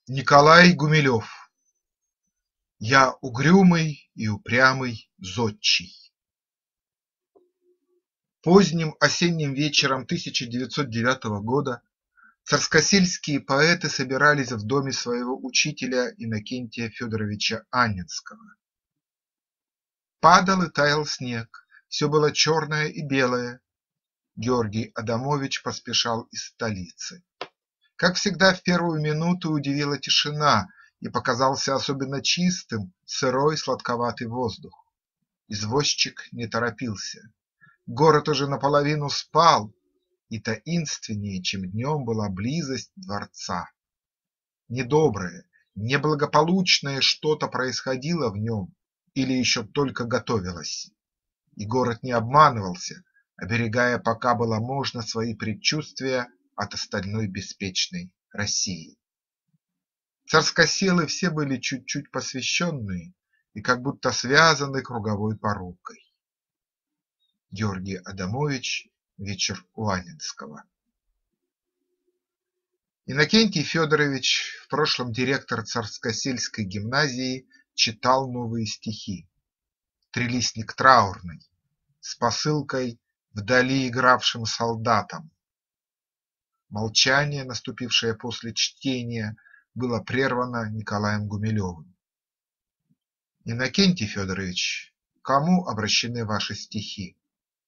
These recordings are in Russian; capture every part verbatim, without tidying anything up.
Николай Гумилев. Я угрюмый и упрямый зодчий. Поздним осенним вечером тысяча девятьсот девятого года царскосельские поэты собирались в доме своего учителя Иннокентия Федоровича Анненского. Падал и таял снег, все было черное и белое. Георгий Адамович поспешал из столицы. Как всегда, в первую минуту удивила тишина, и показался особенно чистым сырой сладковатый воздух. Извозчик не торопился. Город уже наполовину спал, и таинственнее, чем днем, была близость дворца. Недоброе, неблагополучное что-то происходило в нем или еще только готовилось, и город не обманывался, оберегая, пока было можно, свои предчувствия от остальной беспечной России. Царскоселы все были чуть-чуть посвященные и как будто связаны круговой порукой. Георгий Адамович. Вечер у Анненского. Иннокентий Федорович, в прошлом директор Царскосельской гимназии, читал новые стихи. Трилистник траурный, с посылкой вдали игравшим солдатам. Молчание, наступившее после чтения, было прервано Николаем Гумилевым. Иннокентий Федорович, кому обращены ваши стихи?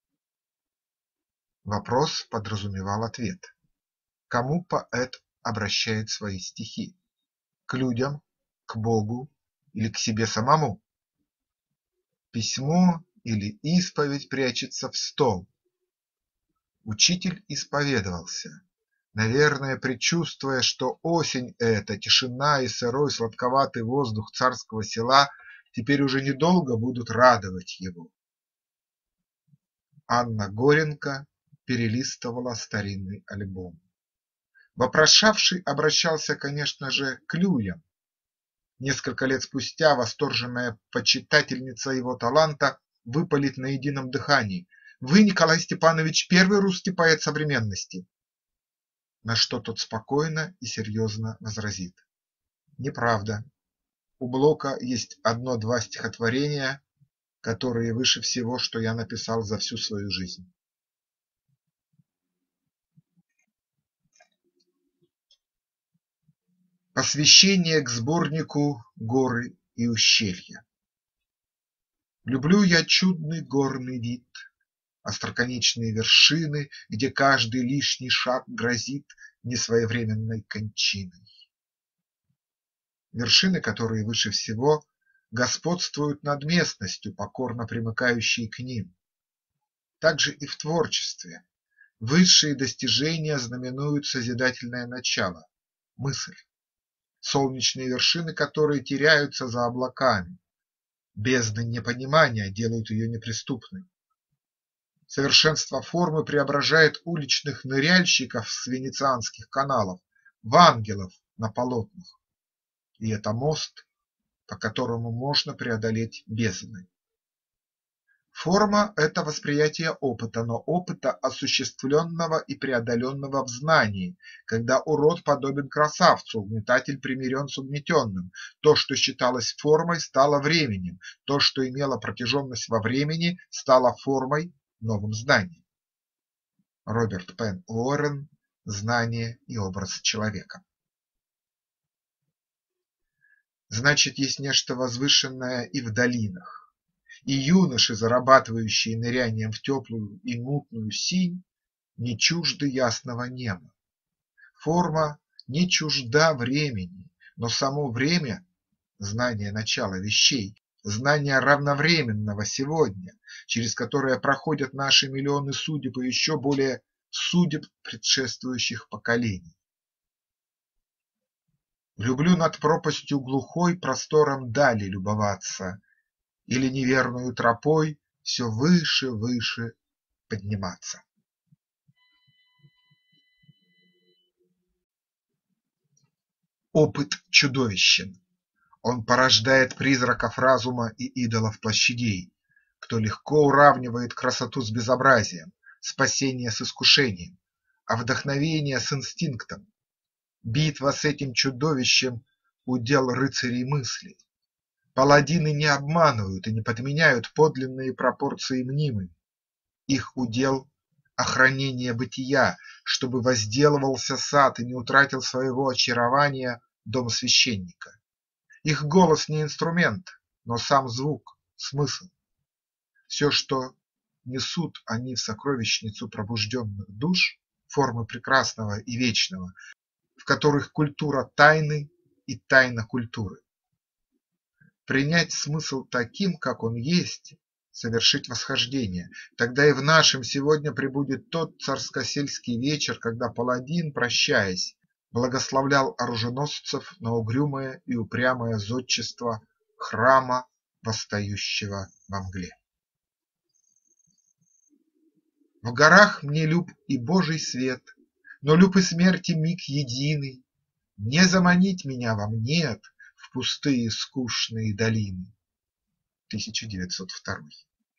Вопрос подразумевал ответ. Кому поэт обращает свои стихи? К людям, к Богу или к себе самому? Письмо или исповедь прячется в стол. Учитель исповедовался, наверное, предчувствуя, что осень эта, тишина и сырой сладковатый воздух царского села теперь уже недолго будут радовать его. Анна Горенко перелистывала старинный альбом. Вопрошавший обращался, конечно же, к людям. Несколько лет спустя восторженная почитательница его таланта выпалит на едином дыхании: «Вы, Николай Степанович, первый русский поэт современности!» На что тот спокойно и серьезно возразит: неправда. У Блока есть одно-два стихотворения, которые выше всего, что я написал за всю свою жизнь. Посвящение к сборнику «Горы и ущелья». Люблю я чудный горный вид, остроконечные вершины, где каждый лишний шаг грозит несвоевременной кончиной. Вершины, которые выше всего, господствуют над местностью, покорно примыкающей к ним. Так же и в творчестве высшие достижения знаменуют созидательное начало – мысль. Солнечные вершины, которые теряются за облаками. Бездны непонимания делают ее неприступной. Совершенство формы преображает уличных ныряльщиков с венецианских каналов в ангелов на полотнах. И это мост, по которому можно преодолеть бездны. Форма – это восприятие опыта, но опыта, осуществленного и преодоленного в знании, когда урод подобен красавцу, угнетатель примирен с угнетенным. То, что считалось формой, стало временем, то, что имело протяженность во времени, стало формой, новым знанием. Роберт Пен Уоррен. Знание и образ человека. Значит, есть нечто возвышенное и в долинах. И юноши, зарабатывающие нырянием в теплую и мутную синь, не чужды ясного неба. Форма не чужда времени, но само время – знание начала вещей, знание равновременного сегодня, через которое проходят наши миллионы судеб и еще более судеб предшествующих поколений. Люблю над пропастью глухой простором дали любоваться или неверную тропой все выше, выше подниматься. Опыт чудовищен. Он порождает призраков разума и идолов площадей, кто легко уравнивает красоту с безобразием, спасение с искушением, а вдохновение с инстинктом. Битва с этим чудовищем – удел рыцарей мысли. Паладины не обманывают и не подменяют подлинные пропорции мнимыми. Их удел – охранение бытия, чтобы возделывался сад и не утратил своего очарования дом священника. Их голос не инструмент, но сам звук, смысл. Все, что несут они в сокровищницу пробужденных душ, формы прекрасного и вечного, в которых культура тайны и тайна культуры. Принять смысл таким, как он есть, совершить восхождение, тогда и в нашем сегодня прибудет тот царскосельский вечер, когда паладин, прощаясь, благословлял оруженосцев на угрюмое и упрямое зодчество храма, восстающего во мгле. В горах мне люб и Божий свет, но люб и смерти миг единый. Не заманить меня вам нет в пустые скучные долины. тысяча девятьсот второй.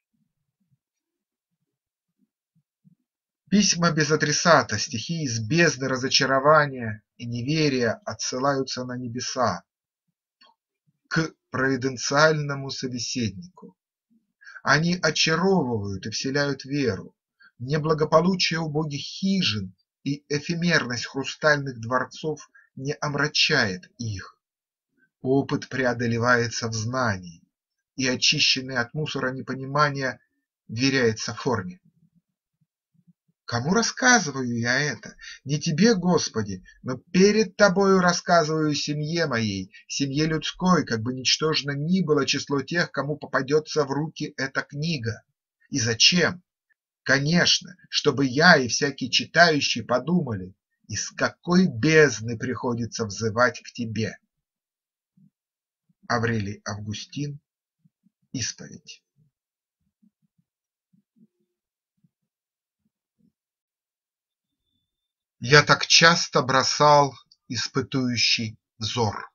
Письма без адресата, стихи из бездны разочарования и неверия отсылаются на небеса, к провиденциальному собеседнику. Они очаровывают и вселяют веру. Неблагополучие убогих хижин и эфемерность хрустальных дворцов не омрачает их. Опыт преодолевается в знании, и очищенный от мусора непонимания вверяется форме. Кому рассказываю я это? Не тебе, Господи, но перед Тобою рассказываю семье моей, семье людской, как бы ничтожно ни было число тех, кому попадется в руки эта книга. И зачем? Конечно, чтобы я и всякий читающий подумали, из какой бездны приходится взывать к Тебе. Аврелий Августин. Исповедь. Я так часто бросал испытующий взор.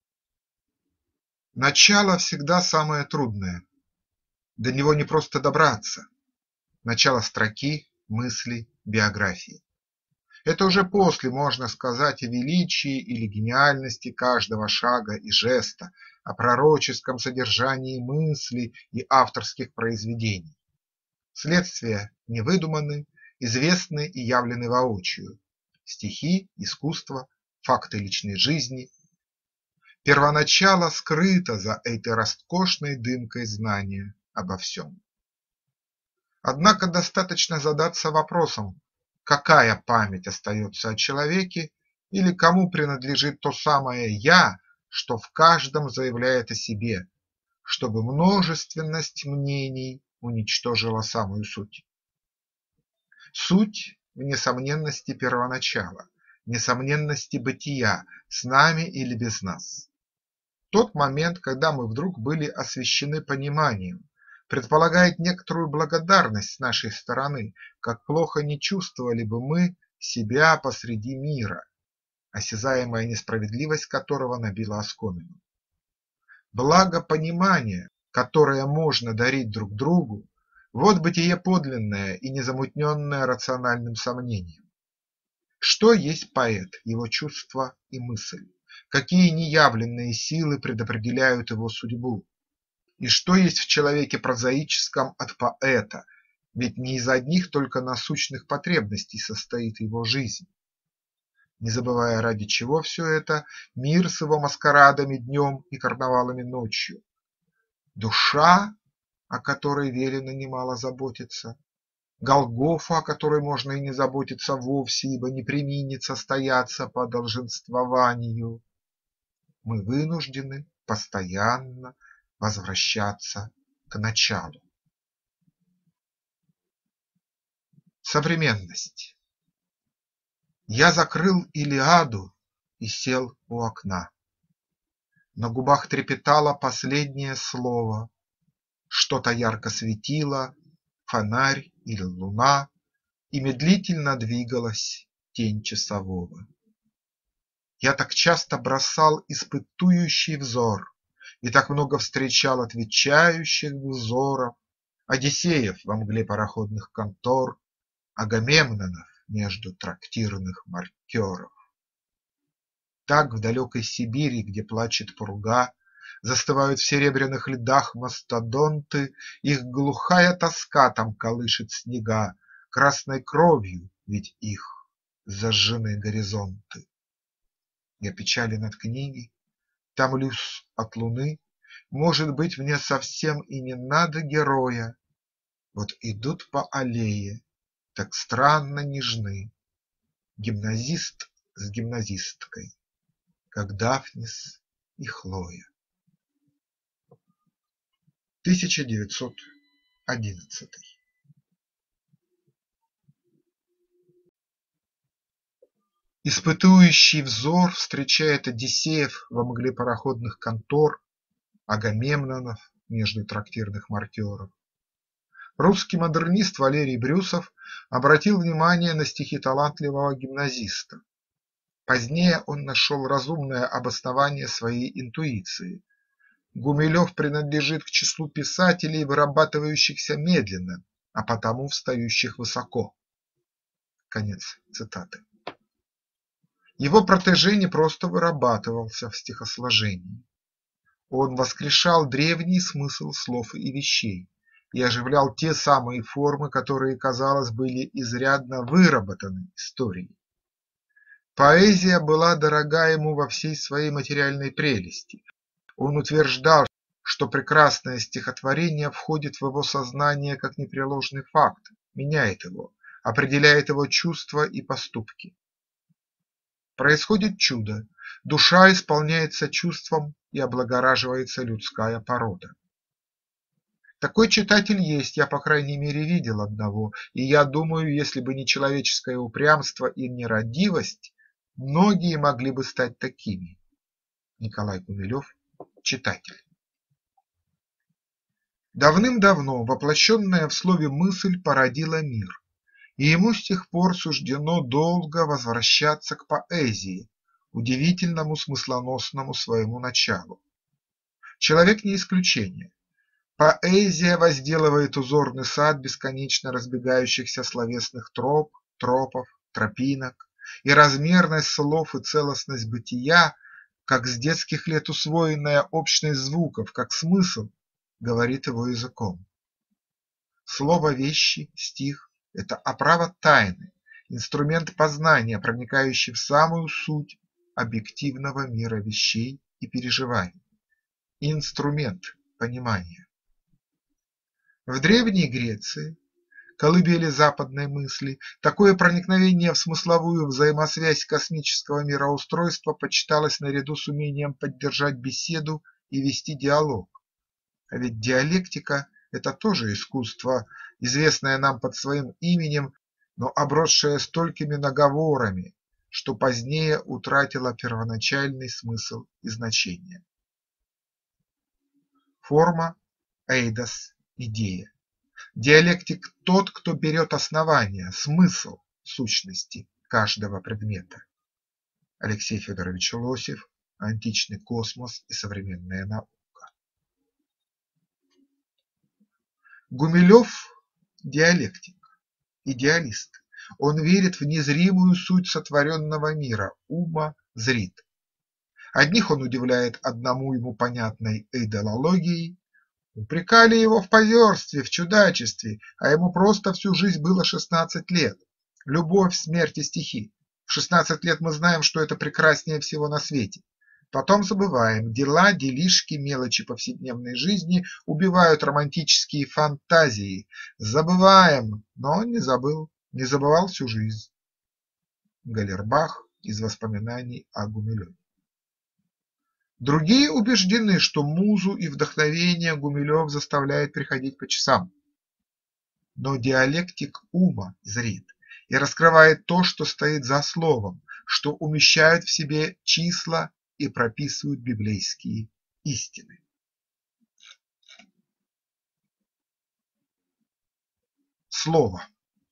Начало всегда самое трудное. До него не просто добраться. Начало строки, мысли, биографии. Это уже после можно сказать о величии или гениальности каждого шага и жеста, о пророческом содержании мысли и авторских произведений. Следствия не выдуманы, известны и явлены воочию. Стихи, искусство, факты личной жизни. Первоначало скрыто за этой роскошной дымкой знания обо всем. Однако достаточно задаться вопросом, какая память остается о человеке или кому принадлежит то самое «я», что в каждом заявляет о себе, чтобы множественность мнений уничтожила самую суть. Суть в несомненности первоначала, несомненности бытия, с нами или без нас. Тот момент, когда мы вдруг были освящены пониманием, предполагает некоторую благодарность с нашей стороны, как плохо не чувствовали бы мы себя посреди мира, осязаемая несправедливость которого набила оскомину. Благо понимания, которое можно дарить друг другу, вот бытие подлинное и незамутненное рациональным сомнением. Что есть поэт, его чувства и мысль? Какие неявленные силы предопределяют его судьбу? И что есть в человеке прозаическом от поэта, ведь не из одних только насущных потребностей состоит его жизнь. Не забывая, ради чего все это, мир с его маскарадами днем и карнавалами ночью. Душа, о которой велено немало заботиться, Голгофа, о которой можно и не заботиться вовсе, ибо не преминет состояться по долженствованию. Мы вынуждены постоянно возвращаться к началу. Современность. Я закрыл Илиаду и сел у окна. На губах трепетало последнее слово, что-то ярко светило, фонарь или луна, и медлительно двигалась тень часового. Я так часто бросал испытующий взор и так много встречал отвечающих взоров, Одиссеев во мгле пароходных контор, Агамемнонов между трактирных маркеров. Так в далекой Сибири, где плачет пурга, застывают в серебряных льдах мастодонты, их глухая тоска там колышет снега, красной кровью ведь их зажжены горизонты. Я печален от книги, томлюсь от луны, может быть, мне совсем и не надо героя. Вот идут по аллее, так странно нежны, гимназист с гимназисткой, как Дафнис и Хлоя. тысяча девятьсот одиннадцатый. Испытующий взор встречает Одиссеев во мгле пароходных контор, Агамемнонов между трактирных маркеров. Русский модернист Валерий Брюсов обратил внимание на стихи талантливого гимназиста. Позднее он нашел разумное обоснование своей интуиции. Гумилев принадлежит к числу писателей, вырабатывающихся медленно, а потому встающих высоко. Конец цитаты. Его протеже не просто вырабатывался в стихосложении. Он воскрешал древний смысл слов и вещей и оживлял те самые формы, которые, казалось, были изрядно выработаны историей. Поэзия была дорога ему во всей своей материальной прелести. Он утверждал, что прекрасное стихотворение входит в его сознание как непреложный факт, меняет его, определяет его чувства и поступки. Происходит чудо, душа исполняется чувством и облагораживается людская порода. Такой читатель есть, я по крайней мере видел одного, и я думаю, если бы не человеческое упрямство и нерадивость, многие могли бы стать такими. Николай Гумилев, читатель. Давным-давно воплощенная в слове мысль породила мир, и ему с тех пор суждено долго возвращаться к поэзии, удивительному смыслоносному своему началу. Человек не исключение. Поэзия возделывает узорный сад бесконечно разбегающихся словесных троп, тропов, тропинок, и размерность слов и целостность бытия, как с детских лет усвоенная общность звуков, как смысл, говорит его языком. Слово вещи, стих – это оправа тайны, инструмент познания, проникающий в самую суть объективного мира вещей и переживаний, инструмент понимания. В Древней Греции, колыбели западной мысли, такое проникновение в смысловую взаимосвязь космического мироустройства почиталось наряду с умением поддержать беседу и вести диалог. А ведь диалектика – это тоже искусство, известное нам под своим именем, но обросшее столькими наговорами, что позднее утратило первоначальный смысл и значение. Форма, эйдос, идея. Диалектик – тот, кто берет основание, смысл сущности каждого предмета. Алексей Федорович Лосев, «Античный космос и современная наука». Гумилев – диалектик, идеалист. Он верит в незримую суть сотворенного мира, ума зрит. Одних он удивляет одному ему понятной эйдолологией, упрекали его в позерстве, в чудачестве, а ему просто всю жизнь было шестнадцать лет. Любовь, смерть и стихи. В шестнадцать лет мы знаем, что это прекраснее всего на свете. Потом забываем, дела, делишки, мелочи повседневной жизни убивают романтические фантазии. Забываем, но он не забыл, не забывал всю жизнь. Галербах из воспоминаний о Гумилеве. Другие убеждены, что музу и вдохновение Гумилев заставляет приходить по часам. Но диалектик ума зрит и раскрывает то, что стоит за словом, что умещают в себе числа и прописывают библейские истины. Слово.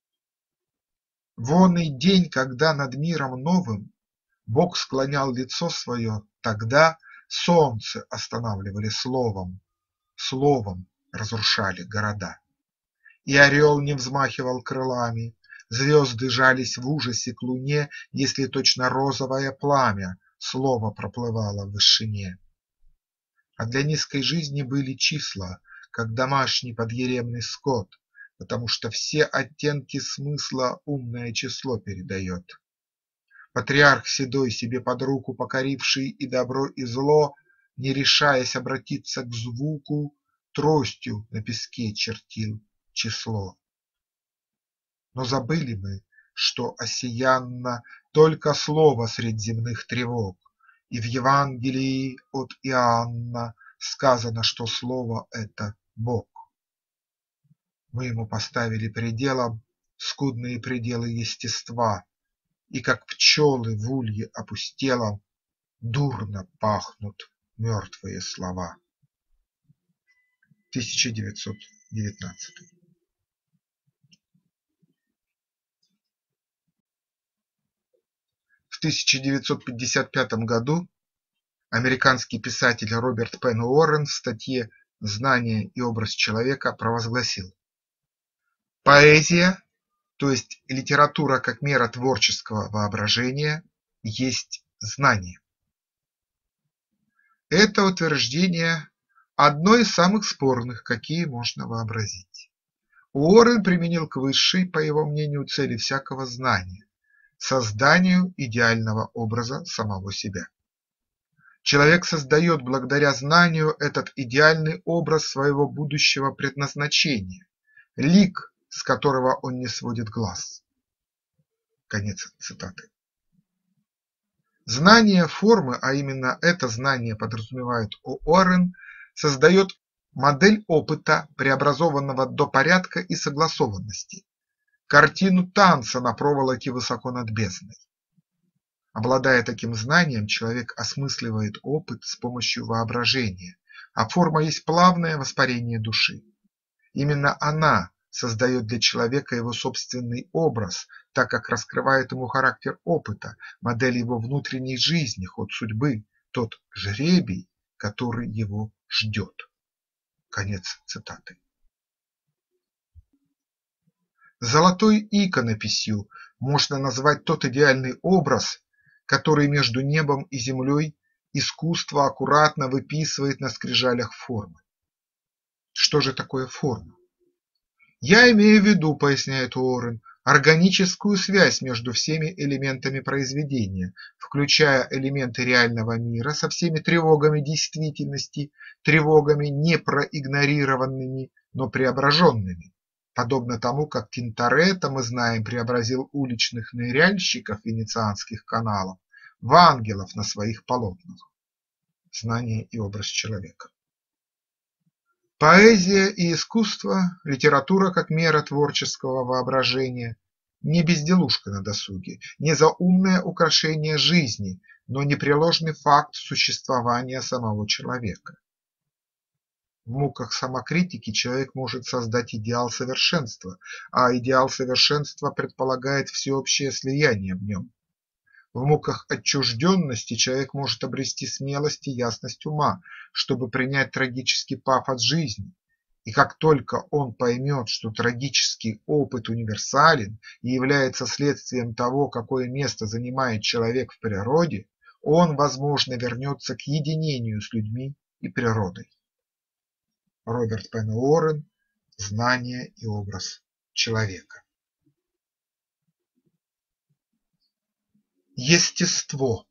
Вон и день, когда над миром новым Бог склонял лицо свое, тогда солнце останавливали словом, словом разрушали города. И орел не взмахивал крылами, звезды жались в ужасе к луне, если точно розовое пламя слово проплывало в вышине. А для низкой жизни были числа, как домашний подъеремный скот, потому что все оттенки смысла умное число передает. Патриарх седой, себе под руку покоривший и добро, и зло, не решаясь обратиться к звуку, тростью на песке чертил число. Но забыли мы, что осиянно только слово средь земных тревог, и в Евангелии от Иоанна сказано, что слово – это Бог. Мы ему поставили пределом скудные пределы естества, и как пчелы в улье опустелом дурно пахнут мертвые слова. тысяча девятьсот девятнадцатый. В тысяча девятьсот пятьдесят пятом году американский писатель Роберт Пен Уоррен в статье «Знание и образ человека» провозгласил: «Поэзия, то есть литература как мера творческого воображения, есть знание». Это утверждение одно из самых спорных, какие можно вообразить. Уоррен применил к высшей, по его мнению, цели всякого знания – созданию идеального образа самого себя. Человек создает благодаря знанию этот идеальный образ своего будущего предназначения, лик, с которого он не сводит глаз. Конец цитаты. Знание формы, а именно это знание подразумевает Уоррен, создает модель опыта, преобразованного до порядка и согласованности, картину танца на проволоке высоко над бездной. Обладая таким знанием, человек осмысливает опыт с помощью воображения, а форма есть плавное воспарение души. Именно она создает для человека его собственный образ, так как раскрывает ему характер опыта, модель его внутренней жизни, ход судьбы, тот жребий, который его ждет. Конец цитаты. Золотой иконописью можно назвать тот идеальный образ, который между небом и землей искусство аккуратно выписывает на скрижалях формы. Что же такое форма? Я имею в виду, поясняет Уоррен, органическую связь между всеми элементами произведения, включая элементы реального мира со всеми тревогами действительности, тревогами не проигнорированными, но преображенными, подобно тому, как Тинторетто, мы знаем, преобразил уличных ныряльщиков венецианских каналов в ангелов на своих полотнах. Знание и образ человека. Поэзия и искусство, литература как мера творческого воображения – не безделушка на досуге, не заумное украшение жизни, но непреложный факт существования самого человека. В муках самокритики человек может создать идеал совершенства, а идеал совершенства предполагает всеобщее слияние в нем. В муках отчужденности человек может обрести смелость и ясность ума, чтобы принять трагический пафос жизни, и как только он поймет, что трагический опыт универсален и является следствием того, какое место занимает человек в природе, он, возможно, вернется к единению с людьми и природой. Роберт Пен Уоррен. Знание и образ человека. Естество.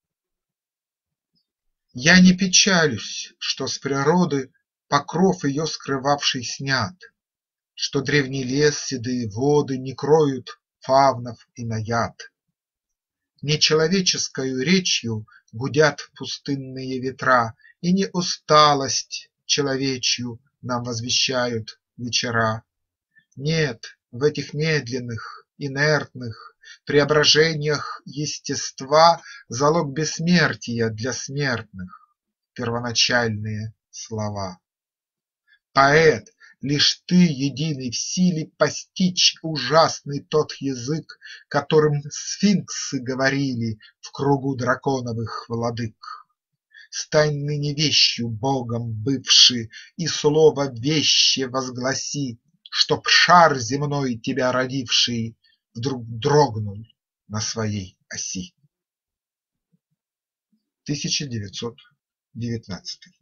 Я не печалюсь, что с природы покров ее скрывавший снят, что древний лес, седые воды не кроют фавнов и наяд. Нечеловеческою речью гудят пустынные ветра, и не усталость человечью нам возвещают вечера. Нет, в этих медленных, инертных преображениях естества залог бессмертия для смертных – первоначальные слова. Поэт, лишь ты единый в силе постичь ужасный тот язык, которым сфинксы говорили в кругу драконовых владык. Стань ныне вещью Богом бывши, и слово веще возгласи, чтоб шар земной тебя родивший вдруг дрогнул на своей оси. тысяча девятьсот девятнадцатый.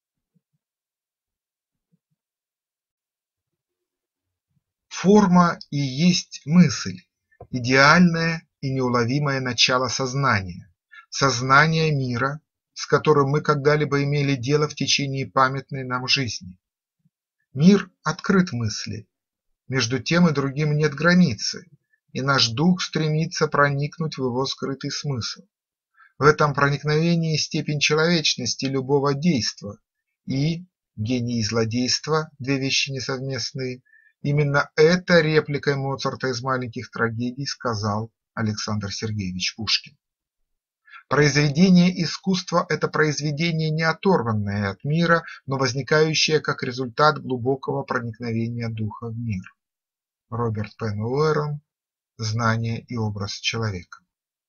Форма и есть мысль, идеальное и неуловимое начало сознания, сознание мира, с которым мы когда-либо имели дело в течение памятной нам жизни. Мир открыт мысли, между тем и другим нет границы, и наш дух стремится проникнуть в его скрытый смысл. В этом проникновении степень человечности любого действа и гений и злодейство – две вещи несовместные. Именно это репликой Моцарта из «Маленьких трагедий» сказал Александр Сергеевич Пушкин. Произведение искусства – это произведение, не оторванное от мира, но возникающее как результат глубокого проникновения духа в мир. Роберт Пен Уоррен. Знание и образ человека.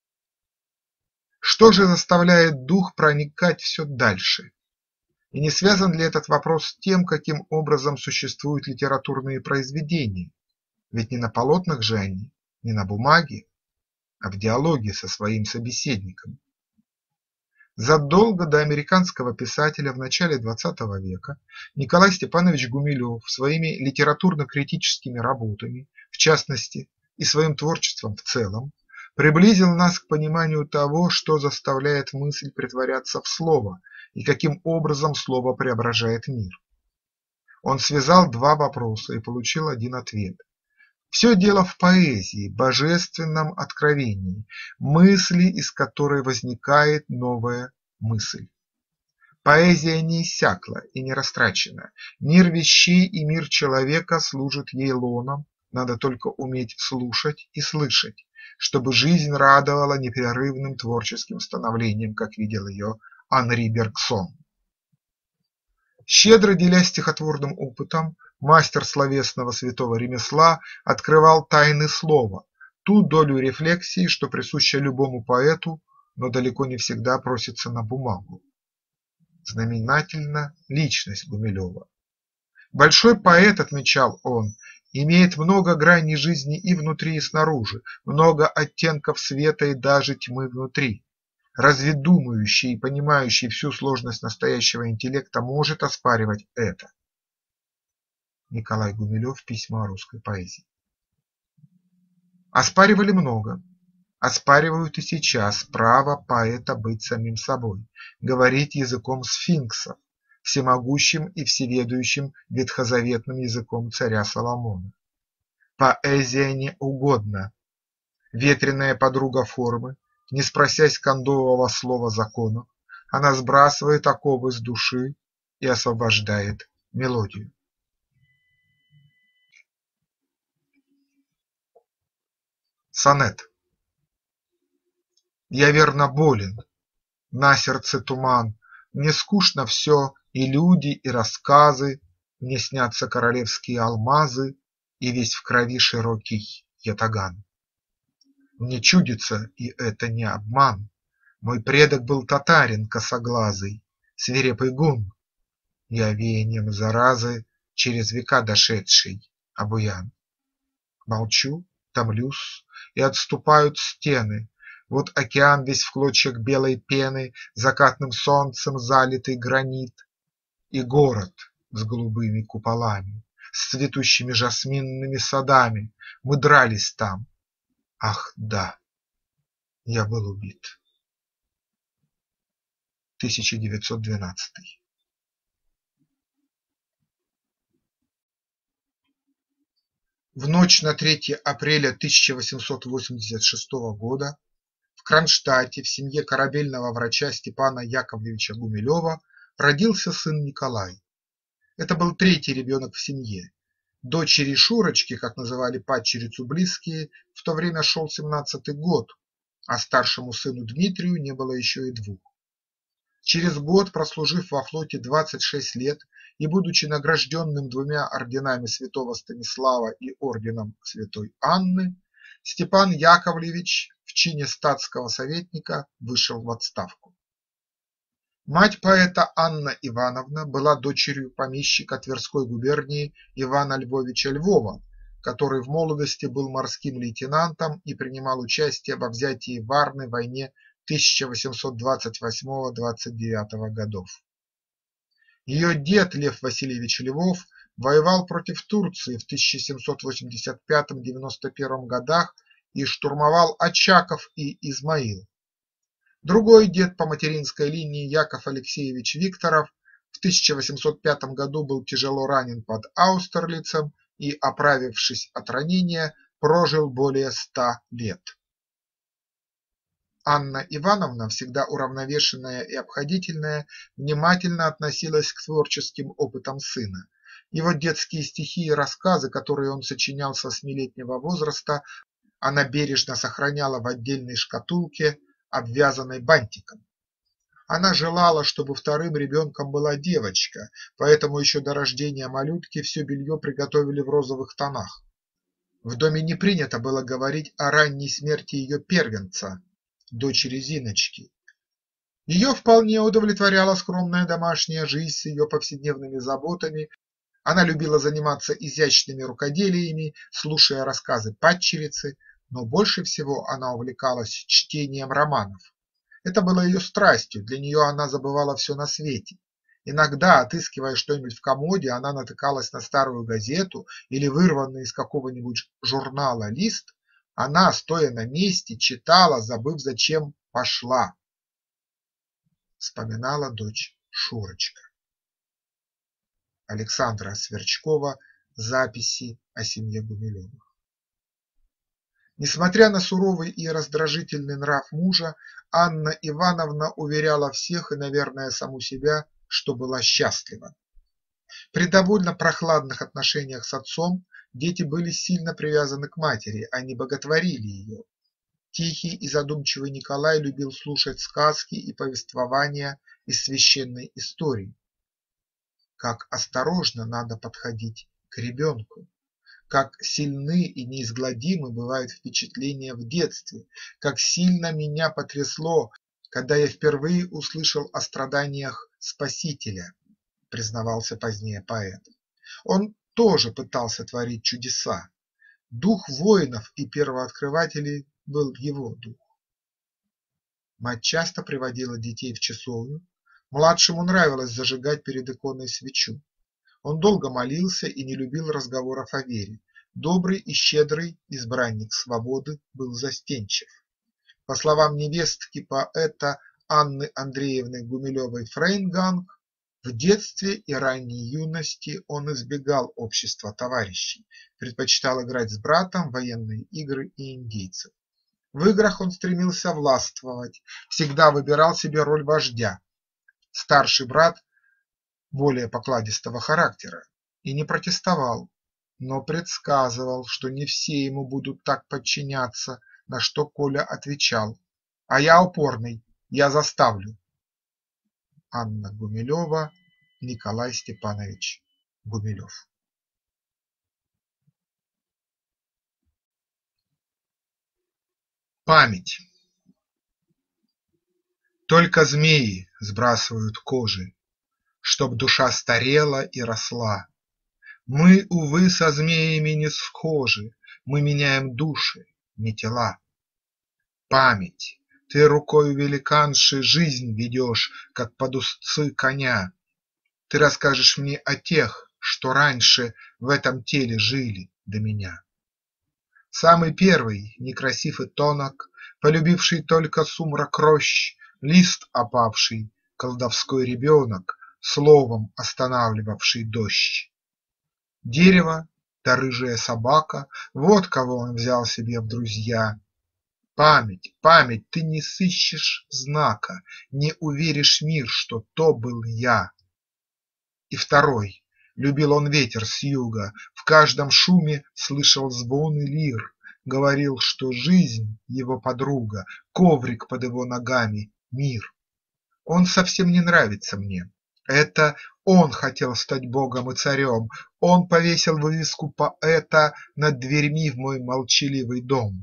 Что же заставляет дух проникать все дальше? И не связан ли этот вопрос с тем, каким образом существуют литературные произведения? Ведь не на полотнах же они, не на бумаге, а в диалоге со своим собеседником. Задолго до американского писателя в начале двадцатого века Николай Степанович Гумилев своими литературно-критическими работами, в частности, и своим творчеством в целом, приблизил нас к пониманию того, что заставляет мысль претворяться в слово и каким образом слово преображает мир. Он связал два вопроса и получил один ответ. Все дело в поэзии, божественном откровении, мысли, из которой возникает новая мысль. Поэзия не иссякла и не растрачена, мир вещей и мир человека служат ей лоном, надо только уметь слушать и слышать, чтобы жизнь радовала непрерывным творческим становлением, как видел ее Анри Бергсон. Щедро делясь стихотворным опытом, мастер словесного святого ремесла открывал тайны слова, ту долю рефлексии, что присуща любому поэту, но далеко не всегда просится на бумагу. Знаменательна личность Гумилева. Большой поэт, отмечал он, имеет много граней жизни и внутри, и снаружи, много оттенков света и даже тьмы внутри. Разве думающий и понимающий всю сложность настоящего интеллекта может оспаривать это? Николай Гумилев. Письма о русской поэзии. Оспаривали много. Оспаривают и сейчас право поэта быть самим собой, говорить языком сфинксов, всемогущим и всеведающим ветхозаветным языком царя Соломона. Поэзия не угодна. Ветреная подруга формы, не спросясь кондового слова законов, она сбрасывает оковы с души и освобождает мелодию. Сонет. Я верно болен, на сердце туман, мне скучно все, и люди, и рассказы, мне снятся королевские алмазы, и весь в крови широкий ятаган. Мне чудится, и это не обман, мой предок был татарин косоглазый, свирепый гун, я веянием заразы через века дошедший обуян. Молчу, томлюсь, и отступают стены. Вот океан весь в клочьях белой пены, закатным солнцем залитый гранит, и город с голубыми куполами, с цветущими жасминными садами. Мы дрались там. Ах, да, я был убит. тысяча девятьсот двенадцатый. В ночь на третье апреля тысяча восемьсот восемьдесят шестого года в Кронштадте в семье корабельного врача Степана Яковлевича Гумилева родился сын Николай. Это был третий ребенок в семье. Дочери Шурочки, как называли падчерицу близкие, в то время шел семнадцатый год, а старшему сыну Дмитрию не было еще и двух. Через год, прослужив во флоте двадцать шесть лет и будучи награжденным двумя орденами святого Станислава и орденом святой Анны, Степан Яковлевич в чине статского советника вышел в отставку. Мать поэта Анна Ивановна была дочерью помещика Тверской губернии Ивана Львовича Львова, который в молодости был морским лейтенантом и принимал участие во взятии Варны в войне тысяча восемьсот двадцать восьмого — двадцать девятого годов. Ее дед Лев Васильевич Львов воевал против Турции в тысяча семьсот восемьдесят пятом — девяносто первом годах и штурмовал Очаков и Измаил. Другой дед по материнской линии, Яков Алексеевич Викторов, в тысяча восемьсот пятом году был тяжело ранен под Аустерлицем и, оправившись от ранения, прожил более ста лет. Анна Ивановна, всегда уравновешенная и обходительная, внимательно относилась к творческим опытам сына. Его детские стихи и рассказы, которые он сочинял со восьмилетнего возраста, она бережно сохраняла в отдельной шкатулке, обвязанной бантиком. Она желала, чтобы вторым ребенком была девочка, поэтому еще до рождения малютки все белье приготовили в розовых тонах. В доме не принято было говорить о ранней смерти ее первенца, дочери Зиночки. Ее вполне удовлетворяла скромная домашняя жизнь с ее повседневными заботами. Она любила заниматься изящными рукоделиями, слушая рассказы падчерицы, но больше всего она увлекалась чтением романов. Это было ее страстью, для нее она забывала все на свете. Иногда, отыскивая что-нибудь в комоде, она натыкалась на старую газету или вырванный из какого-нибудь журнала лист. Она, стоя на месте, читала, забыв, зачем пошла. Вспоминала дочь Шурочка. Александра Сверчкова. Записи о семье Гумилевых. Несмотря на суровый и раздражительный нрав мужа, Анна Ивановна уверяла всех и, наверное, саму себя, что была счастлива. При довольно прохладных отношениях с отцом дети были сильно привязаны к матери, они боготворили ее. Тихий и задумчивый Николай любил слушать сказки и повествования из священной истории. Как осторожно надо подходить к ребенку, как сильны и неизгладимы бывают впечатления в детстве, как сильно меня потрясло, когда я впервые услышал о страданиях Спасителя, признавался позднее поэт. Он тоже пытался творить чудеса. Дух воинов и первооткрывателей был его дух. Мать часто приводила детей в часовню. Младшему нравилось зажигать перед иконой свечу. Он долго молился и не любил разговоров о вере. Добрый и щедрый избранник свободы был застенчив. По словам невестки поэта Анны Андреевны Гумилевой-Фрейнганг, в детстве и ранней юности он избегал общества товарищей, предпочитал играть с братом в военные игры и индейцев. В играх он стремился властвовать, всегда выбирал себе роль вождя. Старший брат более покладистого характера и не протестовал, но предсказывал, что не все ему будут так подчиняться, на что Коля отвечал: «А я упорный, я заставлю». Анна Гумилева, Николай Степанович Гумилев. Память. Только змеи сбрасывают кожи, чтоб душа старела и росла. Мы, увы, со змеями не схожи, мы меняем души, не тела. Память. Ты рукою великанши жизнь ведешь, как под узцы коня. Ты расскажешь мне о тех, что раньше в этом теле жили до меня. Самый первый, некрасив и тонок, полюбивший только сумрак рощ, лист опавший, колдовской ребенок, словом останавливавший дождь. Дерево да рыжая собака – вот кого он взял себе в друзья. Память, память, ты не сыщешь знака, не уверишь мир, что то был я. И второй, любил он ветер с юга, в каждом шуме слышал звон и лир, говорил, что жизнь его подруга, коврик под его ногами – мир. Он совсем не нравится мне. Это он хотел стать богом и царем, он повесил вывеску поэта над дверьми в мой молчаливый дом.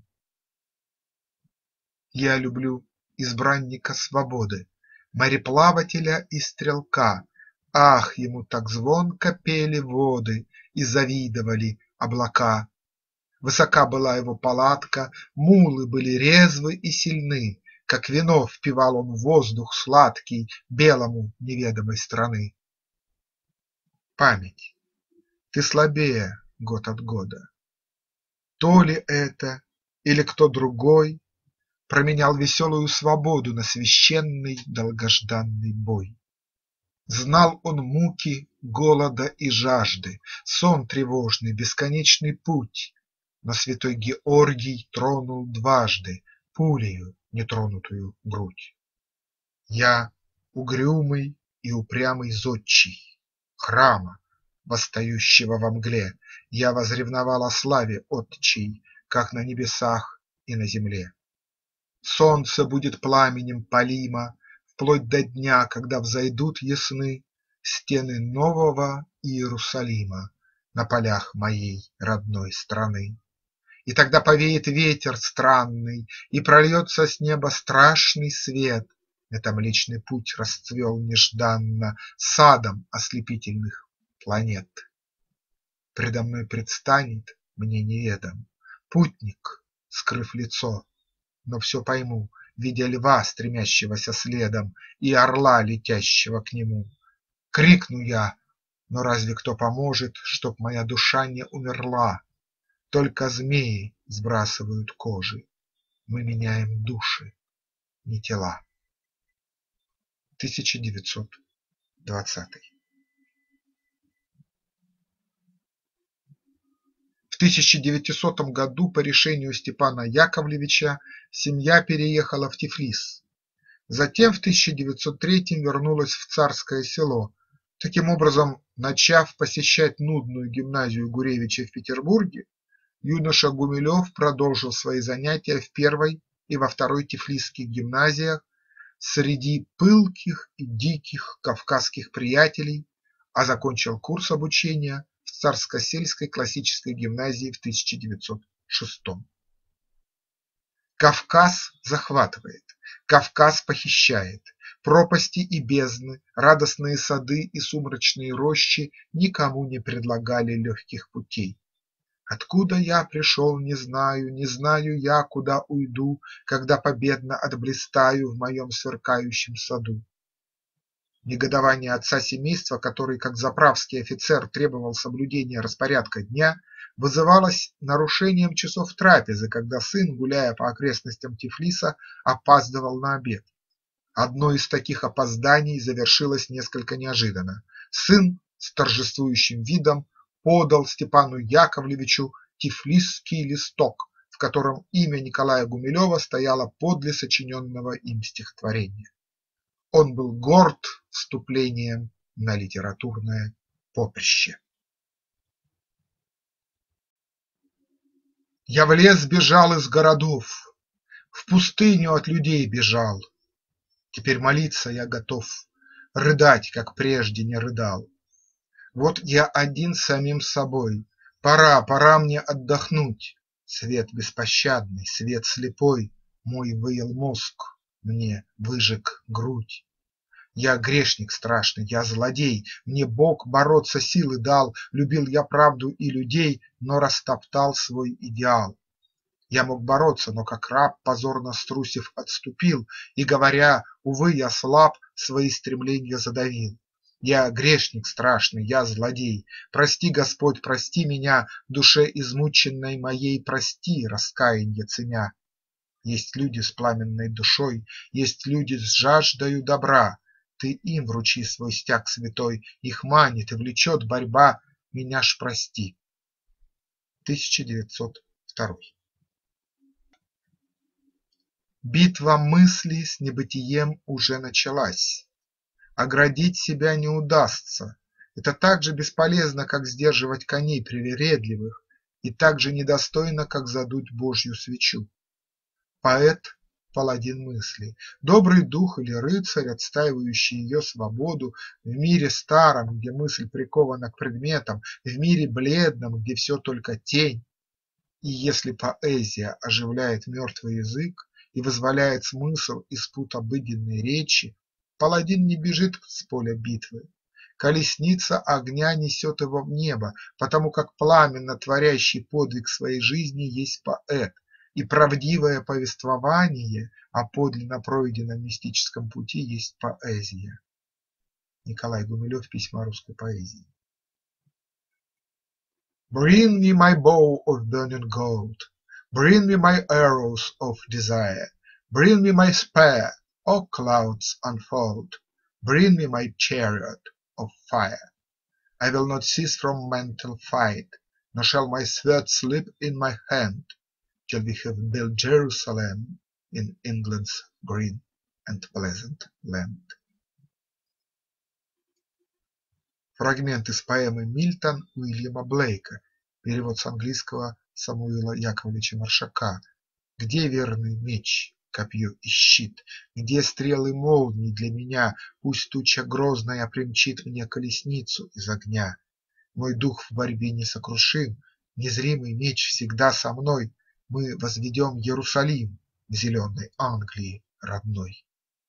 Я люблю избранника свободы, мореплавателя и стрелка. Ах, ему так звонко пели воды и завидовали облака. Высока была его палатка, мулы были резвы и сильны, как вино впивал он воздух сладкий белому неведомой страны. Память, ты слабее год от года. То ли это, или кто другой променял веселую свободу на священный долгожданный бой. Знал он муки голода и жажды, сон тревожный, бесконечный путь, но святой Георгий тронул дважды пулею нетронутую грудь. Я угрюмый и упрямый зодчий храма, восстающего во мгле, я возревновал о славе отчей, как на небесах и на земле. Солнце будет пламенем палимо вплоть до дня, когда взойдут ясны стены нового Иерусалима на полях моей родной страны. И тогда повеет ветер странный, и прольется с неба страшный свет. Это Млечный Путь расцвел нежданно садом ослепительных планет. Предо мной предстанет мне неведом путник, скрыв лицо, но все пойму, видя льва, стремящегося следом, и орла, летящего к нему. Крикну я, но разве кто поможет, чтоб моя душа не умерла? Только змеи сбрасывают кожи, мы меняем души, не тела. тысяча девятьсот двадцатый. В тысяча девятисотом году по решению Степана Яковлевича семья переехала в Тифлис. Затем в тысяча девятьсот третьем вернулась в Царское Село, таким образом начав посещать нудную гимназию Гуревича в Петербурге. Юноша Гумилев продолжил свои занятия в первой и во второй тифлисских гимназиях среди пылких и диких кавказских приятелей, а закончил курс обучения в Царско-сельской классической гимназии в тысяча девятьсот шестом. Кавказ захватывает, Кавказ похищает, пропасти и бездны, радостные сады и сумрачные рощи никому не предлагали легких путей. Откуда я пришел, не знаю, не знаю я, куда уйду, когда победно отблистаю в моем сверкающем саду. Негодование отца семейства, который, как заправский офицер, требовал соблюдения распорядка дня, вызывалось нарушением часов трапезы, когда сын, гуляя по окрестностям Тифлиса, опаздывал на обед. Одно из таких опозданий завершилось несколько неожиданно. Сын с торжествующим видом подал Степану Яковлевичу тифлисский листок, в котором имя Николая Гумилева стояло подле сочиненного им стихотворения. Он был горд вступлением на литературное поприще. Я в лес бежал из городов, в пустыню от людей бежал. Теперь молиться я готов, рыдать, как прежде не рыдал. Вот я один с самим собой, пора, пора мне отдохнуть. Свет беспощадный, свет слепой, мой выел мозг, мне выжег грудь. Я грешник страшный, я злодей, мне Бог бороться силы дал, любил я правду и людей, но растоптал свой идеал. Я мог бороться, но как раб, позорно струсив, отступил и, говоря, увы, я слаб, свои стремления задавил. Я грешник страшный, я злодей, прости, Господь, прости меня, душе измученной моей прости, раскаянье ценя. Есть люди с пламенной душой, есть люди с жаждою добра, ты им вручи свой стяг святой, их манит и влечет борьба, меня ж прости. тысяча девятьсот второй. Битва мысли с небытием уже началась. Оградить себя не удастся, это так же бесполезно, как сдерживать коней привередливых, и так же недостойно, как задуть Божью свечу. Поэт – паладин мысли, добрый дух или рыцарь, отстаивающий ее свободу в мире старом, где мысль прикована к предметам, в мире бледном, где все только тень. И если поэзия оживляет мертвый язык и вызволяет смысл из пут обыденной речи, паладин не бежит с поля битвы, колесница огня несет его в небо, потому как пламенно творящий подвиг своей жизни есть поэт, и правдивое повествование о подлинно пройденном мистическом пути есть поэзия. Николай Гумилев. Письма о русской поэзии. Bring me my bow of burning gold, bring me my arrows of desire, bring me my spear, O clouds unfold, bring me my chariot of fire. I will not cease from mental fight, nor shall my sword slip in my hand, till we have built Jerusalem in England's green and pleasant land. Фрагмент из поэмы «Мильтон» Уильяма Блейка, перевод с английского Самуила Яковлевича Маршака. Где верный меч, копье и щит, где стрелы молний для меня, пусть туча грозная примчит мне колесницу из огня. Мой дух в борьбе несокрушим, незримый меч всегда со мной, мы возведем Иерусалим в зеленой Англии родной.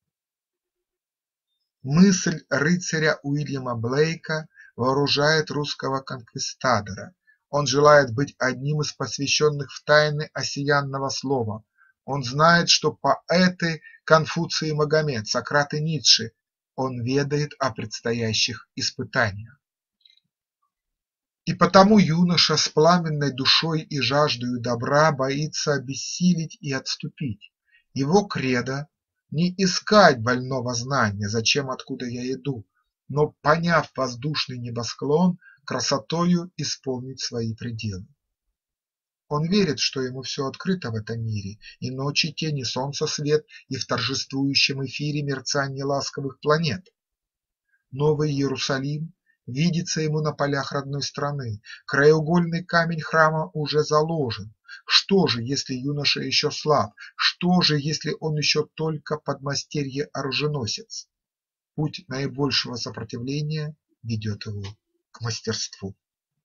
Мысль рыцаря Уильяма Блейка вооружает русского конквистадора. Он желает быть одним из посвященных в тайны осиянного слова. Он знает, что поэты Конфуций и Магомед, Сократ и Ницше. Он ведает о предстоящих испытаниях. И потому юноша с пламенной душой и жаждою добра боится обессилить и отступить. Его кредо – не искать больного знания, зачем, откуда я иду, но, поняв воздушный небосклон, красотою исполнить свои пределы. Он верит, что ему все открыто в этом мире, и ночи тени, солнца свет, и в торжествующем эфире мерцание ласковых планет. Новый Иерусалим видится ему на полях родной страны, краеугольный камень храма уже заложен. Что же, если юноша еще слаб? Что же, если он еще только подмастерье-оруженосец? Путь наибольшего сопротивления ведет его к мастерству.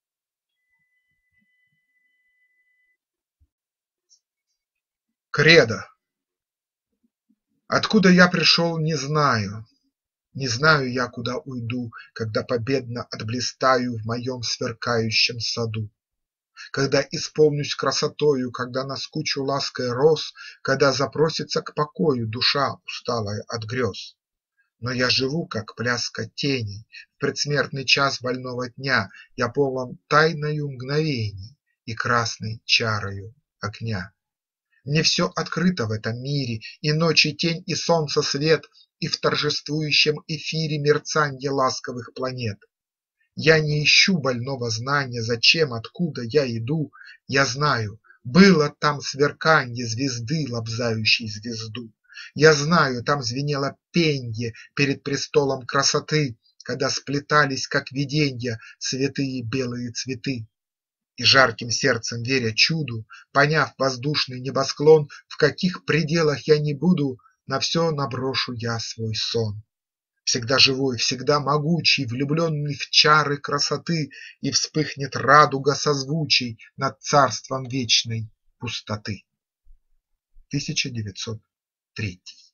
Кредо. Откуда я пришел, не знаю. Не знаю я, куда уйду, когда победно отблистаю в моем сверкающем саду. Когда исполнюсь красотою, когда наскучу лаской роз, когда запросится к покою душа, усталая от грез. Но я живу, как пляска теней, в предсмертный час больного дня я полон тайною мгновений и красной чарою огня. Мне все открыто в этом мире, и ночи тень, и солнца свет, и в торжествующем эфире мерцанье ласковых планет. Я не ищу больного знания, зачем, откуда я иду. Я знаю, было там сверканье звезды, лобзающей звезду. Я знаю, там звенело пенье перед престолом красоты, когда сплетались, как виденья, святые белые цветы. И жарким сердцем веря чуду, поняв воздушный небосклон, в каких пределах я не буду, на все наброшу я свой сон. Всегда живой, всегда могучий, влюбленный в чары красоты, и вспыхнет радуга созвучий над царством вечной пустоты. тысяча девятьсот третий.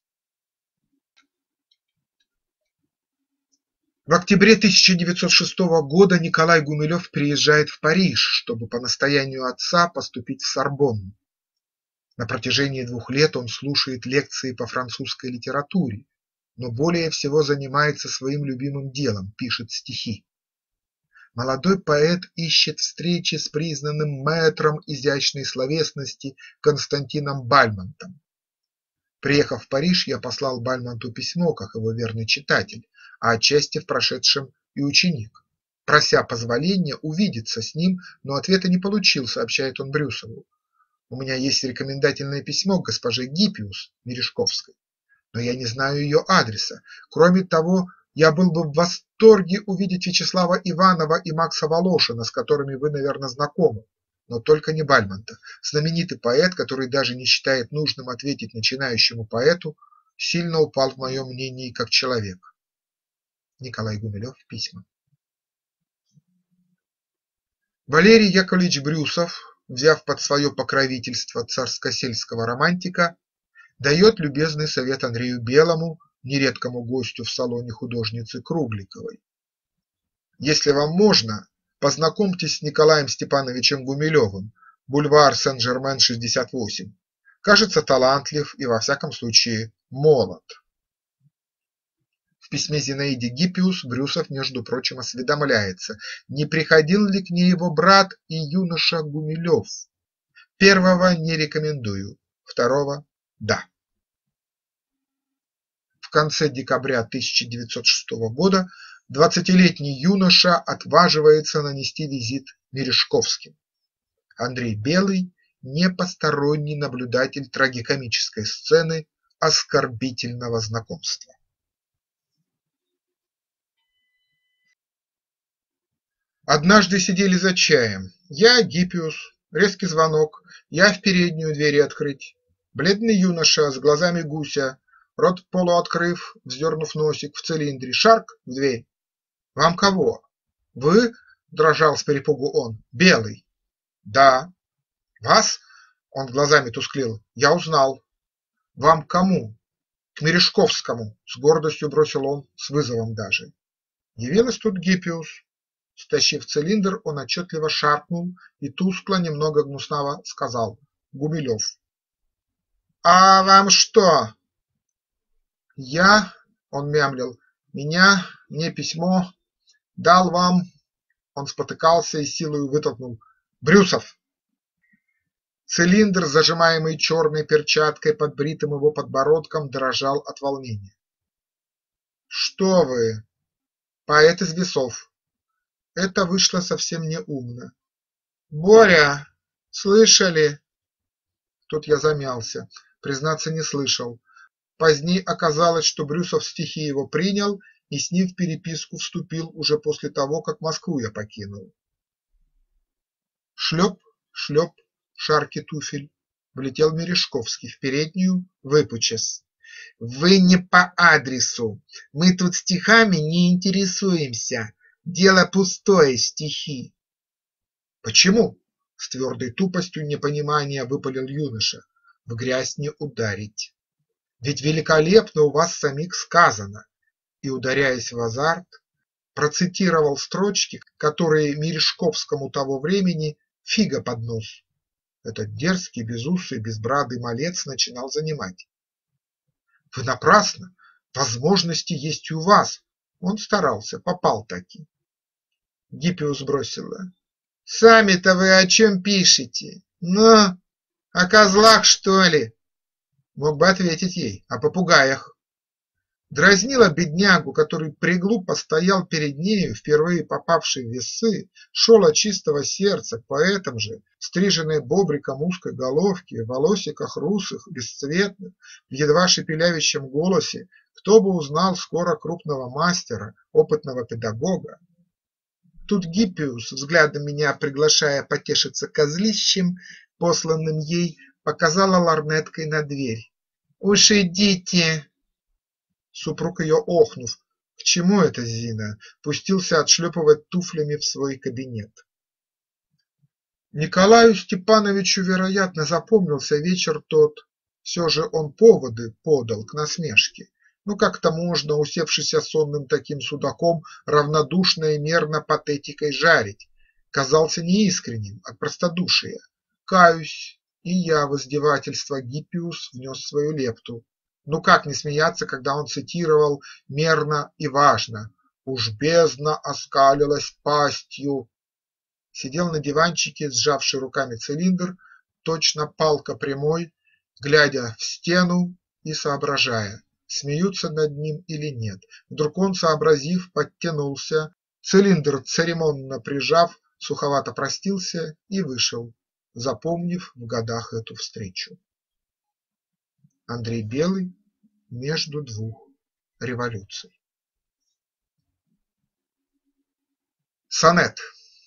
В октябре тысяча девятьсот шестого года Николай Гумилев приезжает в Париж, чтобы по настоянию отца поступить в Сорбонну. На протяжении двух лет он слушает лекции по французской литературе, но более всего занимается своим любимым делом – пишет стихи. Молодой поэт ищет встречи с признанным мэтром изящной словесности Константином Бальмонтом. Приехав в Париж, я послал Бальмонту письмо, как его верный читатель, а отчасти в прошедшем и ученик, прося позволения увидеться с ним, но ответа не получил, сообщает он Брюсову. У меня есть рекомендательное письмо к госпоже Гиппиус Мережковской, но я не знаю ее адреса. Кроме того, я был бы в восторге увидеть Вячеслава Иванова и Макса Волошина, с которыми вы, наверное, знакомы, но только не Бальмонта. Знаменитый поэт, который даже не считает нужным ответить начинающему поэту, сильно упал в моем мнении как человек. Николай Гумилев. Письма. Валерий Яковлевич Брюсов, взяв под свое покровительство царско-сельского романтика, дает любезный совет Андрею Белому, нередкому гостю в салоне художницы Кругликовой. Если вам можно, познакомьтесь с Николаем Степановичем Гумилевым, бульвар Сен-Жермен, шестьдесят восемь. Кажется, талантлив и во всяком случае молод. В письме Зинаиде Гиппиус Брюсов, между прочим, осведомляется, не приходил ли к ней его брат и юноша Гумилев. Первого не рекомендую, второго – да. В конце декабря тысяча девятьсот шестого года двадцатилетний юноша отваживается нанести визит Мережковским. Андрей Белый – не посторонний наблюдатель трагикомической сцены оскорбительного знакомства. Однажды сидели за чаем. Я, Гиппиус, резкий звонок, я в переднюю двери открыть. Бледный юноша с глазами гуся, рот полуоткрыв, вздернув носик, в цилиндре, шарк в дверь. «Вам кого?» «Вы?» – дрожал с перепугу он. «Белый». «Да». «Вас?» – он глазами тусклил. «Я узнал». «Вам к кому?» «К Мережковскому», – с гордостью бросил он, с вызовом даже. Явилась тут Гиппиус. Стащив цилиндр, он отчетливо шаркнул и тускло, немного гнуснаво сказал: «Гумилев». «А вам что?» «Я», – он мямлил, – «меня, мне письмо, дал вам», – он спотыкался и силою вытолкнул: «Брюсов». Цилиндр, зажимаемый черной перчаткой под бритым его подбородком, дрожал от волнения. «Что вы, поэт из весов?» Это вышло совсем неумно. «Боря, слышали?» Тут я замялся, признаться, не слышал. Поздней оказалось, что Брюсов стихи его принял и с ним в переписку вступил уже после того, как Москву я покинул. Шлеп, шлеп, шарки туфель, влетел Мережковский в переднюю, выпучась. «Вы не по адресу, мы тут стихами не интересуемся. Дело пустое, стихи». «Почему?» – с твердой тупостью непонимания выпалил юноша. «В грязь не ударить. Ведь великолепно у вас самих сказано». И, ударяясь в азарт, процитировал строчки, которые Мережковскому того времени фига под нос этот дерзкий, безусый, безбрадый малец начинал занимать. «Вы напрасно, возможности есть и у вас». Он старался, попал таки. Гиппиус бросила: «Сами-то вы о чем пишете? Ну, о козлах, что ли?» Мог бы ответить ей: о попугаях. Дразнила беднягу, который приглупо стоял перед нею, впервые попавший в весы, шел от чистого сердца, поэтому же, стриженной бобриком узкой головки, в волосиках русых, бесцветных, в едва шепелявящем голосе, кто бы узнал скоро крупного мастера, опытного педагога. Тут Гиппиус, взглядом меня приглашая потешиться козлищем, посланным ей, показала лорнеткой на дверь. «Уж идите!» Супруг ее, охнув: «К чему это, Зина?» пустился отшлепывать туфлями в свой кабинет. Николаю Степановичу, вероятно, запомнился вечер тот, все же он поводы подал к насмешке. Ну как-то можно, усевшийся сонным таким судаком, равнодушно и мерно патетикой жарить? Казался неискренним от простодушия. Каюсь, и я в издевательство Гиппиус внес свою лепту. Ну как не смеяться, когда он цитировал мерно и важно: «Уж бездна оскалилась пастью». Сидел на диванчике, сжавший руками цилиндр, точно палка прямой, глядя в стену и соображая, смеются над ним или нет. Вдруг он, сообразив, подтянулся, цилиндр церемонно прижав, суховато простился и вышел, запомнив в годах эту встречу. Андрей Белый между двух революций. Сонет.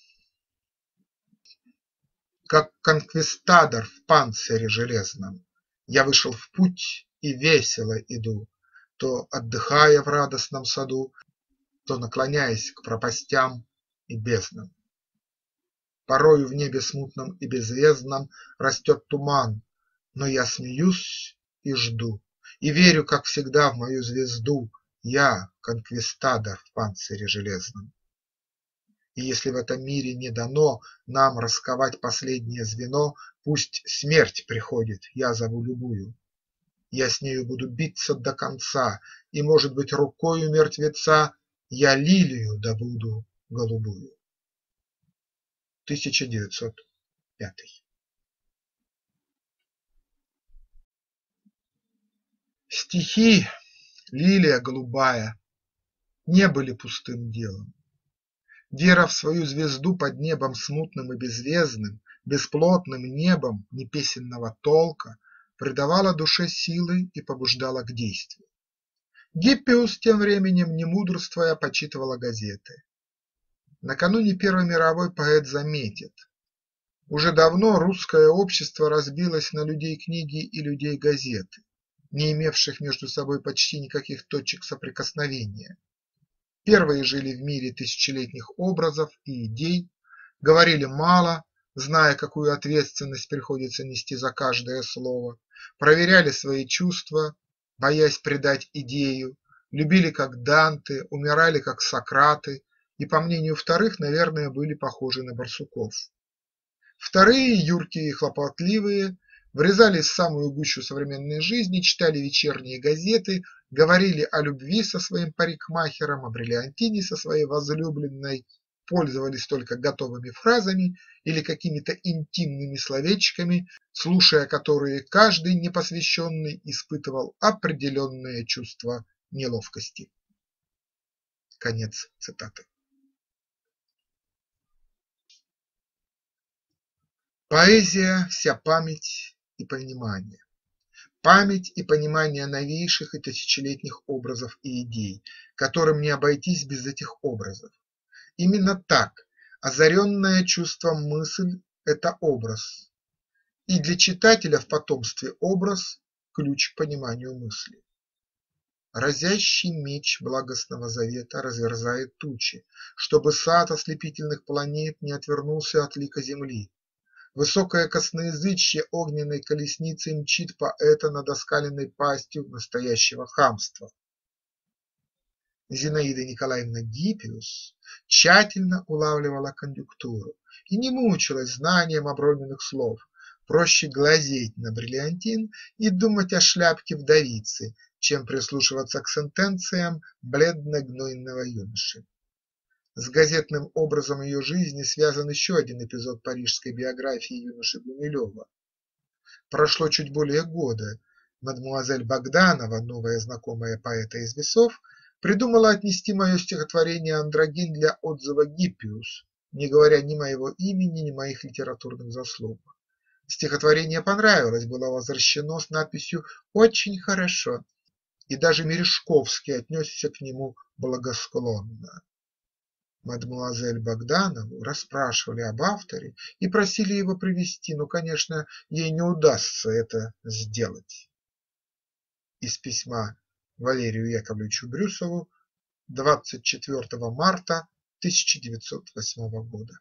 Как конквистадор в панцире железном, я вышел в путь и весело иду, то отдыхая в радостном саду, то наклоняясь к пропастям и безднам. Порою в небе смутном и беззвездном растет туман, но я смеюсь и жду, и верю, как всегда, в мою звезду. Я конквистадор в панцире железном. И если в этом мире не дано нам расковать последнее звено, пусть смерть приходит, я зову любую. Я с нею буду биться до конца, и, может быть, рукою мертвеца я лилию добуду голубую. тысяча девятьсот пятый. Стихи, лилия голубая, не были пустым делом. Вера в свою звезду под небом смутным и беззвездным, бесплотным небом непесенного толка придавала душе силы и побуждала к действию. Гиппиус тем временем, не мудрствуя, почитывала газеты. Накануне Первой мировой поэт заметит: уже давно русское общество разбилось на людей книги и людей газеты, не имевших между собой почти никаких точек соприкосновения. Первые жили в мире тысячелетних образов и идей, говорили мало, зная, какую ответственность приходится нести за каждое слово, проверяли свои чувства, боясь предать идею, любили как Данте, умирали как Сократы и, по мнению вторых, наверное, были похожи на барсуков. Вторые, юркие и хлопотливые, врезались в самую гущу современной жизни, читали вечерние газеты, говорили о любви со своим парикмахером, о бриллиантине со своей возлюбленной, пользовались только готовыми фразами или какими-то интимными словечками, слушая которые каждый непосвященный испытывал определенное чувство неловкости. Конец цитаты. Поэзия – вся память и понимание. Память и понимание новейших и тысячелетних образов и идей, которым не обойтись без этих образов. Именно так озаренная чувством мысль – это образ, и для читателя в потомстве образ – ключ к пониманию мысли. Разящий меч благостного завета разверзает тучи, чтобы сад ослепительных планет не отвернулся от лика земли. Высокое косноязычье огненной колесницей мчит поэта над оскаленной пастью настоящего хамства. Зинаида Николаевна Гиппиус тщательно улавливала конъюнктуру и не мучилась знанием оброненных слов. Проще глазеть на бриллиантин и думать о шляпке вдовицы, чем прислушиваться к сентенциям бледно-гнойного юноши. С газетным образом ее жизни связан еще один эпизод парижской биографии юноши Гумилева. Прошло чуть более года. Мадемуазель Богданова, новая знакомая поэта из весов, придумала отнести мое стихотворение «Андрогин» для отзыва Гиппиус, не говоря ни моего имени, ни моих литературных заслуг. Стихотворение понравилось, было возвращено с надписью «Очень хорошо», и даже Мережковский отнесся к нему благосклонно. Мадемуазель Богданову расспрашивали об авторе и просили его привести, но, конечно, ей не удастся это сделать. Из письма Валерию Яковлевичу Брюсову двадцать четвёртого марта тысяча девятьсот восьмого года.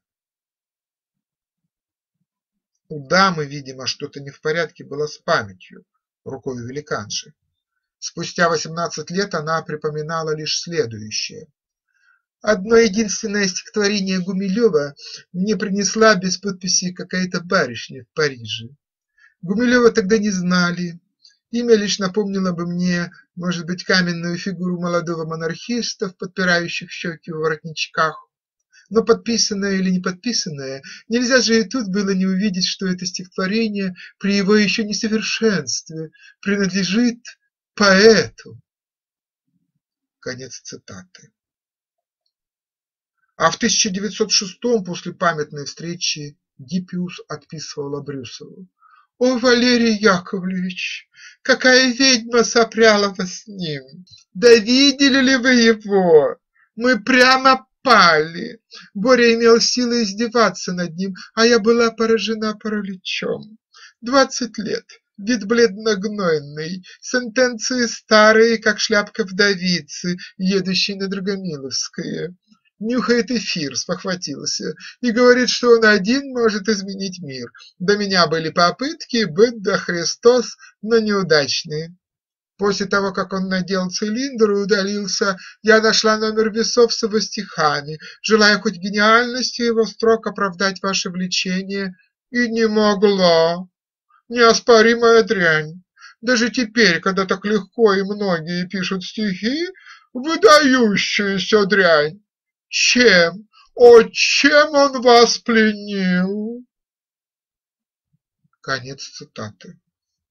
У дамы, видимо, что-то не в порядке было с памятью, рукою великанши. Спустя восемнадцать лет она припоминала лишь следующее. Одно единственное стихотворение Гумилева мне принесла без подписи какая-то барышня в Париже. Гумилева тогда не знали. Имя лишь напомнило бы мне, может быть, каменную фигуру молодого монархиста в подпирающих щеки в воротничках. Но подписанное или не подписанное, нельзя же и тут было не увидеть, что это стихотворение при его еще несовершенстве принадлежит поэту. Конец цитаты. А в тысяча девятьсот шестом после памятной встречи Гиппиус отписывала Брюсову: «О, Валерий Яковлевич, какая ведьма сопряла вас с ним! Да видели ли вы его? Мы прямо пали! Боря имел силы издеваться над ним, а я была поражена параличом. Двадцать лет, вид бледно-гнойный, сентенции старые, как шляпка вдовицы, едущей на Драгомиловское. Нюхает эфир, спохватился, и говорит, что он один может изменить мир. До меня были попытки, быть да Христос, но неудачные. После того, как он надел цилиндр и удалился, я нашла номер весов с его стихами, желая хоть гениальностью его строк оправдать ваше влечение, и не могла. Неоспоримая дрянь. Даже теперь, когда так легко и многие пишут стихи, выдающаяся дрянь. Чем, о, чем он вас пленил? Конец цитаты.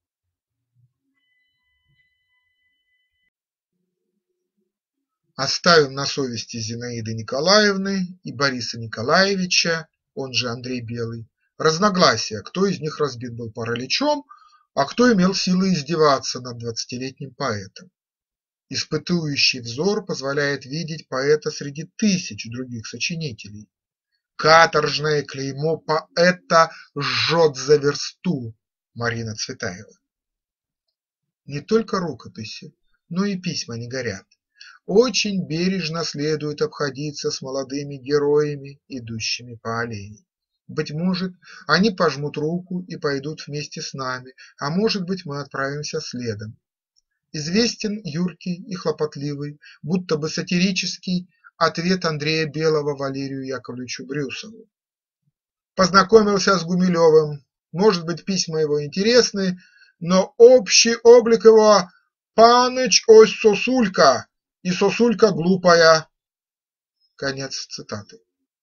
Оставим на совести Зинаиды Николаевны и Бориса Николаевича, он же Андрей Белый, разногласия, кто из них разбит был параличом, а кто имел силы издеваться над двадцатилетним поэтом. Испытующий взор позволяет видеть поэта среди тысяч других сочинителей. Каторжное клеймо поэта жжет за версту. Марина Цветаева. Не только рукописи, но и письма не горят. Очень бережно следует обходиться с молодыми героями, идущими по аллее. Быть может, они пожмут руку и пойдут вместе с нами, а может быть, мы отправимся следом. Известен юркий и хлопотливый, будто бы сатирический ответ Андрея Белого Валерию Яковлевичу Брюсову. Познакомился с Гумилевым, может быть, письма его интересны, но общий облик его «Паныч, ось сосулька, и сосулька глупая». Конец цитаты.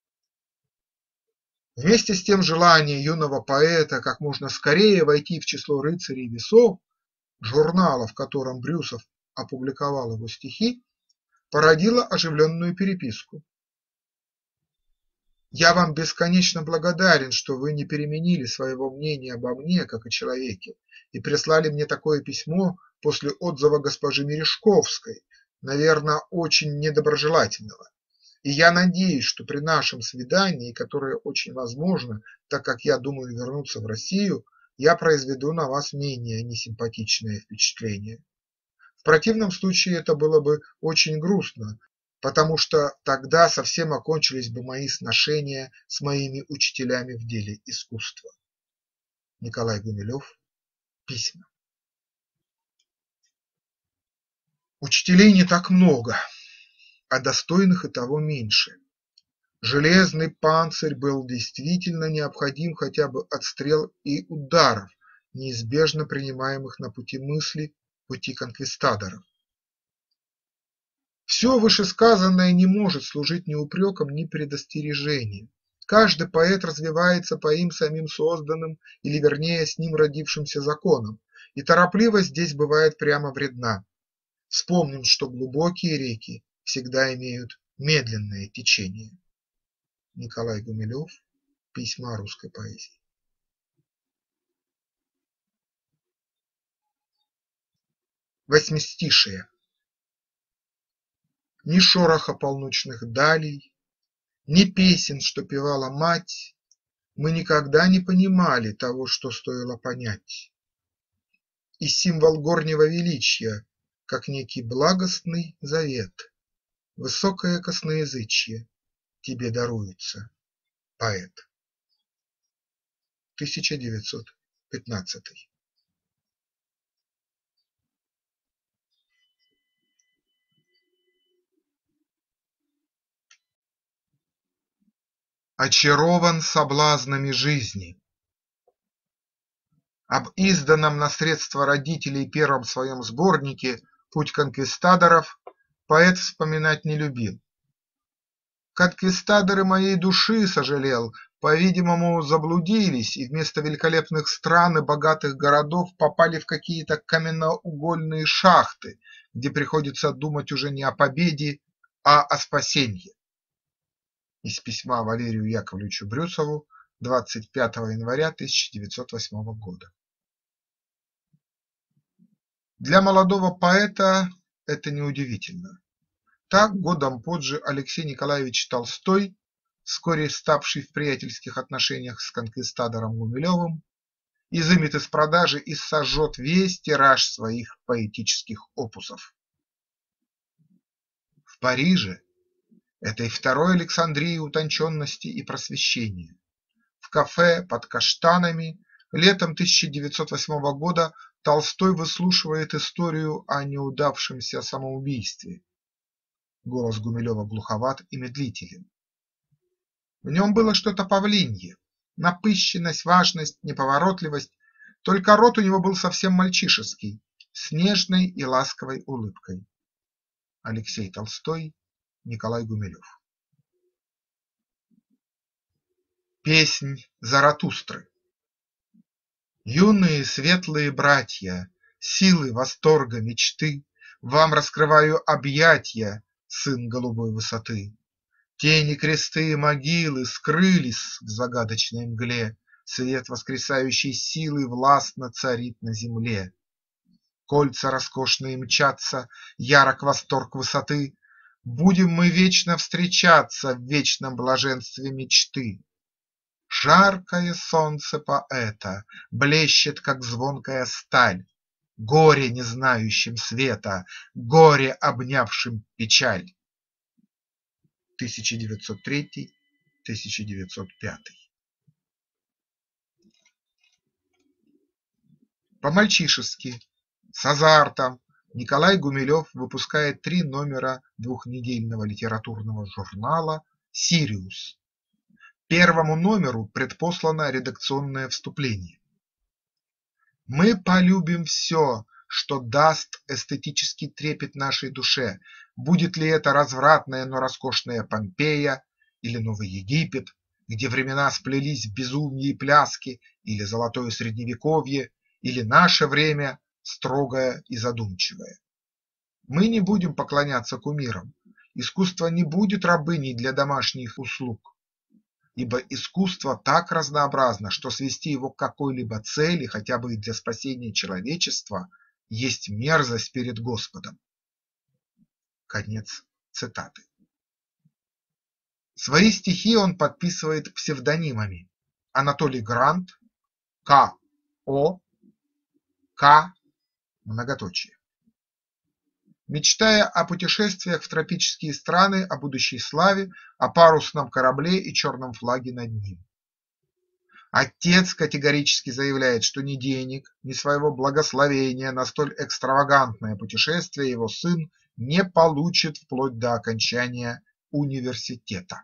Вместе с тем желание юного поэта как можно скорее войти в число рыцарей весов, журнала, в котором Брюсов опубликовал его стихи, породило оживленную переписку. Я вам бесконечно благодарен, что вы не переменили своего мнения обо мне, как о человеке, и прислали мне такое письмо после отзыва госпожи Мережковской, наверное, очень недоброжелательного. И я надеюсь, что при нашем свидании, которое очень возможно, так как я думаю вернуться в Россию, я произведу на вас менее несимпатичное впечатление. В противном случае это было бы очень грустно, потому что тогда совсем окончились бы мои сношения с моими учителями в деле искусства. Николай Гумилев. Письма. Учителей не так много, а достойных и того меньше. Железный панцирь был действительно необходим хотя бы от стрел и ударов, неизбежно принимаемых на пути мысли, пути конквистадоров. Все вышесказанное не может служить ни упреком, ни предостережением. Каждый поэт развивается по им самим созданным, или вернее с ним родившимся законам, и торопливость здесь бывает прямо вредна. Вспомним, что глубокие реки всегда имеют медленное течение. Николай Гумилев. Письма о русской поэзии. Восьмистишие. Ни шороха полночных далей, ни песен, что певала мать, мы никогда не понимали того, что стоило понять. И символ горнего величия, как некий благостный завет, высокое косноязычье тебе даруется, поэт. тысяча девятьсот пятнадцатый. Очарован соблазнами жизни. Об изданном на средства родителей первом своем сборнике «Путь конквистадоров» поэт вспоминать не любил. Конквистадоры моей души, сожалел, по-видимому, заблудились и вместо великолепных стран и богатых городов попали в какие-то каменноугольные шахты, где приходится думать уже не о победе, а о спасении. Из письма Валерию Яковлевичу Брюсову двадцать пятого января тысяча девятьсот восьмого года. Для молодого поэта это неудивительно. Так годом позже Алексей Николаевич Толстой, вскоре ставший в приятельских отношениях с конквистадором Гумилевым, изымет из продажи и сожжет весь тираж своих поэтических опусов. В Париже, этой второй Александрии утонченности и просвещения, в кафе под каштанами летом тысяча девятьсот восьмого года Толстой выслушивает историю о неудавшемся самоубийстве. Голос Гумилева глуховат и медлителен. В нем было что-то павлинье, напыщенность, важность, неповоротливость, только рот у него был совсем мальчишеский, с нежной и ласковой улыбкой. Алексей Толстой, Николай Гумилев. Песнь Заратустры. Юные светлые братья, силы восторга мечты, вам раскрываю объятья, сын голубой высоты. Тени, кресты и могилы скрылись в загадочной мгле, свет воскресающей силы властно царит на земле. Кольца роскошные мчатся, ярок восторг высоты, будем мы вечно встречаться в вечном блаженстве мечты. Жаркое солнце поэта блещет, как звонкая сталь, горе не знающим света, горе обнявшим печаль. тысяча девятьсот третий — тысяча девятьсот пятый. По-мальчишески, с азартом, Николай Гумилев выпускает три номера двухнедельного литературного журнала «Сириус». Первому номеру предпослано редакционное вступление. Мы полюбим все, что даст эстетический трепет нашей душе, будет ли это развратная, но роскошная Помпея или Новый Египет, где времена сплелись в безумие и пляски, или золотое средневековье, или наше время строгое и задумчивое. Мы не будем поклоняться кумирам, искусство не будет рабыней для домашних услуг, ибо искусство так разнообразно, что свести его к какой-либо цели, хотя бы и для спасения человечества, есть мерзость перед Господом. Конец цитаты. Свои стихи он подписывает псевдонимами: Анатолий Грант, К. О., К. многоточие. Мечтая о путешествиях в тропические страны, о будущей славе, о парусном корабле и черном флаге над ним. Отец категорически заявляет, что ни денег, ни своего благословения на столь экстравагантное путешествие его сын не получит вплоть до окончания университета.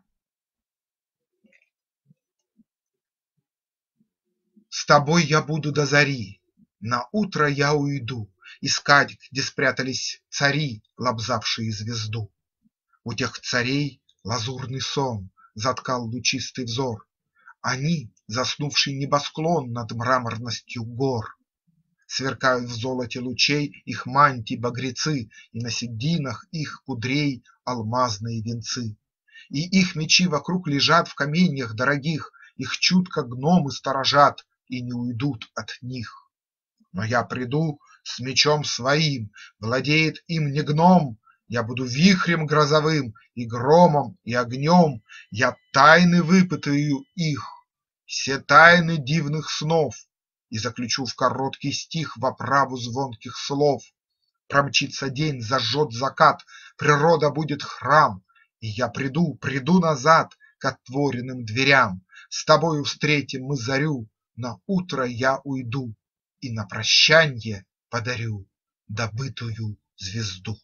С тобой я буду до зари, на утро я уйду искать, где спрятались цари, лобзавшие звезду. У тех царей лазурный сон заткал лучистый взор, они, заснувший небосклон над мраморностью гор. Сверкают в золоте лучей их мантий багрецы, и на сединах их кудрей алмазные венцы. И их мечи вокруг лежат в каменьях дорогих, их чутко гномы сторожат и не уйдут от них. Но я приду с мечом своим, владеет им не гном, я буду вихрем грозовым и громом и огнем, я тайны выпытаю их, все тайны дивных снов, и заключу в короткий стих в оправу звонких слов. Промчится день, зажжет закат, природа будет храм, и я приду, приду назад к отворенным дверям, с тобою встретим мы зарю, на утро я уйду и на прощанье подарю добытую звезду.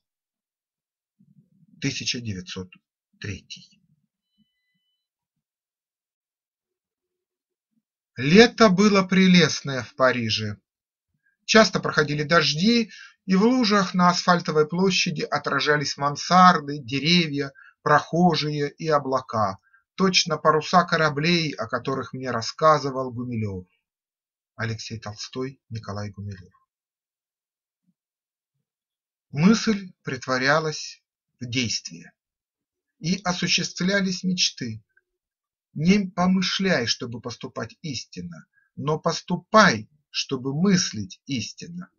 тысяча девятьсот третий. Лето было прелестное в Париже. Часто проходили дожди, и в лужах на асфальтовой площади отражались мансарды, деревья, прохожие и облака, точно паруса кораблей, о которых мне рассказывал Гумилев. Алексей Толстой, Николай Гумилев. Мысль претворялась в действие, и осуществлялись мечты. Не помышляй, чтобы поступать истинно, но поступай, чтобы мыслить истинно.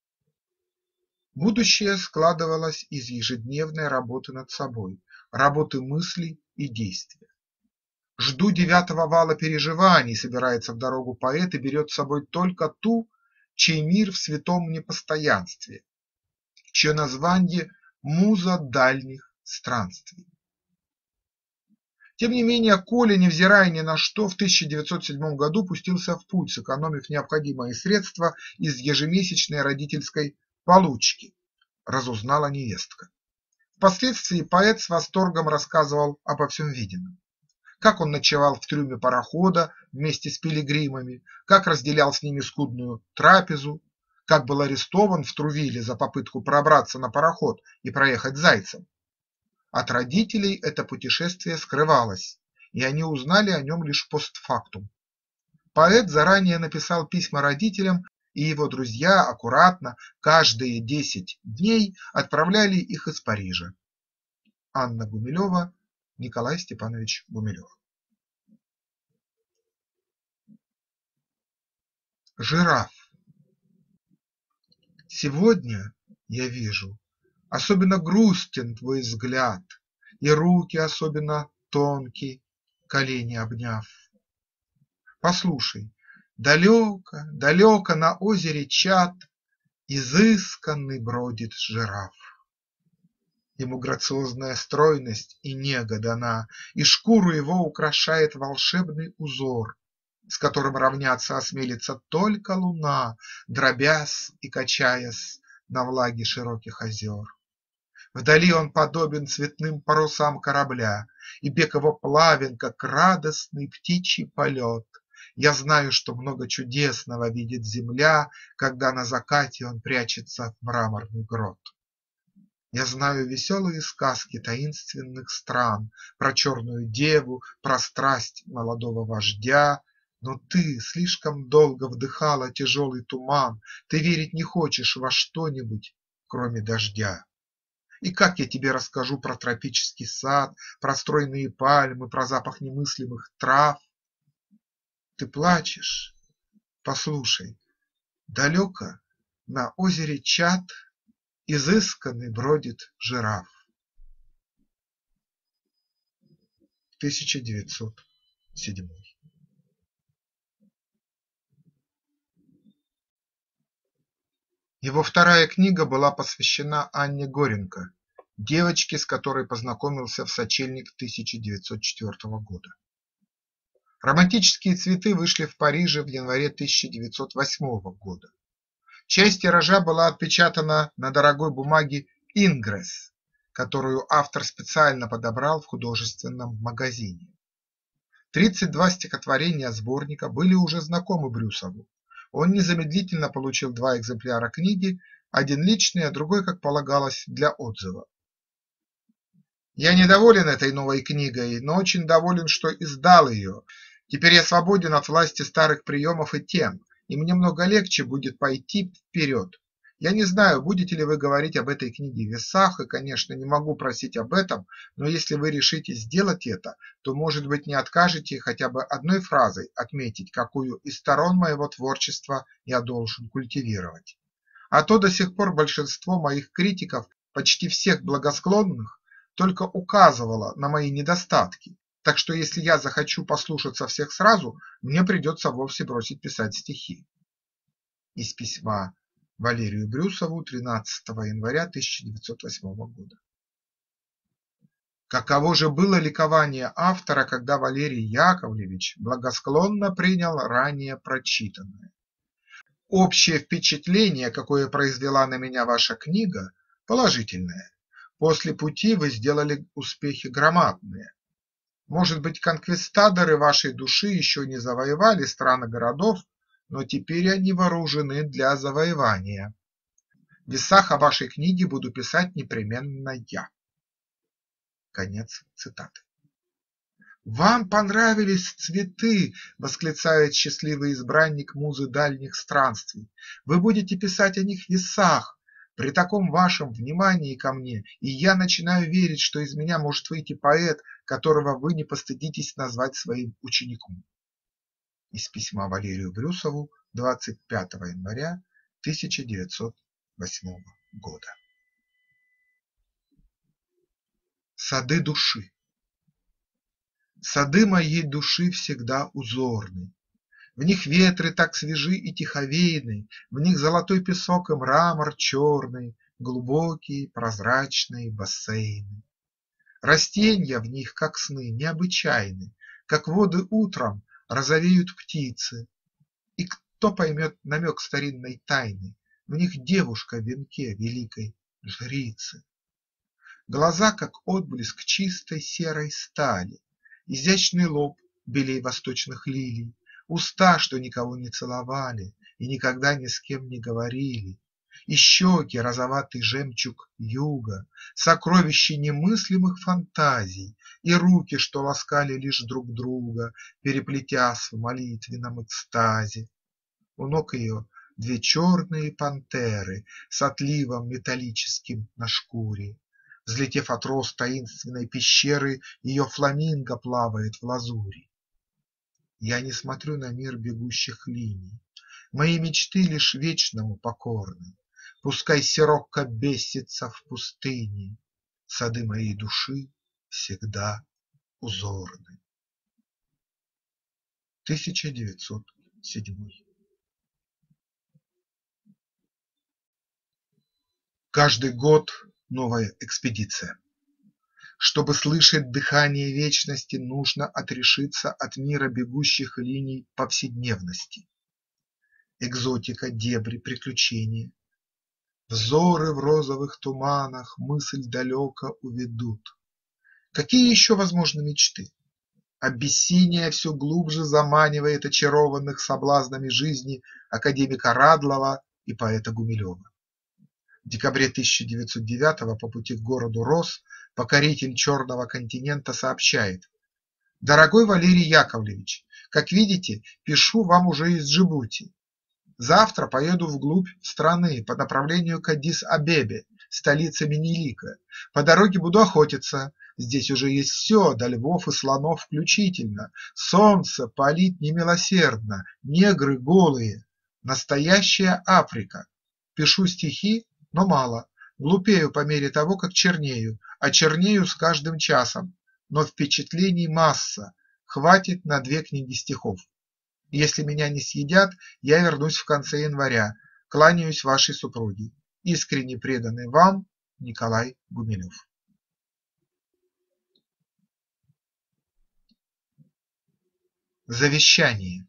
Будущее складывалось из ежедневной работы над собой, работы мыслей и действия. Жду девятого вала переживаний, собирается в дорогу поэт и берет с собой только ту, чей мир в святом непостоянстве, чье название – муза дальних странствий. Тем не менее, Коля, невзирая ни на что, в тысяча девятьсот седьмом году пустился в путь, сэкономив необходимые средства из ежемесячной родительской получки, разузнала невестка. Впоследствии поэт с восторгом рассказывал обо всем виденном. Как он ночевал в трюме парохода вместе с пилигримами, как разделял с ними скудную трапезу, как был арестован в Трувиле за попытку пробраться на пароход и проехать зайцем. От родителей это путешествие скрывалось, и они узнали о нем лишь постфактум. Поэт заранее написал письма родителям, и его друзья аккуратно каждые десять дней отправляли их из Парижа. Анна Гумилева, Николай Степанович Гумилев. Жираф. Сегодня я вижу, особенно грустен твой взгляд, и руки особенно тонкие, колени обняв. Послушай, далеко, далеко на озере Чад изысканный бродит жираф. Ему грациозная стройность и нега дана, и шкуру его украшает волшебный узор, с которым равняться осмелится только луна, дробясь и качаясь на влаге широких озер. Вдали он подобен цветным парусам корабля, и бег его плавен, как радостный птичий полет. Я знаю, что много чудесного видит земля, когда на закате он прячется в мраморный грот. Я знаю веселые сказки таинственных стран, про черную деву, про страсть молодого вождя, но ты слишком долго вдыхала тяжелый туман, ты верить не хочешь во что-нибудь, кроме дождя. И как я тебе расскажу про тропический сад, про стройные пальмы, про запах немыслимых трав? Ты плачешь? Послушай, далеко на озере Чад изысканный бродит жираф. тысяча девятьсот седьмой. Его вторая книга была посвящена Анне Горенко, девочке, с которой познакомился в сочельник тысяча девятьсот четвёртого года. Романтические цветы вышли в Париже в январе тысяча девятьсот восьмого года. Часть тиража была отпечатана на дорогой бумаге «Ингресс», которую автор специально подобрал в художественном магазине. тридцать два стихотворения сборника были уже знакомы Брюсову. Он незамедлительно получил два экземпляра книги, один личный, а другой, как полагалось, для отзыва. Я недоволен этой новой книгой, но очень доволен, что издал ее. Теперь я свободен от власти старых приемов и тем, и мне много легче будет пойти вперед. Я не знаю, будете ли вы говорить об этой книге в весах, и, конечно, не могу просить об этом, но если вы решите сделать это, то, может быть, не откажете хотя бы одной фразой отметить, какую из сторон моего творчества я должен культивировать. А то до сих пор большинство моих критиков, почти всех благосклонных, только указывало на мои недостатки, так что если я захочу послушаться всех сразу, мне придется вовсе бросить писать стихи. Из письма Валерию Брюсову тринадцатого января тысяча девятьсот восьмого года. Каково же было ликование автора, когда Валерий Яковлевич благосклонно принял ранее прочитанное. Общее впечатление, какое произвела на меня ваша книга, положительное. После пути вы сделали успехи громадные. Может быть, конквистадоры вашей души еще не завоевали страны городов, но теперь они вооружены для завоевания. В весах о вашей книге буду писать непременно я. Конец цитаты. Вам понравились цветы, восклицает счастливый избранник музы дальних странствий. Вы будете писать о них в весах. При таком вашем внимании ко мне, и я начинаю верить, что из меня может выйти поэт, которого вы не постыдитесь назвать своим учеником. Из письма Валерию Брюсову двадцать пятого января тысяча девятьсот восьмого года. Сады души. Сады моей души всегда узорны. В них ветры так свежи и тиховейны, в них золотой песок и мрамор черный, глубокие прозрачные бассейны. Растенья в них, как сны, необычайны, как воды утром розовеют птицы. И кто поймет намек старинной тайны, в них девушка в венке великой жрицы. Глаза, как отблеск чистой серой стали, изящный лоб белей восточных лилий, уста, что никого не целовали и никогда ни с кем не говорили, и щеки розоватый жемчуг юга, сокровище немыслимых фантазий, и руки, что ласкали лишь друг друга, переплетясь в молитвенном экстазе. У ног ее две черные пантеры с отливом металлическим на шкуре. Взлетев от роз таинственной пещеры, ее фламинго плавает в лазури. Я не смотрю на мир бегущих линий, мои мечты лишь вечному покорны. Пускай сирокко бесится в пустыне, сады моей души всегда узорны. тысяча девятьсот седьмой. Каждый год новая экспедиция. Чтобы слышать дыхание вечности, нужно отрешиться от мира бегущих линий повседневности. Экзотика, дебри, приключения. Взоры в розовых туманах мысль далеко уведут. Какие еще возможны мечты? Абиссиния все глубже заманивает очарованных соблазнами жизни академика Радлова и поэта Гумилева. В декабре тысяча девятьсот девятого по пути к городу Рос покоритель Черного континента сообщает: «Дорогой Валерий Яковлевич, как видите, пишу вам уже из Джибути. Завтра поеду вглубь страны по направлению к Аддис-Абебе, столице Менелика. По дороге буду охотиться. Здесь уже есть все, до львов и слонов включительно. Солнце палит немилосердно, негры голые. Настоящая Африка. Пишу стихи, но мало. Глупею по мере того, как чернею, а чернею с каждым часом. Но впечатлений масса, хватит на две книги стихов. Если меня не съедят, я вернусь в конце января. Кланяюсь вашей супруге. Искренне преданный вам Николай Гумилев». Завещание.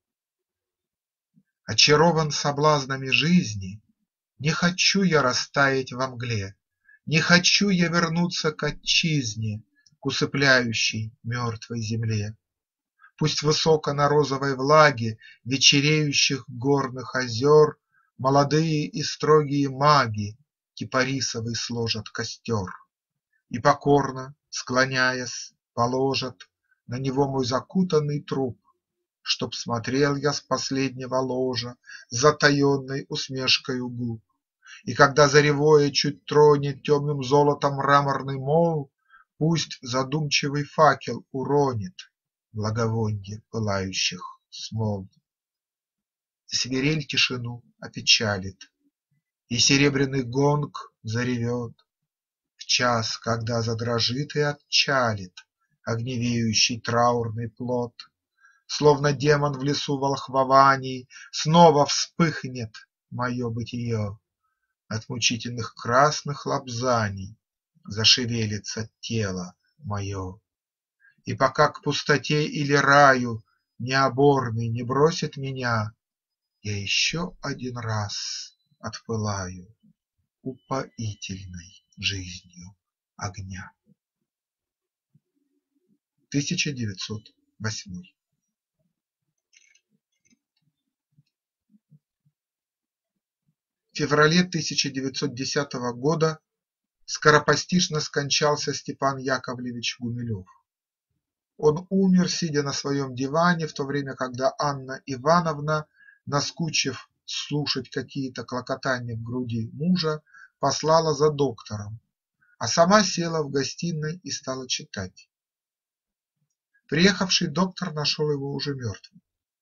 Очарован соблазнами жизни, не хочу я растаять во мгле, не хочу я вернуться к отчизне, к усыпляющей мертвой земле. Пусть высоко на розовой влаге вечереющих горных озер молодые и строгие маги кипарисовый сложат костер и покорно, склоняясь, положат на него мой закутанный труп, чтоб смотрел я с последнего ложа с затаенной усмешкою губ. И когда заревое чуть тронет темным золотом мраморный мол, пусть задумчивый факел уронит благовонье пылающих смол. Свирель тишину опечалит, и серебряный гонг заревет в час, когда задрожит и отчалит огневеющий траурный плод. Словно демон в лесу волхвований, снова вспыхнет мое бытие. От мучительных красных лобзаний зашевелится тело мое. И пока к пустоте или раю необорный не бросит меня, я еще один раз отпылаю упоительной жизнью огня. тысяча девятьсот восьмой. В феврале тысяча девятьсот десятого года скоропостижно скончался Степан Яковлевич Гумилев. Он умер, сидя на своем диване, в то время, когда Анна Ивановна, наскучив слушать какие-то клокотания в груди мужа, послала за доктором, а сама села в гостиной и стала читать. Приехавший доктор нашел его уже мертвым.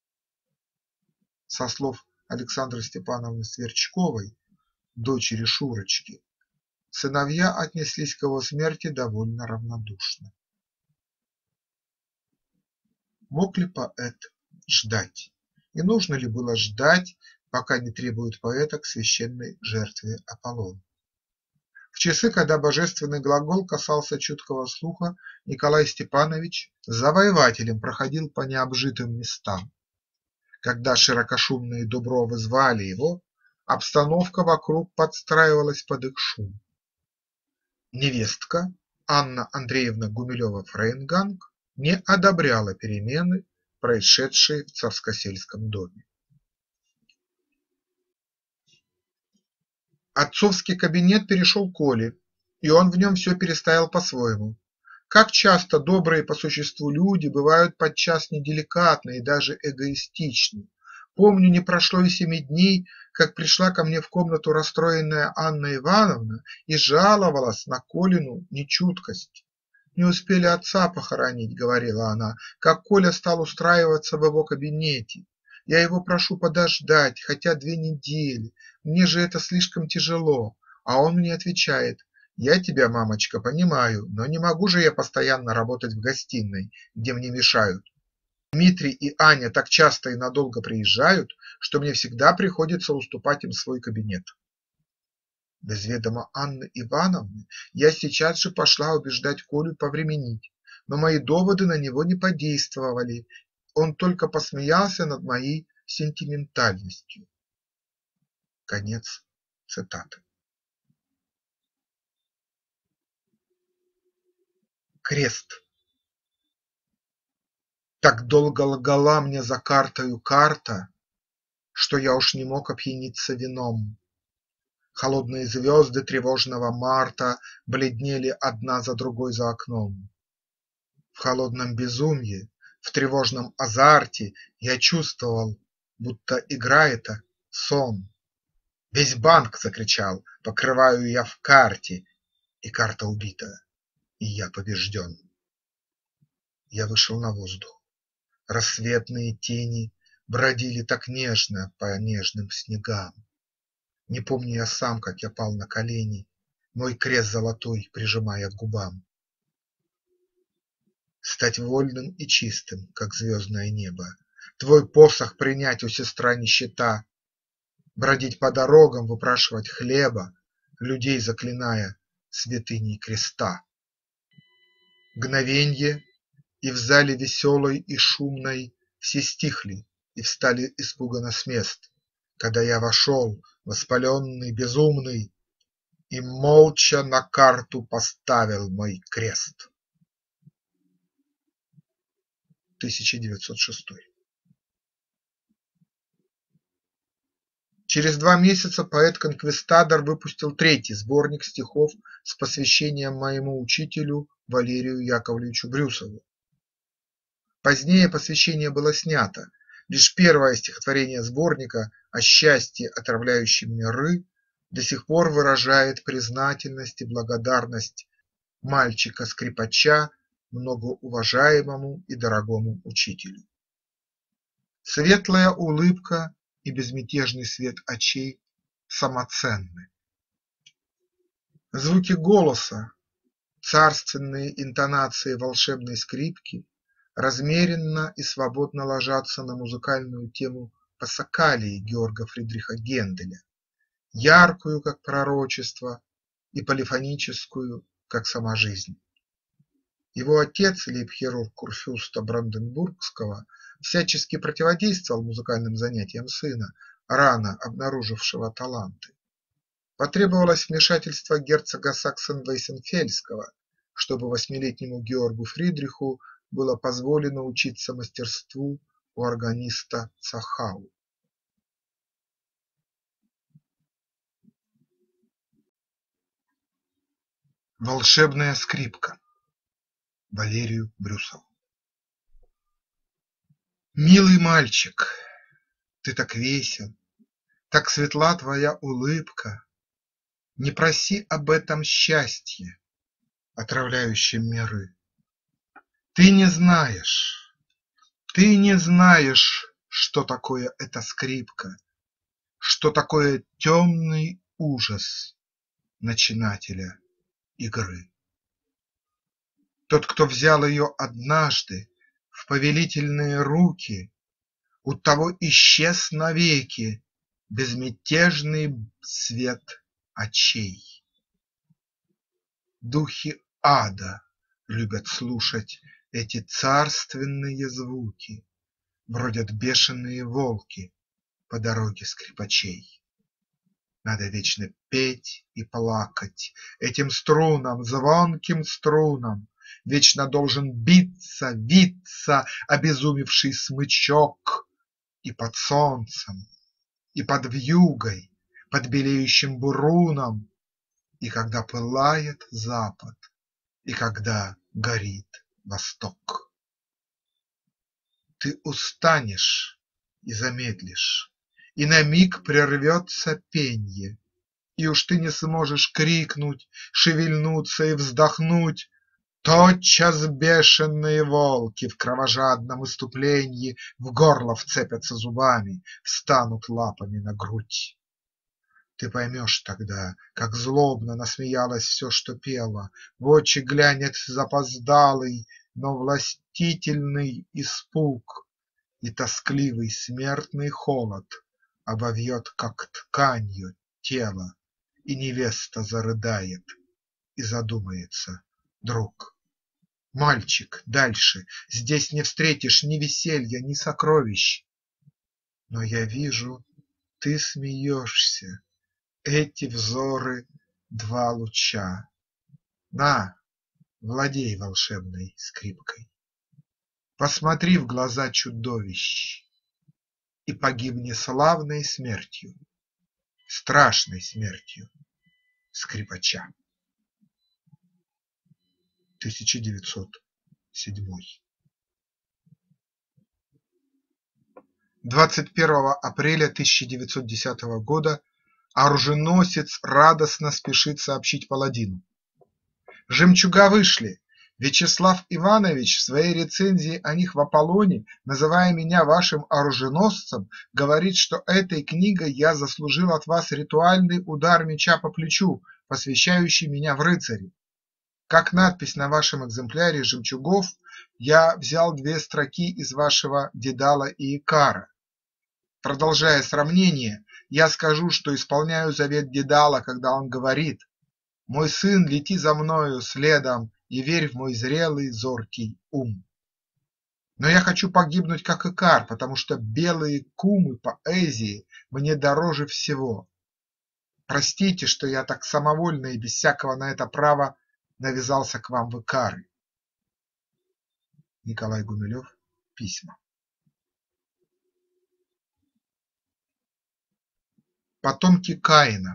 Со слов Александры Степановны Сверчковой, дочери Шурочки, сыновья отнеслись к его смерти довольно равнодушно. Мог ли поэт ждать? И нужно ли было ждать, пока не требуют поэта к священной жертве Аполлону? В часы, когда божественный глагол касался чуткого слуха, Николай Степанович завоевателем проходил по необжитым местам. Когда широкошумные дубровы звали его, обстановка вокруг подстраивалась под их шум. Невестка Анна Андреевна Гумилева-Фрейнганг не одобряла перемены, происшедшие в Царскосельском доме. Отцовский кабинет перешел к Оле, и он в нем все переставил по-своему. Как часто добрые по существу люди бывают подчас неделикатны и даже эгоистичны. Помню, не прошло и семи дней, как пришла ко мне в комнату расстроенная Анна Ивановна и жаловалась на Колину нечуткость. «Не успели отца похоронить, — говорила она, — как Коля стал устраиваться в его кабинете. Я его прошу подождать, хотя две недели, мне же это слишком тяжело». А он мне отвечает: «Я тебя, мамочка, понимаю, но не могу же я постоянно работать в гостиной, где мне мешают. Дмитрий и Аня так часто и надолго приезжают, что мне всегда приходится уступать им свой кабинет». Без ведома Анны Ивановны я сейчас же пошла убеждать Колю повременить, но мои доводы на него не подействовали, он только посмеялся над моей сентиментальностью. Конец цитаты. Крест. Так долго лгала мне за картою карта, что я уж не мог опьяниться вином. Холодные звезды тревожного марта бледнели одна за другой за окном. В холодном безумье, в тревожном азарте я чувствовал, будто игра это сон. Весь банк закричал: покрываю я в карте, и карта убита, и я побежден. Я вышел на воздух. Рассветные тени бродили так нежно по нежным снегам. Не помню я сам, как я пал на колени, мой крест золотой прижимая к губам. Стать вольным и чистым, как звездное небо, твой посох принять у сестра нищета, бродить по дорогам, выпрашивать хлеба, людей заклиная святыней креста. Мгновенье, и в зале веселой и шумной все стихли и встали испуганно с мест, когда я вошел, воспаленный, безумный, и молча на карту поставил мой крест. тысяча девятьсот шестой. Через два месяца поэт-конквистадор выпустил третий сборник стихов с посвящением моему учителю Валерию Яковлевичу Брюсову. Позднее посвящение было снято, лишь первое стихотворение сборника о счастье, отравляющем миры, до сих пор выражает признательность и благодарность мальчика-скрипача многоуважаемому и дорогому учителю. Светлая улыбка и безмятежный свет очей самоценны. Звуки голоса, царственные интонации волшебной скрипки размеренно и свободно ложатся на музыкальную тему Пассакалии Георга Фридриха Генделя, яркую, как пророчество, и полифоническую, как сама жизнь. Его отец, лейб-хирург Курфюрста Бранденбургского, всячески противодействовал музыкальным занятиям сына, рано обнаружившего таланты. Потребовалось вмешательство герцога Саксен-Вейсенфельского, чтобы восьмилетнему Георгу Фридриху было позволено учиться мастерству у органиста Цахау. Волшебная скрипка. Валерию Брюсову. Милый мальчик, ты так весел, так светла твоя улыбка, не проси об этом счастье, отравляющем миры. Ты не знаешь, ты не знаешь, что такое эта скрипка, что такое темный ужас начинателя игры. Тот, кто взял ее однажды в повелительные руки, у того исчез навеки безмятежный свет очей. Духи ада любят слушать эти царственные звуки, бродят бешеные волки по дороге скрипачей. Надо вечно петь и плакать этим струнам, звонким струнам, вечно должен биться, виться обезумевший смычок, и под солнцем, и под вьюгой, под белеющим буруном, и когда пылает запад, и когда горит восток. Ты устанешь и замедлишь, и на миг прервется пенье, и уж ты не сможешь крикнуть, шевельнуться и вздохнуть. Тотчас бешеные волки в кровожадном исступленье в горло вцепятся зубами, встанут лапами на грудь. Ты поймешь тогда, как злобно насмеялось все, что пело, в очи глянет запоздалый, но властительный испуг, и тоскливый смертный холод обовьет, как тканью, тело, и невеста зарыдает и задумается: друг, мальчик, дальше здесь не встретишь ни веселья, ни сокровищ. Но я вижу, ты смеешься, эти взоры два луча. На, владей волшебной скрипкой, посмотри в глаза чудовищ и погибни славной смертью, страшной смертью скрипача. тысяча девятьсот седьмой. двадцать первого апреля тысяча девятьсот десятого года оруженосец радостно спешит сообщить паладину: жемчуга вышли. Вячеслав Иванович в своей рецензии о них в Аполлоне, называя меня вашим оруженосцем, говорит, что этой книгой я заслужил от вас ритуальный удар меча по плечу, посвящающий меня в рыцари. Как надпись на вашем экземпляре жемчугов, я взял две строки из вашего Дедала и Икара. Продолжая сравнение, я скажу, что исполняю завет Дедала, когда он говорит: мой сын, лети за мною следом и верь в мой зрелый, зоркий ум. Но я хочу погибнуть, как Икар, потому что белые кумы поэзии мне дороже всего. Простите, что я так самовольно и без всякого на это права навязался к вам в Икары. Николай Гумилев. Письма. Потомки Каина.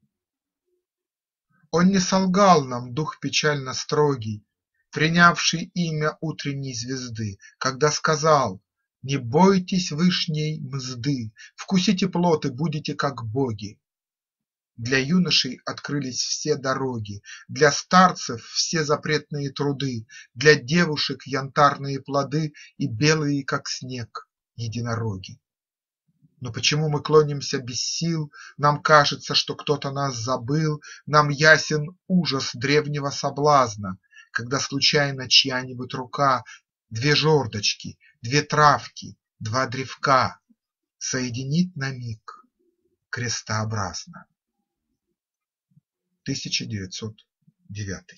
Он не солгал нам, дух печально строгий, принявший имя утренней звезды, когда сказал: не бойтесь вышней мзды, вкусите плод и будете как боги. Для юношей открылись все дороги, для старцев все запретные труды, для девушек янтарные плоды и белые, как снег, единороги. Но почему мы клонимся без сил, нам кажется, что кто-то нас забыл, нам ясен ужас древнего соблазна, когда случайно чья-нибудь рука две жердочки, две травки, два древка соединит на миг крестообразно. тысяча девятьсот девятый.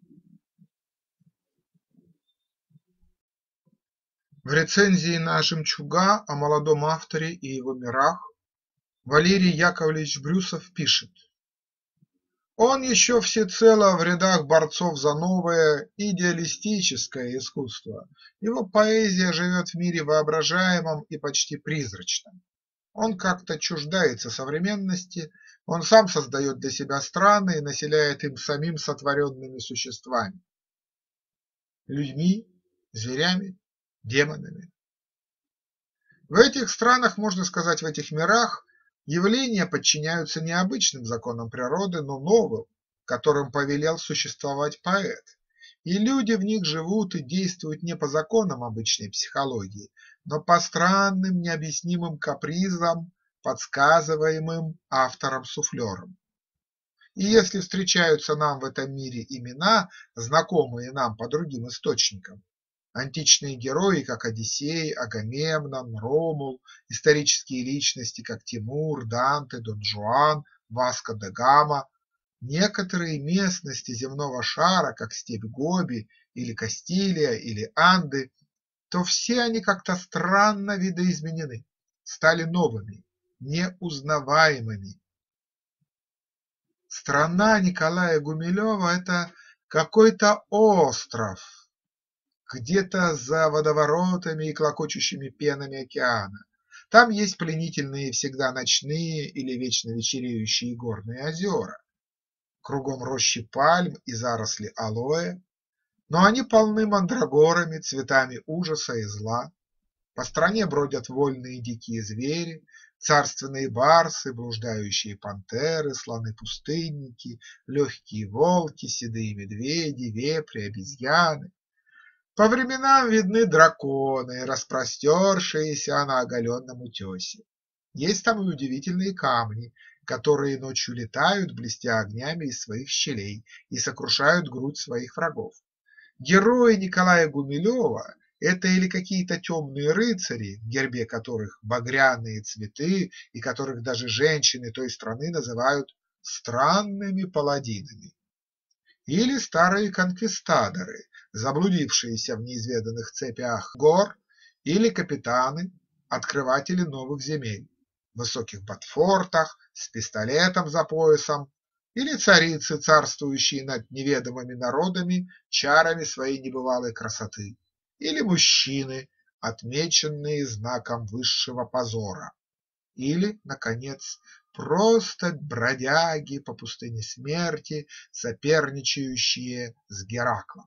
В рецензии на «Жемчуга» о молодом авторе и его мирах Валерий Яковлевич Брюсов пишет: он еще всецело в рядах борцов за новое идеалистическое искусство, его поэзия живет в мире воображаемом и почти призрачном. Он как-то чуждается современности, он сам создает для себя страны и населяет им самим сотворенными существами – людьми, зверями, демонами. В этих странах, можно сказать, в этих мирах, явления подчиняются не обычным законам природы, но новым, которым повелел существовать поэт, и люди в них живут и действуют не по законам обычной психологии, но по странным необъяснимым капризам, подсказываемым автором-суфлером. И если встречаются нам в этом мире имена, знакомые нам по другим источникам, античные герои, как Одиссей, Агамемнон, Ромул, исторические личности, как Тимур, Данте, Дон Жуан, Васко де Гама, некоторые местности земного шара, как степь Гоби или Кастилия или Анды, то все они как-то странно видоизменены, стали новыми, неузнаваемыми. Страна Николая Гумилева – это какой-то остров, где-то за водоворотами и клокочущими пенами океана. Там есть пленительные всегда ночные или вечно вечереющие горные озера, кругом рощи пальм и заросли алоэ, но они полны мандрагорами, цветами ужаса и зла. По стране бродят вольные дикие звери, царственные барсы, блуждающие пантеры, слоны-пустынники, легкие волки, седые медведи, вепри, обезьяны. По временам видны драконы, распростершиеся на оголенном утесе. Есть там и удивительные камни, которые ночью летают, блестя огнями из своих щелей, и сокрушают грудь своих врагов. Герои Николая Гумилева – это или какие-то темные рыцари, в гербе которых багряные цветы и которых даже женщины той страны называют странными паладинами, или старые конквистадоры, заблудившиеся в неизведанных цепях гор, или капитаны, открыватели новых земель, в высоких ботфортах, с пистолетом за поясом, или царицы, царствующие над неведомыми народами чарами своей небывалой красоты, или мужчины, отмеченные знаком высшего позора, или, наконец, просто бродяги по пустыне смерти, соперничающие с Гераклом.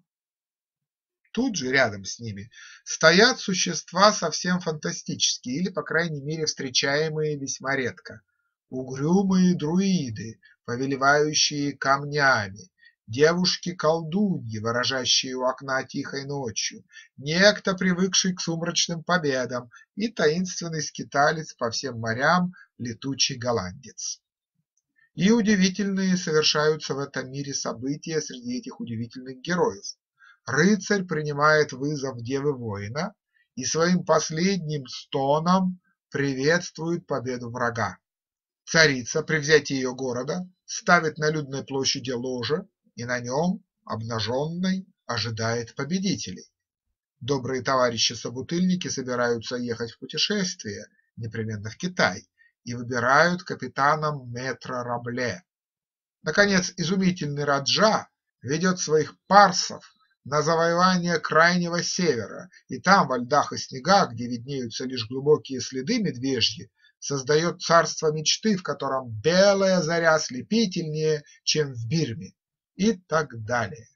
Тут же рядом с ними стоят существа совсем фантастические или, по крайней мере, встречаемые весьма редко. Угрюмые друиды, повелевающие камнями, девушки-колдуньи, ворожащие у окна тихой ночью, некто, привыкший к сумрачным победам, и таинственный скиталец по всем морям летучий голландец. И удивительные совершаются в этом мире события среди этих удивительных героев. Рыцарь принимает вызов девы-воина и своим последним стоном приветствует победу врага. Царица при взятии ее города ставит на людной площади ложе и на нем, обнаженной, ожидает победителей. Добрые товарищи-собутыльники собираются ехать в путешествие, непременно в Китай, и выбирают капитаном Метра Рабле. Наконец, изумительный Раджа ведет своих парсов на завоевание крайнего севера, и там, во льдах и снегах, где виднеются лишь глубокие следы медвежьи, создает царство мечты, в котором белая заря ослепительнее, чем в Бирме, и так далее.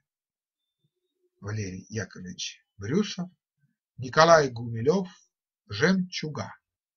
Валерий Яковлевич Брюсов, Николай Гумилев, «Жемчуга».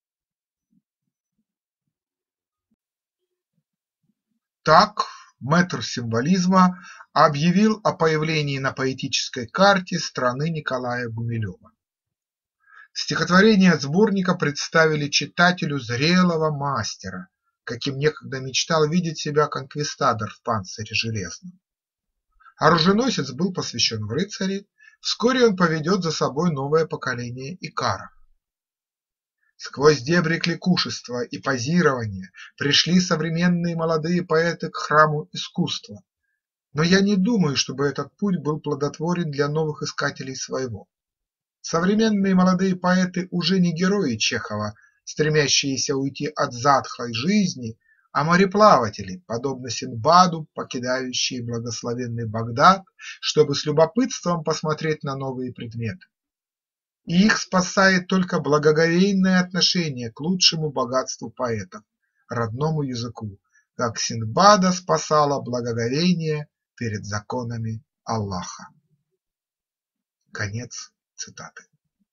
Так мэтр символизма объявил о появлении на поэтической карте страны Николая Гумилева. Стихотворения сборника представили читателю зрелого мастера, каким некогда мечтал видеть себя конквистадор в панцире железном. Оруженосец был посвящен в рыцари, вскоре он поведет за собой новое поколение икаров. Сквозь дебри кликушества и позирования пришли современные молодые поэты к храму искусства, но я не думаю, чтобы этот путь был плодотворен для новых искателей своего. Современные молодые поэты уже не герои Чехова, стремящиеся уйти от затхлой жизни, а мореплаватели, подобно Синдбаду, покидающие благословенный Багдад, чтобы с любопытством посмотреть на новые предметы. И их спасает только благоговейное отношение к лучшему богатству поэтов, родному языку, как Синдбада спасало благоговение перед законами Аллаха. Конец цитаты.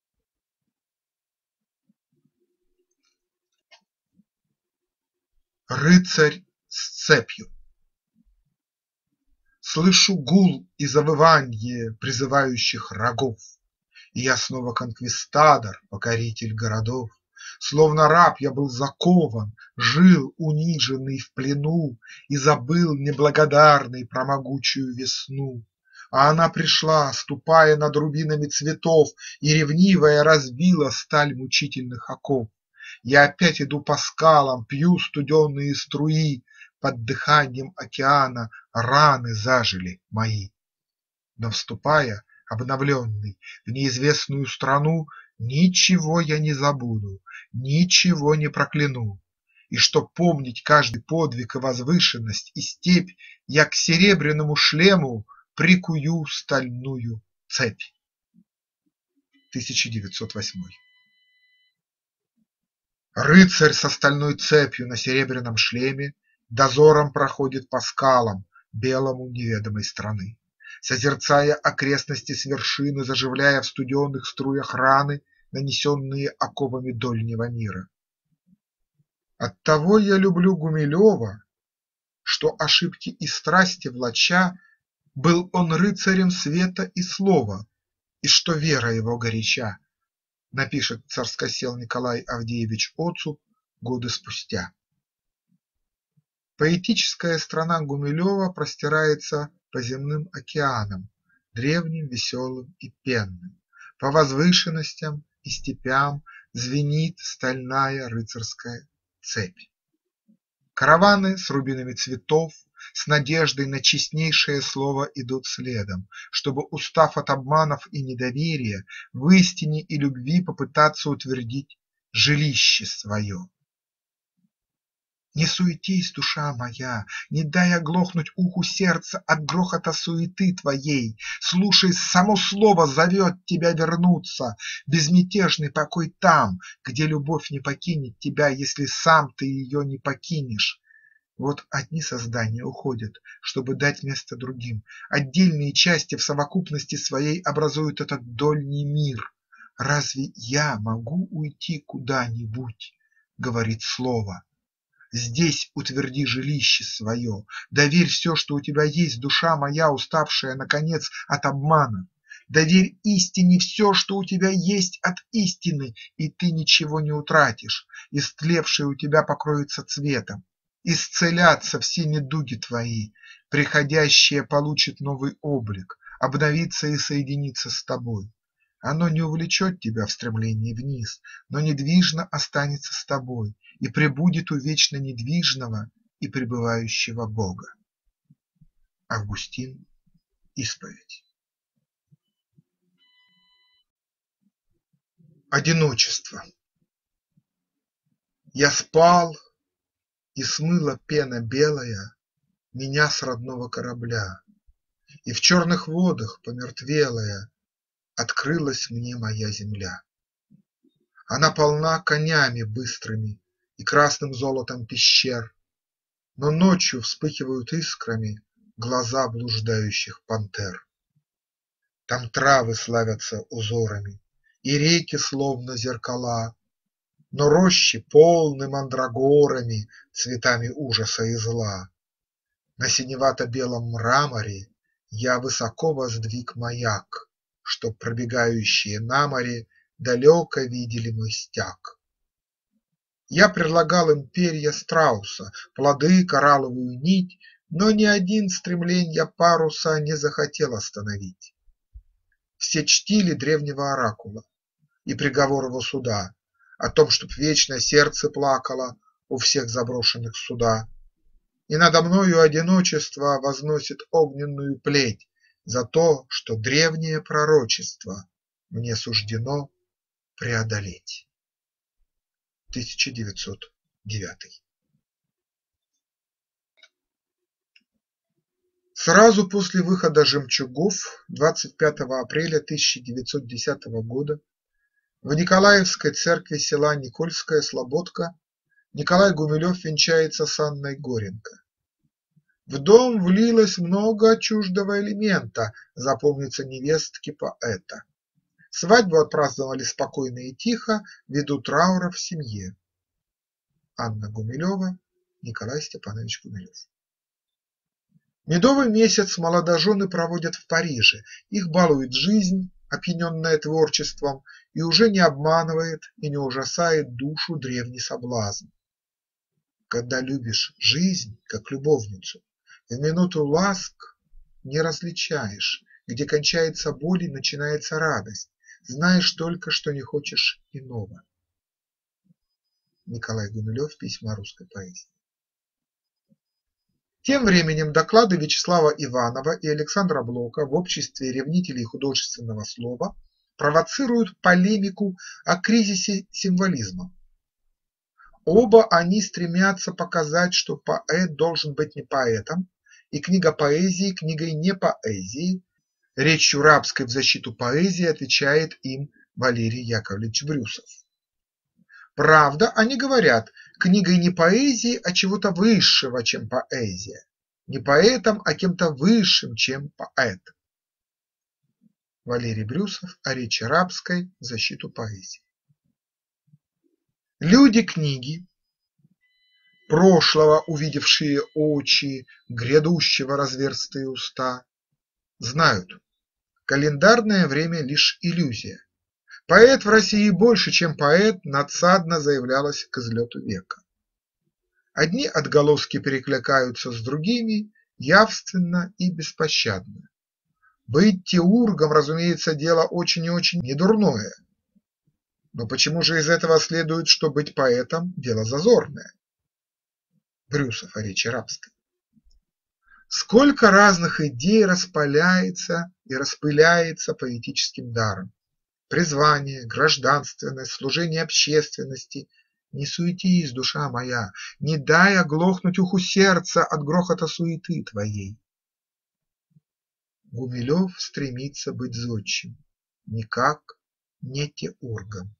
Рыцарь с цепью. Слышу гул и завыванье призывающих рогов, и я снова конквистадор, покоритель городов. Словно раб я был закован, жил униженный в плену и забыл неблагодарный про могучую весну. А она пришла, ступая над рубинами цветов, и ревнивая разбила сталь мучительных оков. Я опять иду по скалам, пью студеные струи, под дыханием океана раны зажили мои. Но вступая, обновленный, в неизвестную страну, ничего я не забуду, ничего не прокляну. И чтоб помнить каждый подвиг и возвышенность и степь, я к серебряному шлему прикую стальную цепь. тысяча девятьсот восьмой. Рыцарь со стальной цепью на серебряном шлеме дозором проходит по скалам белому неведомой страны, созерцая окрестности с вершины, заживляя в студеных струях раны, нанесенные оковами дольнего мира. Оттого я люблю Гумилева, что ошибки и страсти влача был он рыцарем света и слова, и что вера его горяча, напишет царскосел Николай Авдеевич Оцу годы спустя. Поэтическая страна Гумилева простирается по земным океанам, древним, веселым и пенным, по возвышенностям и степям звенит стальная рыцарская цепь. Караваны с рубинами цветов, с надеждой на честнейшее слово идут следом, чтобы, устав от обманов и недоверия, в истине и любви попытаться утвердить жилище свое. Не суетись, душа моя, не дай оглохнуть уху сердца от грохота суеты твоей, слушай, само слово зовет тебя вернуться, безмятежный покой там, где любовь не покинет тебя, если сам ты ее не покинешь. Вот одни создания уходят, чтобы дать место другим, отдельные части в совокупности своей образуют этот дольний мир. Разве я могу уйти куда-нибудь, говорит слово. Здесь утверди жилище свое, доверь все, что у тебя есть, душа моя, уставшая, наконец, от обмана. Доверь истине все, что у тебя есть от истины, и ты ничего не утратишь, истлевшее у тебя покроется цветом. Исцелятся все недуги твои, приходящее получит новый облик, обновится и соединится с тобой. Оно не увлечет тебя в стремлении вниз, но недвижно останется с тобой и пребудет у вечно недвижного и пребывающего Бога. Августин. Исповедь. Одиночество. Я спал, и смыла пена белая меня с родного корабля, и в черных водах помертвелая открылась мне моя земля. Она полна конями быстрыми и красным золотом пещер, но ночью вспыхивают искрами глаза блуждающих пантер. Там травы славятся узорами, и реки словно зеркала, но рощи полны мандрагорами, цветами ужаса и зла. На синевато-белом мраморе я высоко воздвиг маяк, чтоб пробегающие на море далеко видели мой стяг. Я предлагал им перья страуса, плоды, коралловую нить, но ни один стремленья паруса не захотел остановить. Все чтили древнего оракула и приговор его суда о том, чтоб вечно сердце плакало у всех заброшенных суда. И надо мною одиночество возносит огненную плеть за то, что древнее пророчество мне суждено преодолеть. тысяча девятьсот девятый. Сразу после выхода «Жемчугов» двадцать пятого апреля тысяча девятьсот десятого года в Николаевской церкви села Никольская Слободка Николай Гумилев венчается с Анной Горенко. В дом влилось много чуждого элемента, запомнится невестке поэта. Свадьбу отпраздновали спокойно и тихо, ввиду траура в семье. Анна Гумилева, Николай Степанович Гумилев. Медовый месяц молодожены проводят в Париже, их балует жизнь, опьяненная творчеством, и уже не обманывает и не ужасает душу древний соблазн. Когда любишь жизнь, как любовницу, в минуту ласк не различаешь, где кончается боль и начинается радость, знаешь только, что не хочешь иного. Николай Гумилев. Письма русской поэзии. Тем временем доклады Вячеслава Иванова и Александра Блока в обществе ревнителей художественного слова провоцируют полемику о кризисе символизма. Оба они стремятся показать, что поэт должен быть не поэтом, и книга поэзии книгой не поэзии. Речью рабской в защиту поэзии отвечает им Валерий Яковлевич Брюсов. Правда, они говорят, книгой не поэзии, а чего-то высшего, чем поэзия. Не поэтом, а кем-то высшим, чем поэт. Валерий Брюсов о речи рабской в защиту поэзии. Люди книги, прошлого увидевшие очи, грядущего разверстые уста, знают, календарное время лишь иллюзия. Поэт в России больше, чем поэт, надсадно заявлялось к излету века. Одни отголоски перекликаются с другими явственно и беспощадно. Быть теургом, разумеется, дело очень и очень недурное. Но почему же из этого следует, что быть поэтом – дело зазорное? Брюсов о речи рабской. Сколько разных идей распаляется и распыляется поэтическим даром. Призвание, гражданственность, служение общественности. Не суетись, душа моя, не дай оглохнуть уху сердца от грохота суеты твоей. Гумилев стремится быть зодчим, никак не теургом.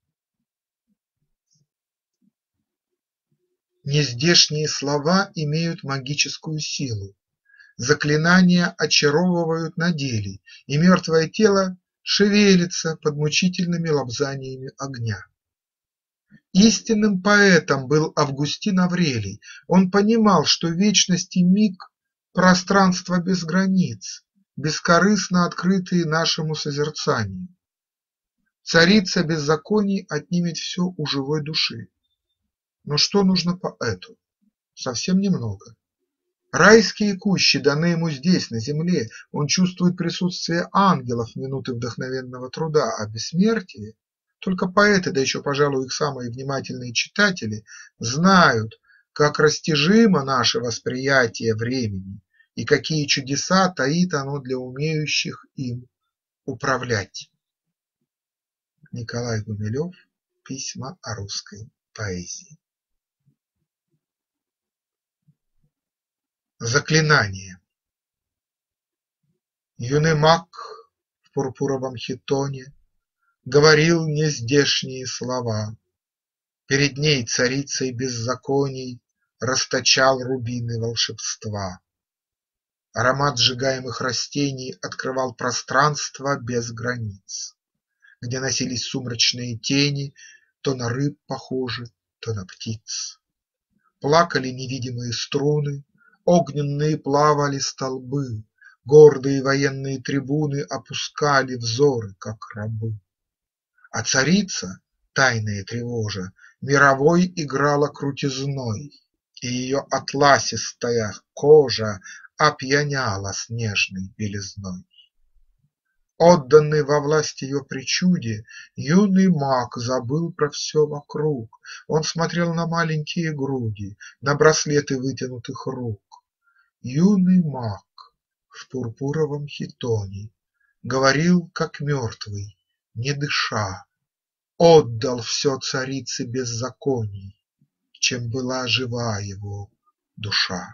Нездешние слова имеют магическую силу. Заклинания очаровывают на деле, и мертвое тело шевелится под мучительными лобзаниями огня. Истинным поэтом был Августин Аврелий. Он понимал, что вечность и миг – пространство без границ, бескорыстно открытые нашему созерцанию. Царица беззаконий отнимет все у живой души. Но что нужно поэту? Совсем немного. Райские кущи даны ему здесь, на земле, он чувствует присутствие ангелов в минуты вдохновенного труда, а бессмертие только поэты, да еще, пожалуй, их самые внимательные читатели, знают, как растяжимо наше восприятие времени и какие чудеса таит оно для умеющих им управлять. Николай Гумилев. Письма о русской поэзии. Заклинание. Юный маг в пурпуровом хитоне говорил нездешние слова, перед ней царицей беззаконий расточал рубины волшебства. Аромат сжигаемых растений открывал пространство без границ, где носились сумрачные тени, то на рыб похожи, то на птиц. Плакали невидимые струны, огненные плавали столбы, гордые военные трибуны опускали взоры, как рабы. А царица, тайная тревожа, мировой играла крутизной, и ее атласистая кожа опьяняла снежной белизной. Отданный во власть ее причуде, юный маг забыл про все вокруг. Он смотрел на маленькие груди, на браслеты вытянутых рук. Юный маг в пурпуровом хитоне говорил, как мертвый, не дыша, отдал все царице беззаконий, чем была жива его душа.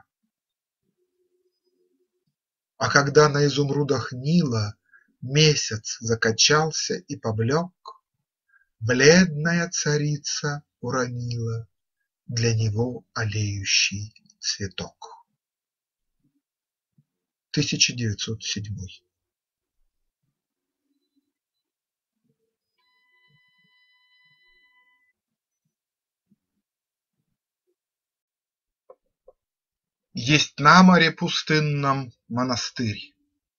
А когда на изумрудах Нила месяц закачался и поблек, бледная царица уронила для него алеющий цветок. тысяча девятьсот седьмой. Есть на море пустынном монастырь.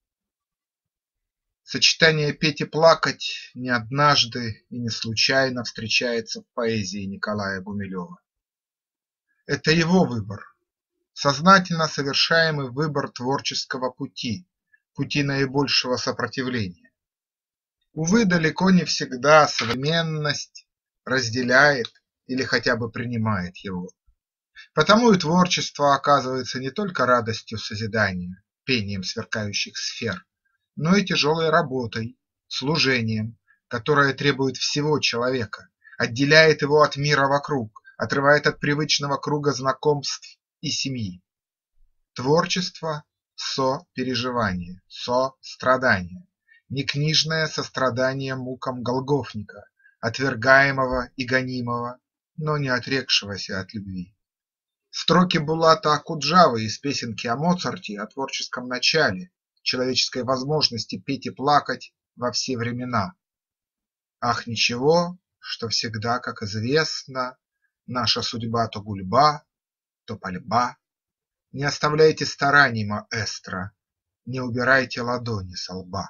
Сочетание петь и плакать не однажды и не случайно встречается в поэзии Николая Гумилева. Это его выбор, сознательно совершаемый выбор творческого пути, пути наибольшего сопротивления. Увы, далеко не всегда современность разделяет или хотя бы принимает его. Потому и творчество оказывается не только радостью созидания, пением сверкающих сфер, но и тяжелой работой, служением, которое требует всего человека, отделяет его от мира вокруг, отрывает от привычного круга знакомств и семьи. Творчество – сопереживание, сострадание, не книжное сострадание мукам голгофника, отвергаемого и гонимого, но не отрекшегося от любви. Строки Булата Акуджавы из песенки о Моцарте о творческом начале, человеческой возможности петь и плакать во все времена. Ах, ничего, что всегда, как известно, наша судьба то гульба, то пальба. Не оставляйте стараний, маэстро, не убирайте ладони со лба.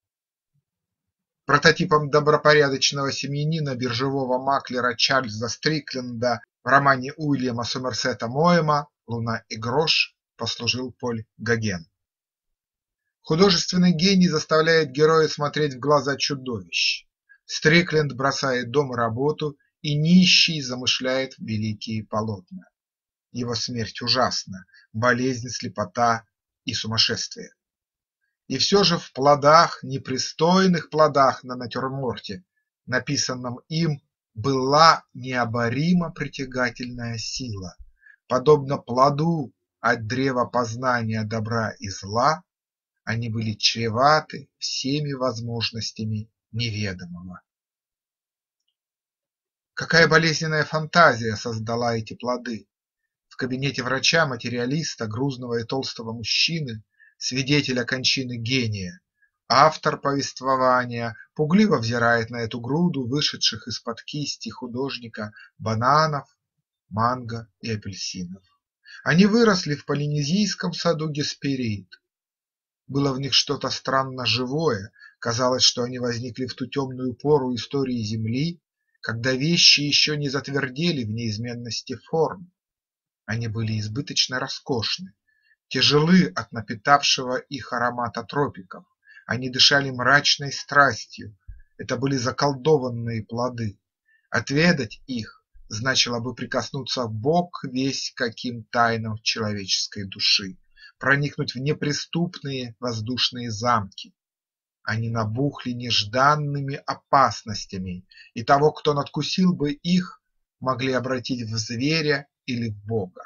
Прототипом добропорядочного семьянина биржевого маклера Чарльза Стрикленда в романе Уильяма Сомерсета Моэма «Луна и грош» послужил Поль Гоген. Художественный гений заставляет героя смотреть в глаза чудовищ. Стрикленд бросает дом и работу, и нищий замышляет великие полотна. Его смерть ужасна, болезнь, слепота и сумасшествие. И все же в плодах, непристойных плодах на натюрморте, написанном им, была необоримо притягательная сила. Подобно плоду от древа познания добра и зла, они были чреваты всеми возможностями неведомого. Какая болезненная фантазия создала эти плоды! В кабинете врача-материалиста, грузного и толстого мужчины, свидетеля кончины гения, автор повествования пугливо взирает на эту груду вышедших из-под кисти художника бананов, манго и апельсинов. Они выросли в полинезийском саду Гесперид. Было в них что-то странно живое, казалось, что они возникли в ту темную пору истории Земли, когда вещи еще не затвердели в неизменности форм. Они были избыточно роскошны, тяжелы от напитавшего их аромата тропиков, они дышали мрачной страстью, это были заколдованные плоды. Отведать их значило бы прикоснуться Бог весть каким тайнам человеческой души, проникнуть в неприступные воздушные замки. Они набухли нежданными опасностями, и того, кто надкусил бы их, могли обратить в зверя или в Бога.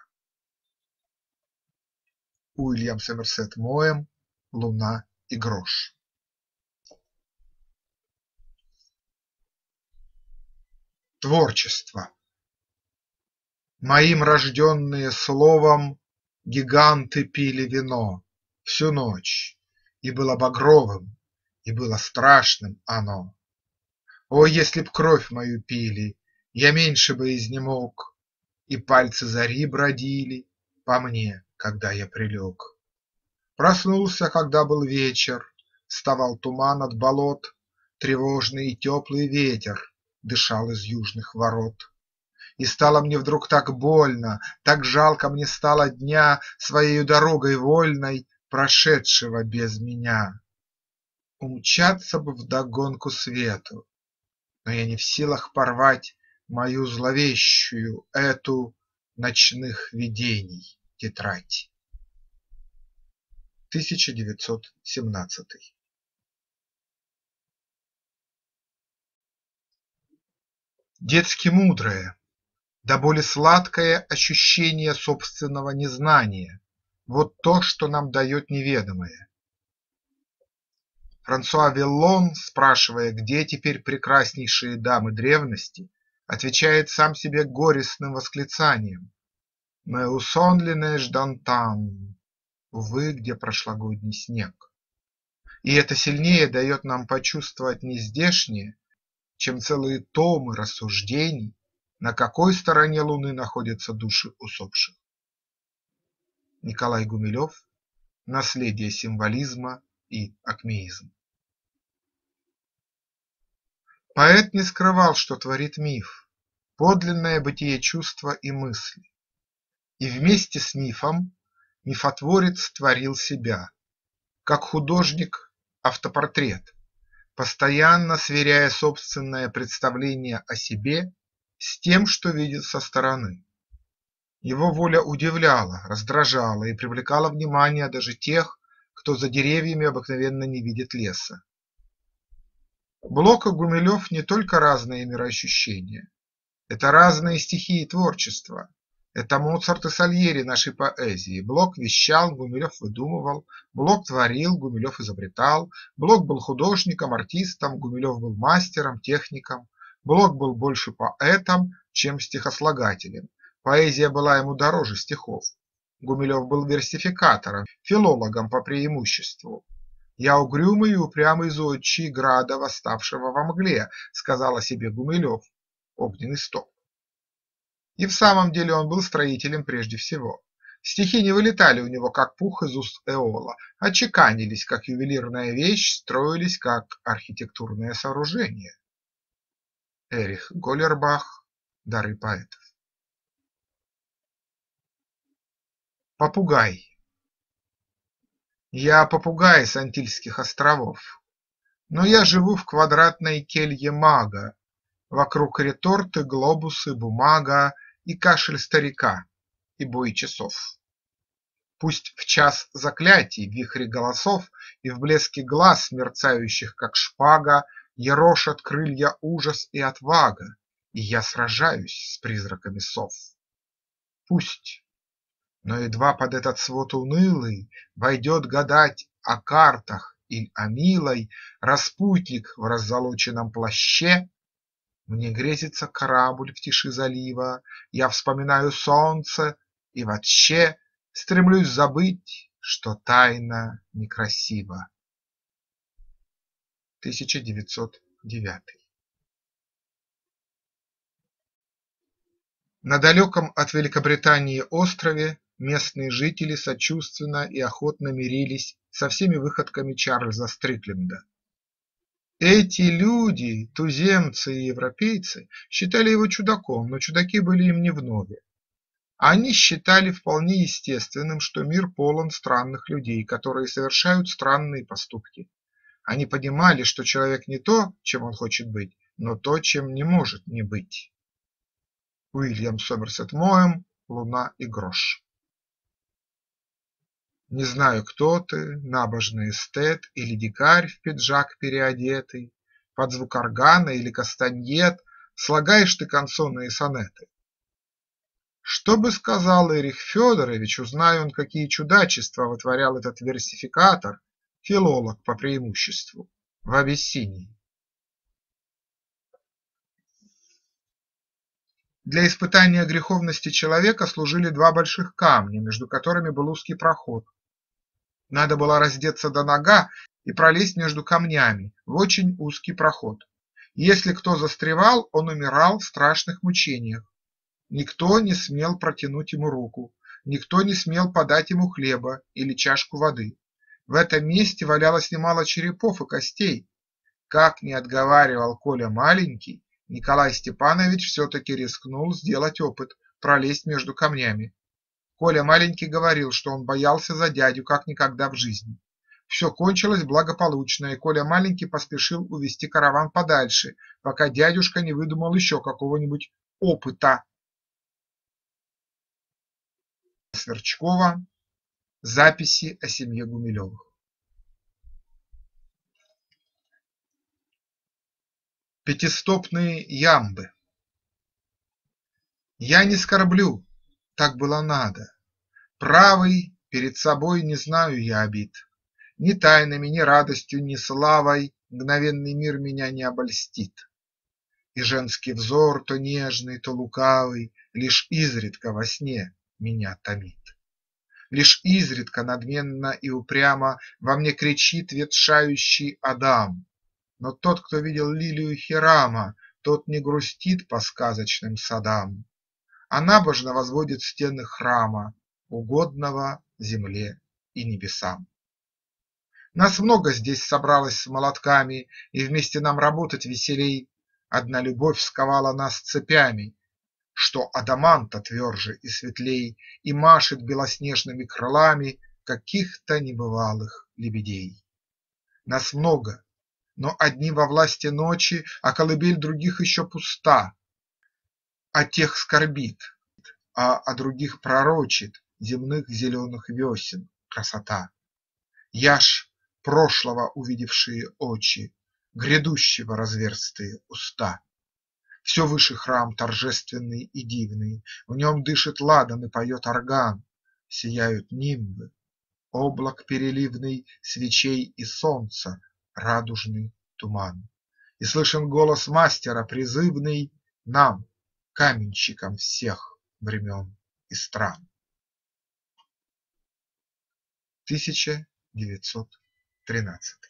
Уильям Сомерсет Моэм «Луна и грош». Творчество. Моим рожденные словом гиганты пили вино всю ночь, и было багровым, и было страшным оно. О, если б кровь мою пили, я меньше бы изнемог, и пальцы зари бродили по мне, когда я прилег. Проснулся, когда был вечер, вставал туман от болот, тревожный и теплый ветер дышал из южных ворот. И стало мне вдруг так больно, так жалко мне стало дня своею дорогой вольной, прошедшего без меня. Умчаться бы вдогонку свету, но я не в силах порвать мою зловещую эту ночных видений тетрадь. тысяча девятьсот семнадцатый. Детски мудрое, до боли сладкое ощущение собственного незнания – вот то, что нам дает неведомое. Франсуа Виллон, спрашивая, где теперь прекраснейшие дамы древности, отвечает сам себе горестным восклицанием: «Mais où sont les neiges d'antan?» Увы, где прошлогодний снег. И это сильнее дает нам почувствовать нездешнее, чем целые томы рассуждений, на какой стороне Луны находятся души усопших. Николай Гумилев. Наследие символизма и акмеизм. Поэт не скрывал, что творит миф, подлинное бытие чувства и мысли. И вместе с мифом мифотворец творил себя, как художник автопортрет, постоянно сверяя собственное представление о себе с тем, что видит со стороны. Его воля удивляла, раздражала и привлекала внимание даже тех, кто за деревьями обыкновенно не видит леса. Блок и Гумилев не только разные мироощущения, это разные стихии творчества, это Моцарт и Сальери нашей поэзии. Блок вещал, Гумилев выдумывал, Блок творил, Гумилев изобретал, Блок был художником, артистом, Гумилев был мастером, техником, Блок был больше поэтом, чем стихослагателем, поэзия была ему дороже стихов. Гумилев был версификатором, филологом по преимуществу. «Я угрюмый и упрямый зодчий града, восставшего во мгле», сказал о себе Гумилев, огненный столб. И в самом деле он был строителем прежде всего. Стихи не вылетали у него, как пух из уст Эола, а чеканились, как ювелирная вещь, строились, как архитектурное сооружение. Эрих Голлербах. Дары поэтов. Попугай. Я попугай с Антильских островов, но я живу в квадратной келье мага, вокруг реторты, глобусы, бумага и кашель старика, и бой часов. Пусть в час заклятий, в вихре голосов и в блеске глаз, мерцающих как шпага, ерошат крылья ужас и отвага, и я сражаюсь с призраками сов. Пусть. Но едва под этот свод унылый войдет гадать о картах или о милой распутник в раззолоченном плаще, мне грезится корабль в тиши залива, я вспоминаю солнце и вообще стремлюсь забыть, что тайна некрасива. тысяча девятьсот девятый. На далеком от Великобритании острове местные жители сочувственно и охотно мирились со всеми выходками Чарльза Стрикленда. Эти люди, туземцы и европейцы, считали его чудаком, но чудаки были им не вновь. Они считали вполне естественным, что мир полон странных людей, которые совершают странные поступки. Они понимали, что человек не то, чем он хочет быть, но то, чем не может не быть. Уильям Сомерсет Моэм, «Луна и грош». Не знаю, кто ты, набожный эстет или дикарь в пиджак переодетый, под звук органа или кастаньет слагаешь ты канцоны и сонеты. Что бы сказал Эрих Федорович, узнай он, какие чудачества вытворял этот версификатор, филолог по преимуществу, в Абиссинии. Для испытания греховности человека служили два больших камня, между которыми был узкий проход. Надо было раздеться до нога и пролезть между камнями в очень узкий проход. Если кто застревал, он умирал в страшных мучениях. Никто не смел протянуть ему руку, никто не смел подать ему хлеба или чашку воды. В этом месте валялось немало черепов и костей. Как ни отговаривал Коля маленький, Николай Степанович все-таки рискнул сделать опыт пролезть между камнями. Коля маленький говорил, что он боялся за дядю как никогда в жизни. Все кончилось благополучно, и Коля маленький поспешил увести караван подальше, пока дядюшка не выдумал еще какого-нибудь опыта. Сверчкова. Записи о семье Гумилевых. Пятистопные ямбы. Я не скорблю, так было надо. Правый перед собой не знаю я обид. Ни тайнами, ни радостью, ни славой мгновенный мир меня не обольстит. И женский взор, то нежный, то лукавый, лишь изредка во сне меня томит. Лишь изредка надменно и упрямо во мне кричит ветшающий Адам. Но тот, кто видел лилию Хирама, тот не грустит по сказочным садам, а набожно возводит стены храма, угодного земле и небесам. Нас много здесь собралось с молотками, и вместе нам работать веселей. Одна любовь сковала нас цепями, что адаманта тверже и светлей, и машет белоснежными крылами каких-то небывалых лебедей. Нас много, но одни во власти ночи, а колыбель других еще пуста, а тех скорбит, а о других пророчит земных зеленых весен красота. Я ж прошлого увидевшие очи, грядущего разверстые уста. Все выше храм торжественный и дивный, в нем дышит ладан и поет орган, сияют нимбы, облак переливный свечей и солнца, радужный туман. И слышен голос мастера призывный нам, каменщикам всех времен и стран. тысяча девятьсот тринадцатый.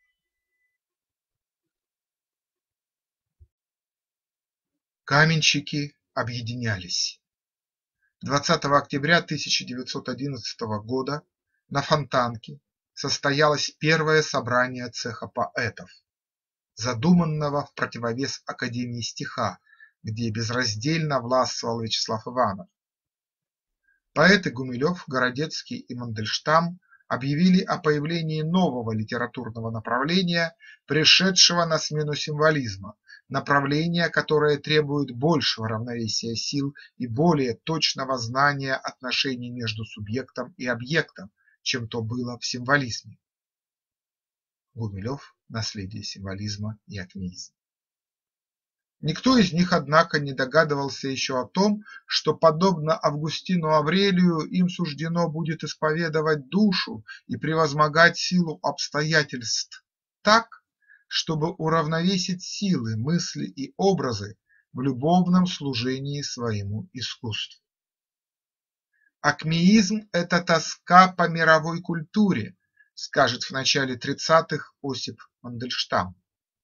Каменщики объединялись. двадцатого октября тысяча девятьсот одиннадцатого года на Фонтанке состоялось первое собрание цеха поэтов, задуманного в противовес Академии стиха, где безраздельно властвовал Вячеслав Иванов. Поэты Гумилев, Городецкий и Мандельштам объявили о появлении нового литературного направления, пришедшего на смену символизма, направления, которое требует большего равновесия сил и более точного знания отношений между субъектом и объектом, чем то было в символизме. Гумилев. Наследие символизма и акмеизм. Никто из них, однако, не догадывался еще о том, что, подобно Августину Аврелию, им суждено будет исповедовать душу и превозмогать силу обстоятельств так, чтобы уравновесить силы, мысли и образы в любовном служении своему искусству. Акмеизм – это тоска по мировой культуре, скажет в начале тридцатых Осип Мандельштам.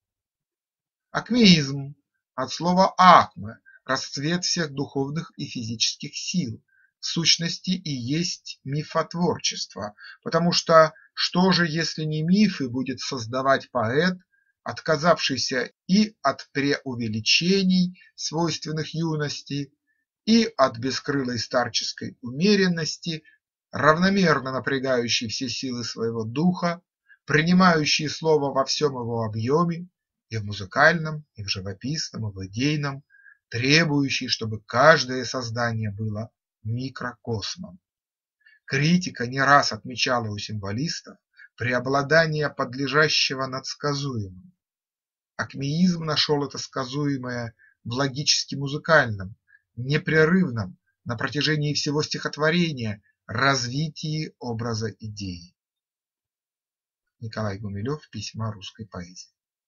Акмеизм от слова акме – расцвет всех духовных и физических сил, в сущности и есть мифотворчество, потому что что же, если не мифы будет создавать поэт, отказавшийся и от преувеличений, свойственных юности, и от бескрылой старческой умеренности, равномерно напрягающий все силы своего духа, принимающий слово во всем его объеме, и в музыкальном, и в живописном, и в идейном, требующий, чтобы каждое создание было микрокосмом. Критика не раз отмечала у символистов преобладание подлежащего над сказуемым. Акмеизм нашел это сказуемое в логически-музыкальном, непрерывном на протяжении всего стихотворения развитии образа идеи. Николай Гумилев. Письма о русской поэзии.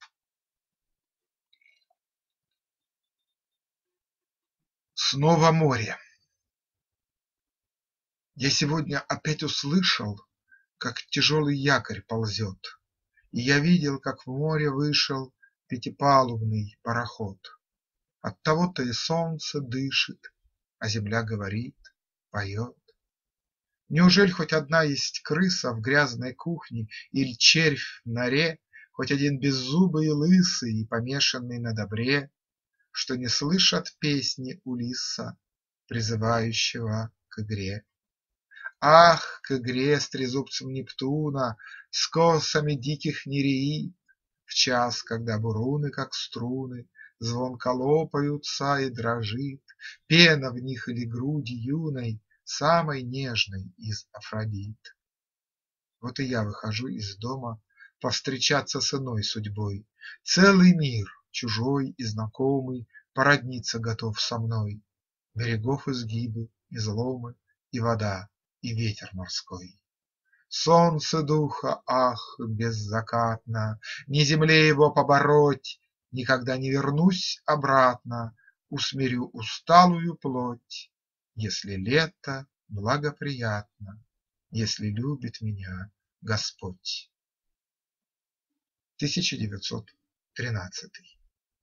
Снова море. Я сегодня опять услышал, как тяжелый якорь ползет, и я видел, как в море вышел пятипалубный пароход. Оттого-то и солнце дышит, а земля говорит, поет. Неужели хоть одна есть крыса в грязной кухне или червь в норе, хоть один беззубый и лысый и помешанный на добре, что не слышат песни Улисса, призывающего к игре? Ах, к игре с трезубцем Нептуна, с косами диких нереид, в час, когда буруны, как струны, звонко лопаются и дрожит пена в них или груди юной, самой нежной из Афродит. Вот и я выхожу из дома повстречаться с иной судьбой. Целый мир, чужой и знакомый, породниться готов со мной. Берегов изгибы, изломы, и вода, и ветер морской. Солнце духа, ах, беззакатно, ни земле его побороть, никогда не вернусь обратно, усмирю усталую плоть. Если лето благоприятно, если любит меня Господь. тысяча девятьсот тринадцатый.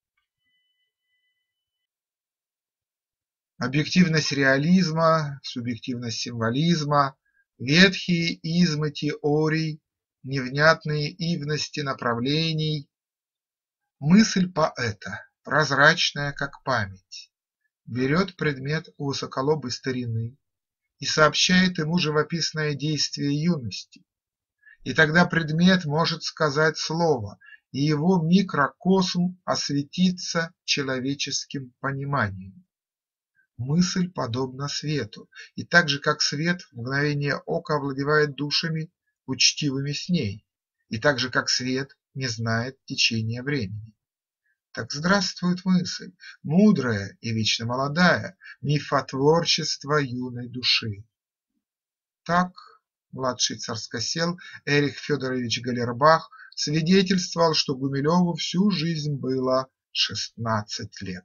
Объективность реализма, субъективность символизма, ветхие измы теорий, невнятные ивности направлений. Мысль поэта, прозрачная как память, берет предмет у высоколобой старины и сообщает ему живописное действие юности, и тогда предмет может сказать слово, и его микрокосм осветится человеческим пониманием. Мысль подобна свету, и так же, как свет в мгновение ока овладевает душами, учтивыми с ней, и так же, как свет не знает течения времени. Так здравствует мысль, мудрая и вечно молодая, мифотворчество юной души. Так младший царскосел Эрих Федорович Галербах свидетельствовал, что Гумилеву всю жизнь было шестнадцать лет.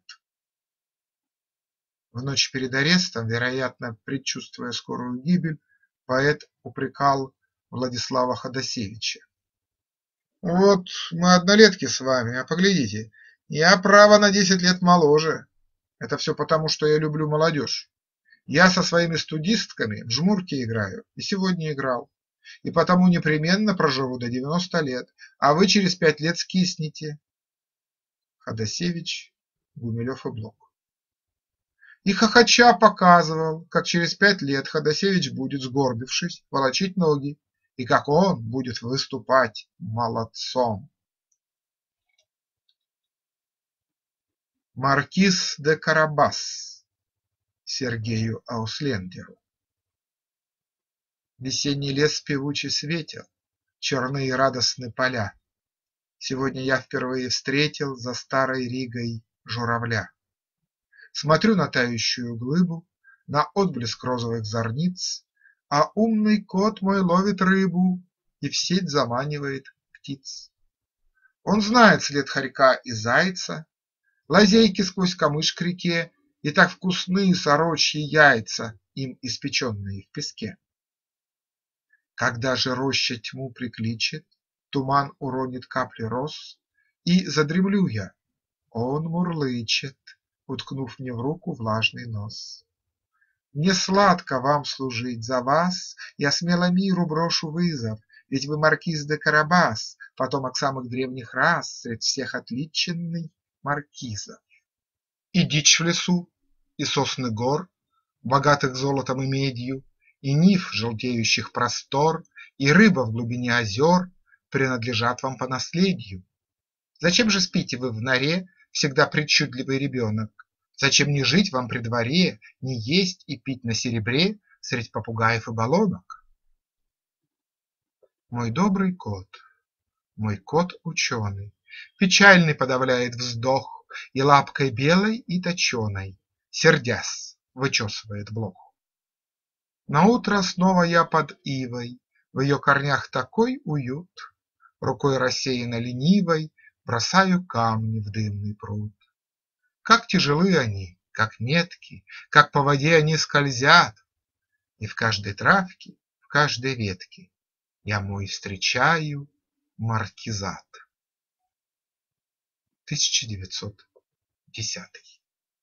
В ночь перед арестом, вероятно, предчувствуя скорую гибель, поэт упрекал Владислава Ходосевича: «Вот мы однолетки с вами, а поглядите, я, право, на десять лет моложе. Это все потому, что я люблю молодежь. Я со своими студистками в жмурки играю и сегодня играл, и потому непременно проживу до девяноста лет, а вы через пять лет скиснете». Ходосевич, Гумилев и Блок. И хохоча показывал, как через пять лет Ходосевич будет, сгорбившись, волочить ноги, и как он будет выступать молодцом. Маркиз де Карабас Сергею Ауслендеру. Весенний лес певучий светел, черные и радостны поля. Сегодня я впервые встретил за старой Ригой журавля. Смотрю на тающую глыбу, на отблеск розовых зорниц, а умный кот мой ловит рыбу и в сеть заманивает птиц. Он знает след хорька и зайца, лазейки сквозь камыш к реке и так вкусны сорочьи яйца, им испеченные в песке. Когда же роща тьму прикличет, туман уронит капли роз, и задремлю я, он мурлычет, уткнув мне в руку влажный нос. Мне сладко вам служить, за вас я смело миру брошу вызов, ведь вы маркиз де Карабас, потомок самых древних рас, средь всех отличенный маркизов. И дичь в лесу, и сосны гор, богатых золотом и медью, и нив желтеющих простор, и рыба в глубине озер принадлежат вам по наследию. Зачем же спите вы в норе, всегда причудливый ребенок? Зачем не жить вам при дворе, не есть и пить на серебре средь попугаев и баллонок? Мой добрый кот, мой кот-ученый, печальный подавляет вздох и лапкой белой и точеной, сердясь, вычесывает блох. Наутро снова я под ивой, в ее корнях такой уют, рукой рассеянно ленивой бросаю камни в дымный пруд. Как тяжелы они, как метки, как по воде они скользят, и в каждой травке, в каждой ветке я мой встречаю маркизат. тысяча девятьсот десятый.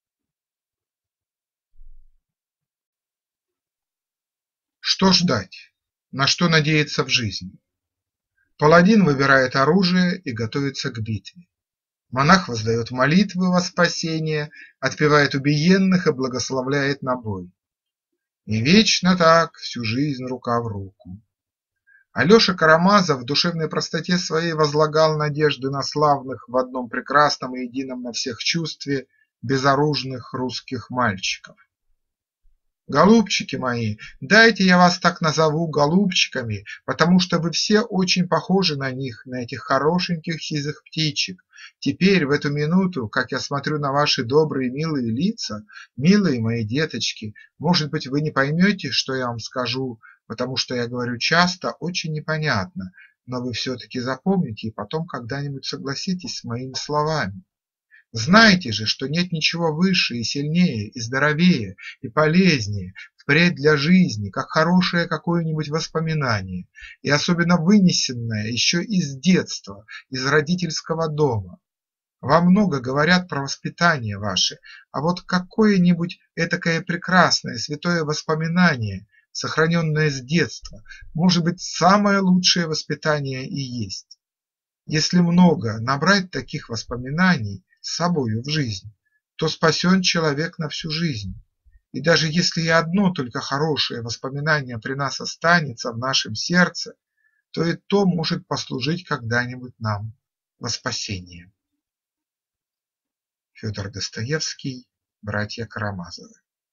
Что ждать? На что надеяться в жизни? Паладин выбирает оружие и готовится к битве. Монах воздает молитвы во спасение, отпевает убиенных и благословляет на бой. И вечно так всю жизнь рука в руку. Алеша Карамазов в душевной простоте своей возлагал надежды на славных в одном прекрасном и едином на всех чувстве безоружных русских мальчиков. Голубчики мои, дайте я вас так назову голубчиками, потому что вы все очень похожи на них, на этих хорошеньких сизых птичек. Теперь, в эту минуту, как я смотрю на ваши добрые милые лица, милые мои деточки, может быть, вы не поймете, что я вам скажу, потому что я говорю часто очень непонятно, но вы все-таки запомните и потом когда-нибудь согласитесь с моими словами. Знайте же, что нет ничего выше и сильнее, и здоровее, и полезнее впредь для жизни, как хорошее какое-нибудь воспоминание, и особенно вынесенное еще из детства, из родительского дома. Вам много говорят про воспитание ваше, а вот какое-нибудь этакое прекрасное святое воспоминание, сохраненное с детства, может быть, самое лучшее воспитание и есть. Если много набрать таких воспоминаний с собою в жизнь, то спасен человек на всю жизнь. И даже если и одно только хорошее воспоминание при нас останется в нашем сердце, то и то может послужить когда-нибудь нам во спасение. Федор Достоевский, братья Карамазовы.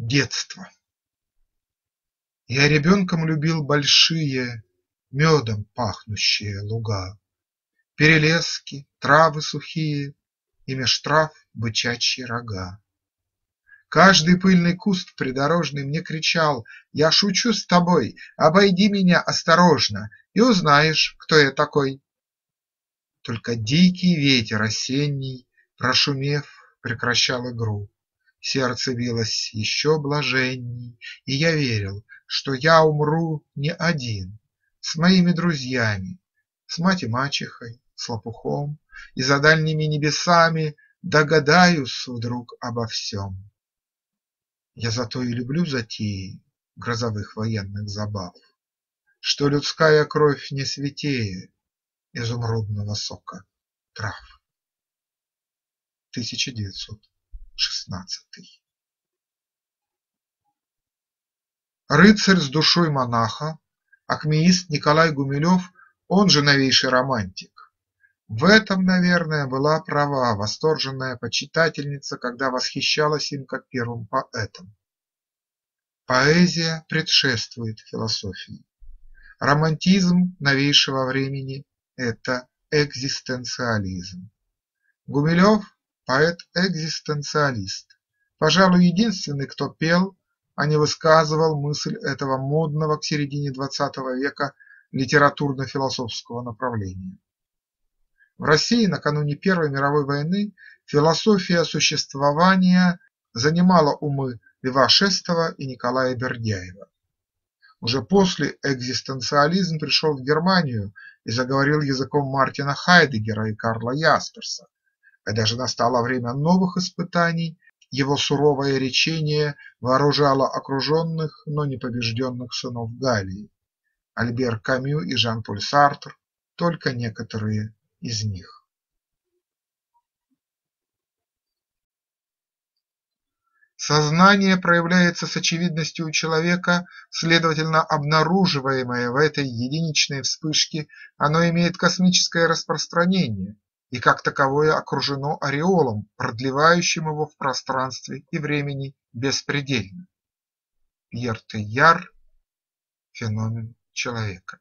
Детство. Я ребенком любил большие, медом пахнущие луга, перелески, травы сухие и меж трав бычачьи рога. Каждый пыльный куст придорожный мне кричал: я шучу с тобой, обойди меня осторожно, и узнаешь, кто я такой. Только дикий ветер осенний, прошумев, прекращал игру. Сердце билось еще блаженней, и я верил, что я умру не один, с моими друзьями, с мать и мачехой, с лопухом, и за дальними небесами догадаюсь вдруг обо всем. Я зато и люблю затеи грозовых военных забав, что людская кровь не святее изумрудного сока трав. тысяча девятьсот шестнадцатый. Рыцарь с душой монаха, акмеист Николай Гумилев, он же новейший романтик. В этом, наверное, была права восторженная почитательница, когда восхищалась им как первым поэтом. Поэзия предшествует философии. Романтизм новейшего времени – это экзистенциализм. Гумилев – поэт-экзистенциалист, пожалуй, единственный, кто пел, а не высказывал мысль этого модного к середине двадцатого века литературно-философского направления. В России накануне Первой мировой войны философия существования занимала умы Льва Шестого и Николая Бердяева. Уже после экзистенциализм пришел в Германию и заговорил языком Мартина Хайдеггера и Карла Ясперса. Когда же настало время новых испытаний, его суровое речение вооружало окруженных, но не побежденных сынов Галлии – Альбер Камю и Жан-Поль Сартр, только некоторые из них. Сознание проявляется с очевидностью у человека, следовательно, обнаруживаемое в этой единичной вспышке, оно имеет космическое распространение и как таковое окружено ореолом, продлевающим его в пространстве и времени беспредельно. Пьер Тейяр. Феномен человека.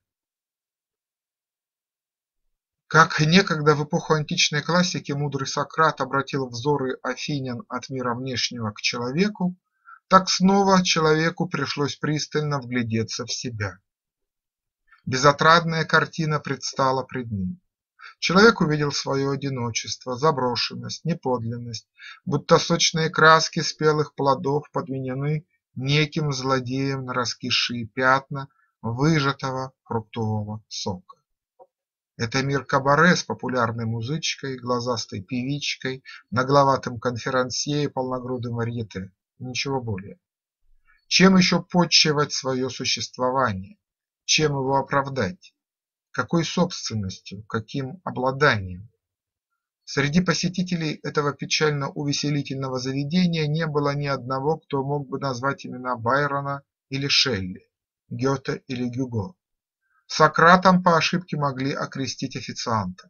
Как некогда в эпоху античной классики мудрый Сократ обратил взоры афинян от мира внешнего к человеку, так снова человеку пришлось пристально вглядеться в себя. Безотрадная картина предстала пред ним. Человек увидел свое одиночество, заброшенность, неподлинность, будто сочные краски спелых плодов подменены неким злодеем на раскисшие пятна выжатого фруктового сока. Это мир кабаре с популярной музычкой, глазастой певичкой, нагловатым конферансье и полногрудым варьете. Ничего более. Чем еще подчивать свое существование? Чем его оправдать? Какой собственностью, каким обладанием? Среди посетителей этого печально-увеселительного заведения не было ни одного, кто мог бы назвать имена Байрона или Шелли, Гёте или Гюго. Сократом по ошибке могли окрестить официанта.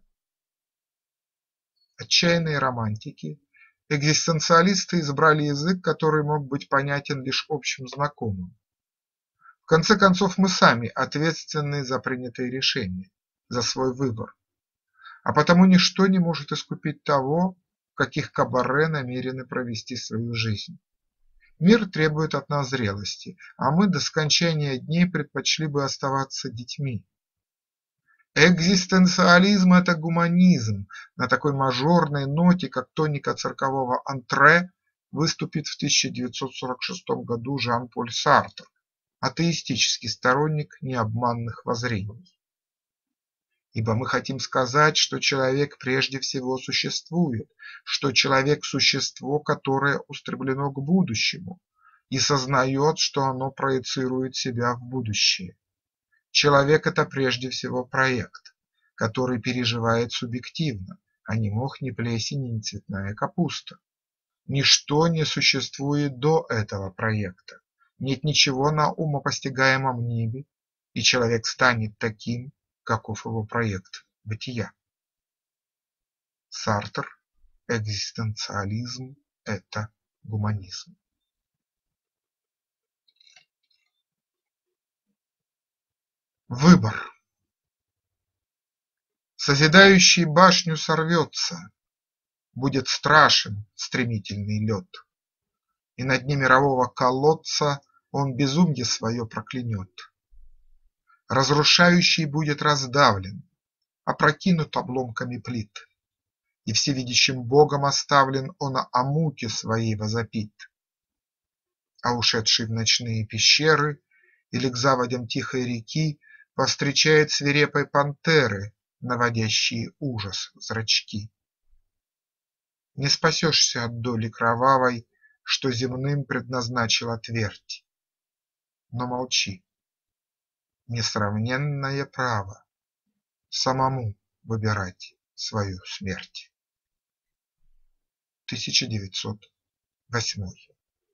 Отчаянные романтики, экзистенциалисты избрали язык, который мог быть понятен лишь общим знакомым. В конце концов, мы сами ответственны за принятые решения, за свой выбор, а потому ничто не может искупить того, в каких кабаре намерены провести свою жизнь. Мир требует от нас зрелости, а мы до скончания дней предпочли бы оставаться детьми. Экзистенциализм – это гуманизм. На такой мажорной ноте, как тоника циркового антре, выступит в тысяча девятьсот сорок шестом году Жан-Поль Сартр, атеистический сторонник необманных воззрений. Ибо мы хотим сказать, что человек прежде всего существует, что человек – существо, которое устремлено к будущему и сознает, что оно проецирует себя в будущее. Человек – это прежде всего проект, который переживает субъективно, а ни мох, ни плесень, ни цветная капуста. Ничто не существует до этого проекта, нет ничего на умопостигаемом небе, и человек станет таким, каков его проект бытия. Сартр. Экзистенциализм – это гуманизм. Выбор. Созидающий башню сорвется, будет страшен стремительный лед, и на дне мирового колодца он безумье свое проклянет. Разрушающий будет раздавлен, опрокинут обломками плит, и всевидящим Богом оставлен он о муке своей возопит. А ушедший в ночные пещеры или к заводям тихой реки повстречает свирепой пантеры, наводящие ужас зрачки. Не спасешься от доли кровавой, что земным предназначила твердь, но молчи. Несравненное право самому выбирать свою смерть. тысяча девятьсот восьмой.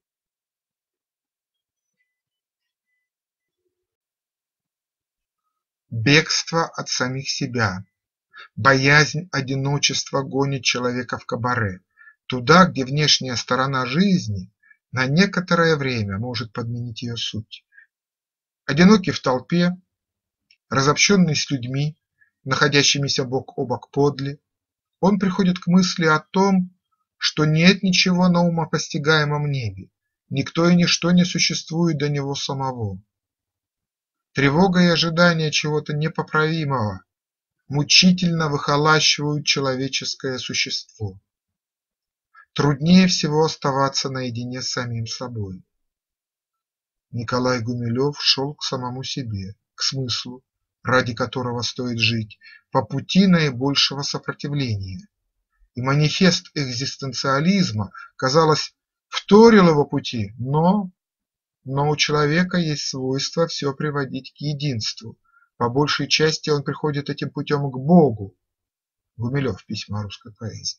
Бегство от самих себя, боязнь одиночества гонит человека в кабаре, туда, где внешняя сторона жизни на некоторое время может подменить ее суть. Одинокий в толпе, разобщенный с людьми, находящимися бок о бок подле, он приходит к мысли о том, что нет ничего на умопостигаемом небе, никто и ничто не существует до него самого. Тревога и ожидание чего-то непоправимого мучительно выхолащивают человеческое существо. Труднее всего оставаться наедине с самим собой. Николай Гумилев шел к самому себе, к смыслу, ради которого стоит жить, по пути наибольшего сопротивления, и манифест экзистенциализма, казалось, вторил его пути, но… Но у человека есть свойство все приводить к единству, по большей части он приходит этим путем к Богу. Гумилев. Письма о русской поэзии.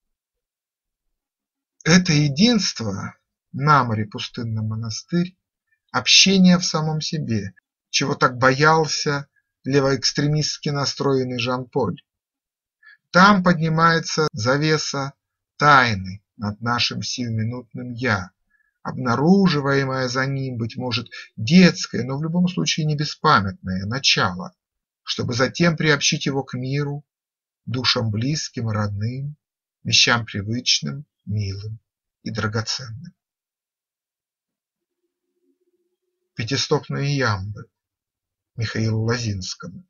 Это единство, на море пустынном монастырь, общение в самом себе, чего так боялся левоэкстремистски настроенный Жан-Поль. Там поднимается завеса тайны над нашим сиюминутным «я», обнаруживаемое за ним, быть может, детское, но в любом случае не беспамятное начало, чтобы затем приобщить его к миру, душам близким и родным, вещам привычным, милым и драгоценным. Пятистопные ямбы Михаилу Лозинскому.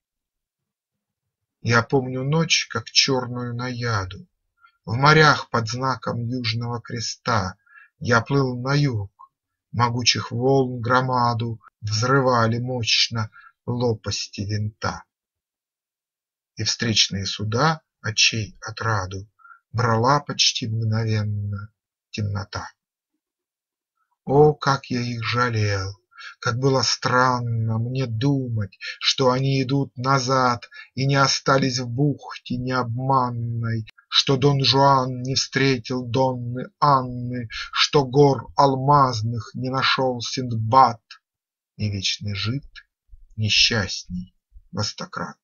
Я помню ночь, как черную наяду, в морях под знаком Южного Креста я плыл на юг, могучих волн громаду взрывали мощно лопасти винта. И встречные суда, очей отраду, брала почти мгновенно темнота. О, как я их жалел! Как было странно мне думать, что они идут назад и не остались в бухте необманной, что Дон Жуан не встретил Донны Анны, что гор алмазных не нашел Синдбад, и вечный жид несчастней востократ.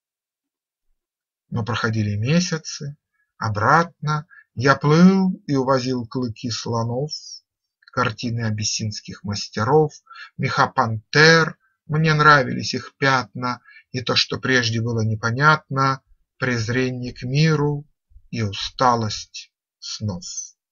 Но проходили месяцы, обратно я плыл и увозил клыки слонов, картины абиссинских мастеров, меха пантер, мне нравились их пятна, и то, что прежде было непонятно, презрение к миру и усталость снов.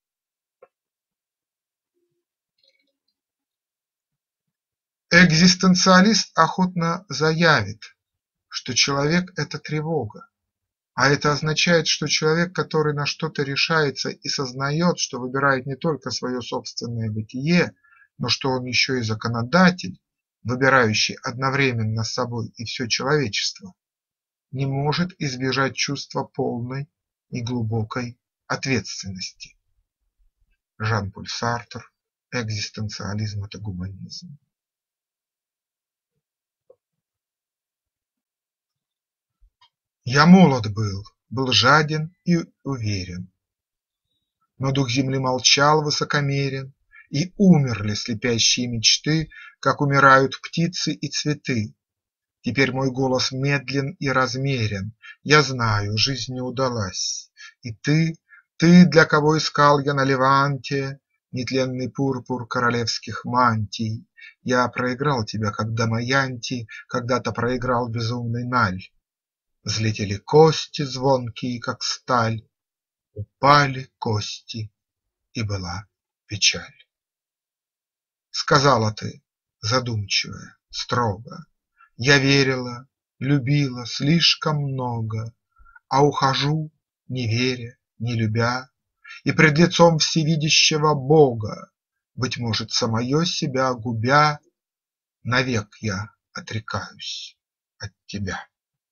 Экзистенциалист охотно заявит, что человек – это тревога, а это означает, что человек, который на что-то решается и сознает, что выбирает не только свое собственное бытие, но что он еще и законодатель, выбирающий одновременно с собой и все человечество, не может избежать чувства полной и глубокой ответственности. Жан-Поль Сартр. Экзистенциализм – это гуманизм. Я молод был, был жаден и уверен, но дух земли молчал высокомерен, и умерли слепящие мечты, как умирают птицы и цветы. Теперь мой голос медлен и размерен, я знаю, жизнь не удалась, и ты, ты, для кого искал я на Леванте нетленный пурпур королевских мантий, Я проиграл тебя, как Дамаянти когда-то проиграл безумный Наль. Взлетели кости, звонкие, как сталь, упали кости, и была печаль. Сказала ты, задумчивая, строго: я верила, любила слишком много, а ухожу, не веря, не любя, и пред лицом всевидящего Бога, быть может, самое себя губя, навек я отрекаюсь от тебя.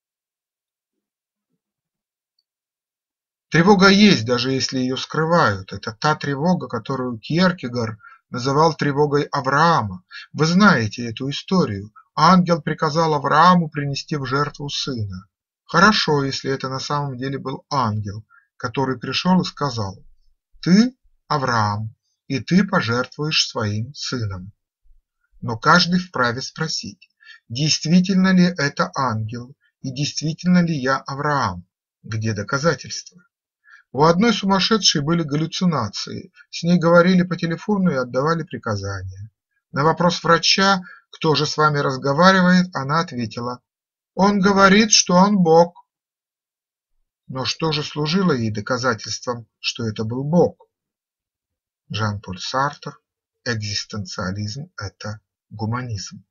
Тревога есть, даже если ее скрывают. Это та тревога, которую Кьеркегор называл тревогой Авраама. Вы знаете эту историю. Ангел приказал Аврааму принести в жертву сына. Хорошо, если это на самом деле был ангел, который пришел и сказал: ты, Авраам, и ты пожертвуешь своим сыном. Но каждый вправе спросить, действительно ли это ангел и действительно ли я Авраам, где доказательства? У одной сумасшедшей были галлюцинации, с ней говорили по телефону и отдавали приказания. На вопрос врача, кто же с вами разговаривает, она ответила: он говорит, что он Бог. Но что же служило ей доказательством, что это был Бог? Жан-Поль Сартр: экзистенциализм – это гуманизм.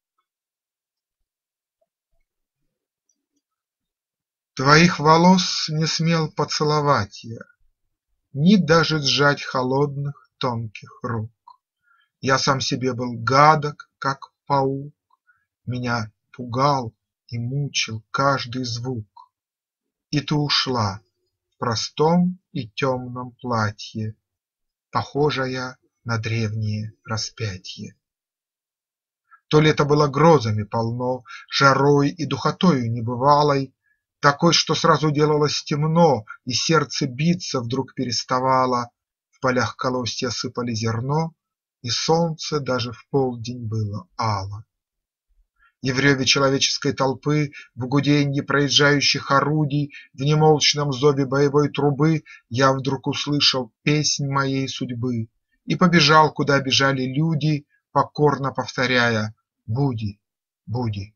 Твоих волос не смел поцеловать я, ни даже сжать холодных тонких рук. Я сам себе был гадок, как паук, меня пугал и мучил каждый звук. И ты ушла в простом и темном платье, похожая на древнее распятие. То лето было грозами полно, жарой и духотою небывалой, такой, что сразу делалось темно, и сердце биться вдруг переставало, в полях колосья сыпали зерно, и солнце даже в полдень было ало. И в реве человеческой толпы, в гуденье проезжающих орудий, в немолчном зове боевой трубы я вдруг услышал песнь моей судьбы и побежал, куда бежали люди, покорно повторяя: буди, буди.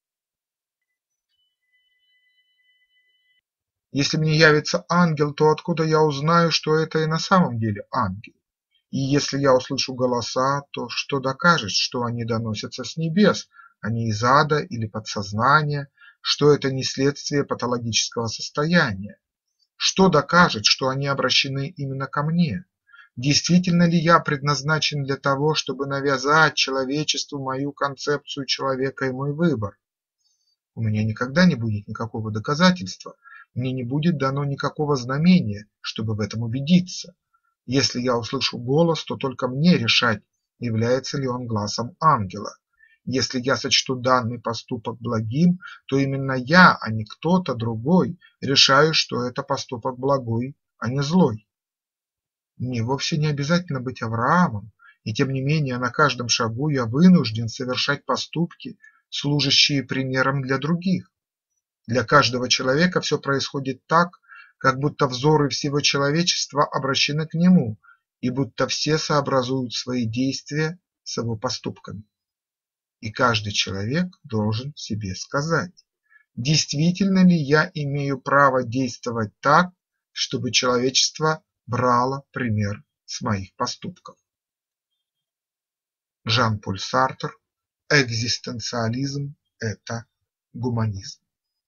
Если мне явится ангел, то откуда я узнаю, что это и на самом деле ангел? И если я услышу голоса, то что докажет, что они доносятся с небес, а не из ада или подсознания, что это не следствие патологического состояния? Что докажет, что они обращены именно ко мне? Действительно ли я предназначен для того, чтобы навязать человечеству мою концепцию человека и мой выбор? У меня никогда не будет никакого доказательства, мне не будет дано никакого знамения, чтобы в этом убедиться. Если я услышу голос, то только мне решать, является ли он гласом ангела. Если я сочту данный поступок благим, то именно я, а не кто-то другой, решаю, что это поступок благой, а не злой. Мне вовсе не обязательно быть Авраамом, и тем не менее на каждом шагу я вынужден совершать поступки, служащие примером для других. Для каждого человека все происходит так, как будто взоры всего человечества обращены к нему, и будто все сообразуют свои действия с его поступками. И каждый человек должен себе сказать: действительно ли я имею право действовать так, чтобы человечество брало пример с моих поступков. Жан-Поль Сартр: экзистенциализм – это гуманизм.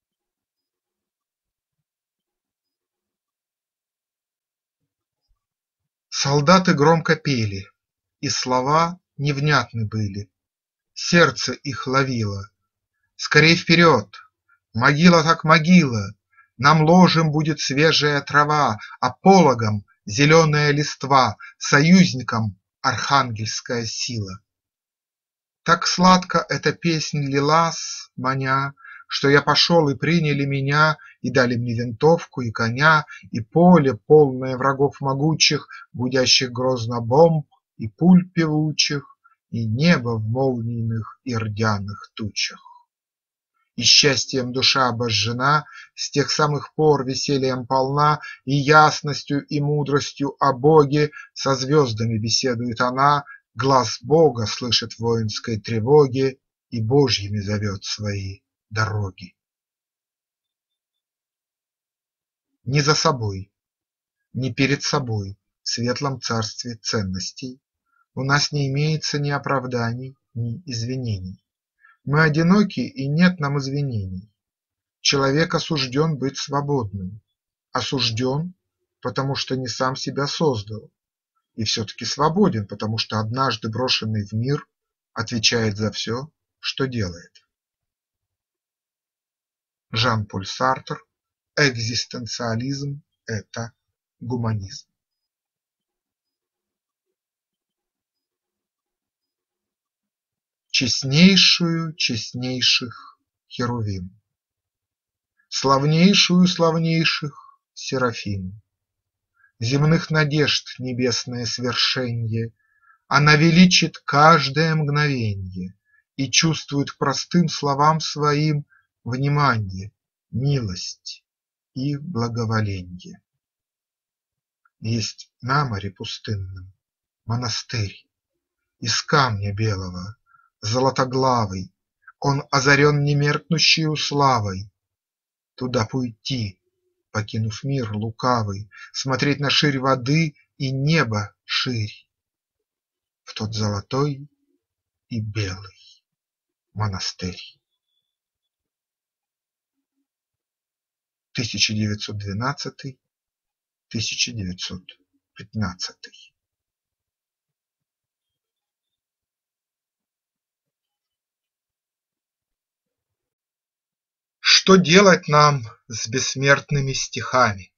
Солдаты громко пели, и слова невнятны были. Сердце их ловило. Скорей вперед! Могила так могила! Нам ложем будет свежая трава, а пологом зеленая листва, союзникам архангельская сила. Так сладко эта песнь лилась, маня, что я пошел, и приняли меня, и дали мне винтовку и коня, и поле, полное врагов могучих, гудящих грозно бомб и пуль певучих, и небо в молнийных и рдяных тучах. И счастьем душа обожжена, с тех самых пор весельем полна, и ясностью и мудростью о Боге со звездами беседует она, Глаз Бога слышит в воинской тревоге и Божьими зовет свои дороги. Ни за собой, ни перед собой в светлом царстве ценностей у нас не имеется ни оправданий, ни извинений. Мы одиноки, и нет нам извинений. Человек осужден быть свободным, осужден, потому что не сам себя создал, и все-таки свободен, потому что однажды брошенный в мир отвечает за все, что делает. Жан-Поль Сартр. Экзистенциализм – это гуманизм. Честнейшую честнейших херувим, славнейшую славнейших серафим, земных надежд небесное свершенье, она величит каждое мгновенье и чувствует к простым словам своим внимание, милость и благоволенье. Есть на море пустынном монастырь из камня белого, золотоглавый, он озарен немеркнущею славой. Туда пойти, покинув мир лукавый, смотреть на ширь воды и небо ширь, в тот золотой и белый монастырь. тысяча девятьсот двенадцатый — тысяча девятьсот пятнадцатый. Что делать нам с бессмертными стихами?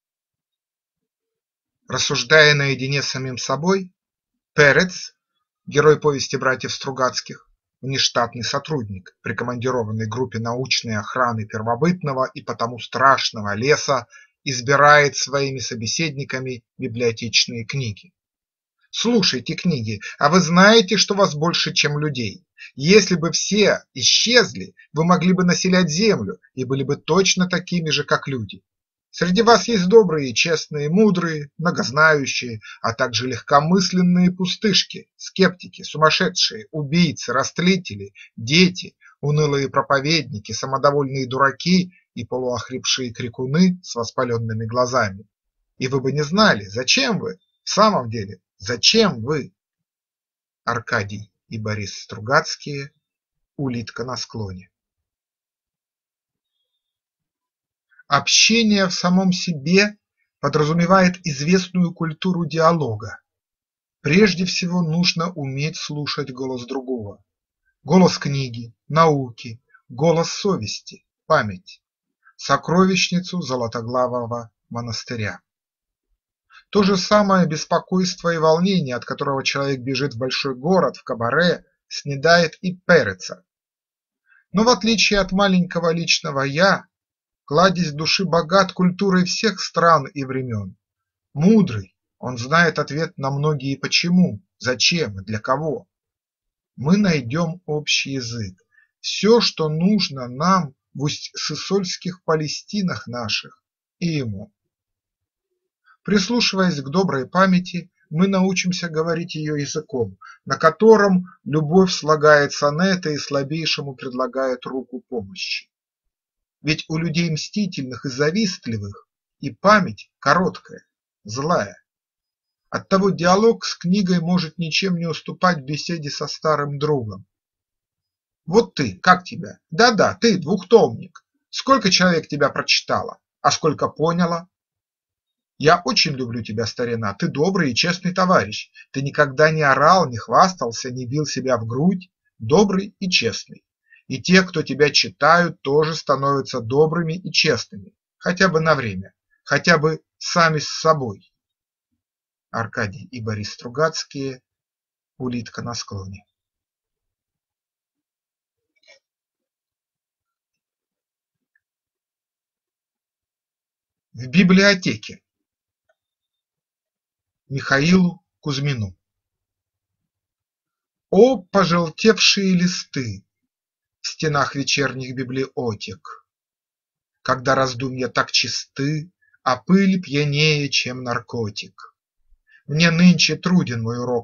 Рассуждая наедине с самим собой, Перец, герой повести братьев Стругацких, внештатный сотрудник, прикомандированный группе научной охраны первобытного и потому страшного леса, избирает своими собеседниками библиотечные книги. Слушайте книги, а вы знаете, что вас больше, чем людей. Если бы все исчезли, вы могли бы населять землю и были бы точно такими же, как люди. Среди вас есть добрые, честные, мудрые, многознающие, а также легкомысленные пустышки, скептики, сумасшедшие, убийцы, растлители, дети, унылые проповедники, самодовольные дураки и полуохрипшие крикуны с воспаленными глазами. И вы бы не знали, зачем вы, в самом деле, зачем вы? Аркадий и Борис Стругацкие. Улитка на склоне. Общение в самом себе подразумевает известную культуру диалога. Прежде всего нужно уметь слушать голос другого. Голос книги, науки, голос совести, память, сокровищницу Золотоглавого монастыря. То же самое беспокойство и волнение, от которого человек бежит в большой город, в кабаре, снедает и Переца. Но в отличие от маленького личного «я», кладезь души богат культурой всех стран и времен. Мудрый, он знает ответ на многие почему, зачем и для кого. Мы найдем общий язык, все, что нужно нам в усть-сысольских Палестинах наших и ему. Прислушиваясь к доброй памяти, мы научимся говорить ее языком, на котором любовь слагает сонеты и слабейшему предлагает руку помощи. Ведь у людей мстительных и завистливых и память короткая, злая. Оттого диалог с книгой может ничем не уступать беседе со старым другом. Вот ты, как тебя? Да-да, ты, двухтомник. Сколько человек тебя прочитало, а сколько поняло? Я очень люблю тебя, старина, ты добрый и честный товарищ. Ты никогда не орал, не хвастался, не бил себя в грудь, добрый и честный. И те, кто тебя читают, тоже становятся добрыми и честными, хотя бы на время, хотя бы сами с собой. Аркадий и Борис Стругацкие. Улитка на склоне. В библиотеке. Михаилу Кузьмину. О, пожелтевшие листы в стенах вечерних библиотек, когда раздумья так чисты, а пыль пьянее, чем наркотик. Мне нынче труден мой урок,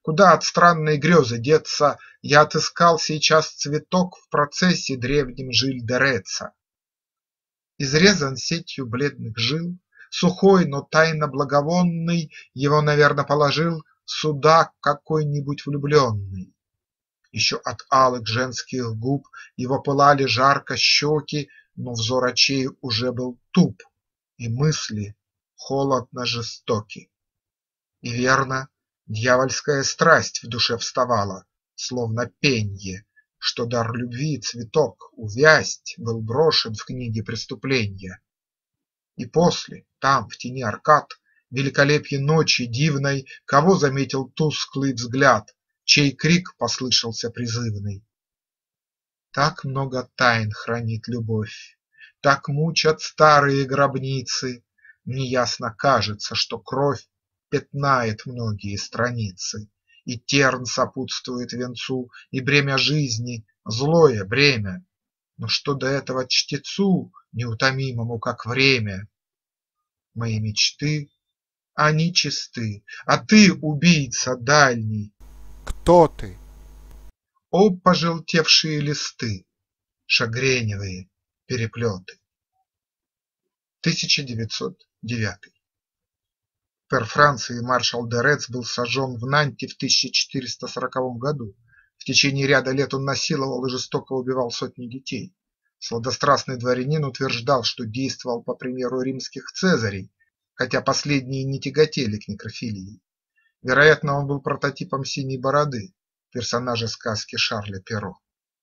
Куда от странной грезы деться, я отыскал сейчас цветок в процессе древнем жиль де Реца. Изрезан сетью бледных жил, сухой, но тайно благовонный, его, наверно, положил сюда какой-нибудь влюбленный. Еще от алых женских губ его пылали жарко щеки, но взор очей уже был туп, и мысли холодно жестоки. И верно, дьявольская страсть в душе вставала, словно пенье, что дар любви цветок увясть был брошен в книге преступления. И после, там, в тени аркад, великолепье ночи дивной, кого заметил тусклый взгляд, чей крик послышался призывный. Так много тайн хранит любовь, так мучат старые гробницы, неясно кажется, что кровь пятнает многие страницы, и терн сопутствует венцу, и бремя жизни – злое бремя. Но что до этого чтецу, неутомимому, как время? Мои мечты, они чисты, а ты, убийца дальний, кто ты? О, пожелтевшие листы, шагреневые переплеты. тысяча девятьсот девятый. Пэр Франции маршал де Рец был сожжен в Нанте в тысяча четыреста сороковом году. В течение ряда лет он насиловал и жестоко убивал сотни детей. Сладострастный дворянин утверждал, что действовал по примеру римских цезарей, хотя последние не тяготели к некрофилии. Вероятно, он был прототипом Синей бороды, персонажа сказки Шарля Перро.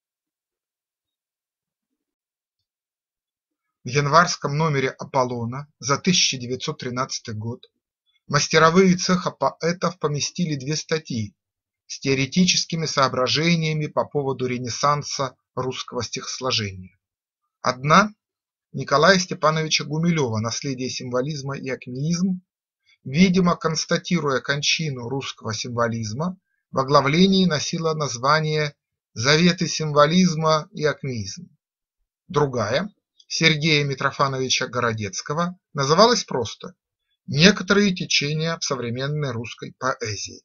В январском номере «Аполлона» за тысяча девятьсот тринадцатый год мастеровые цеха поэтов поместили две статьи с теоретическими соображениями по поводу ренессанса русского стихосложения. Одна Николая Степановича Гумилева «Наследие символизма и акмеизм», видимо, констатируя кончину русского символизма, в оглавлении носила название «Заветы символизма и акмеизма». Другая Сергея Митрофановича Городецкого называлась просто «Некоторые течения в современной русской поэзии».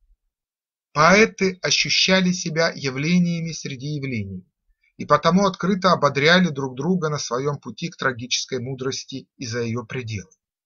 Поэты ощущали себя явлениями среди явлений и потому открыто ободряли друг друга на своем пути к трагической мудрости и за ее пределы.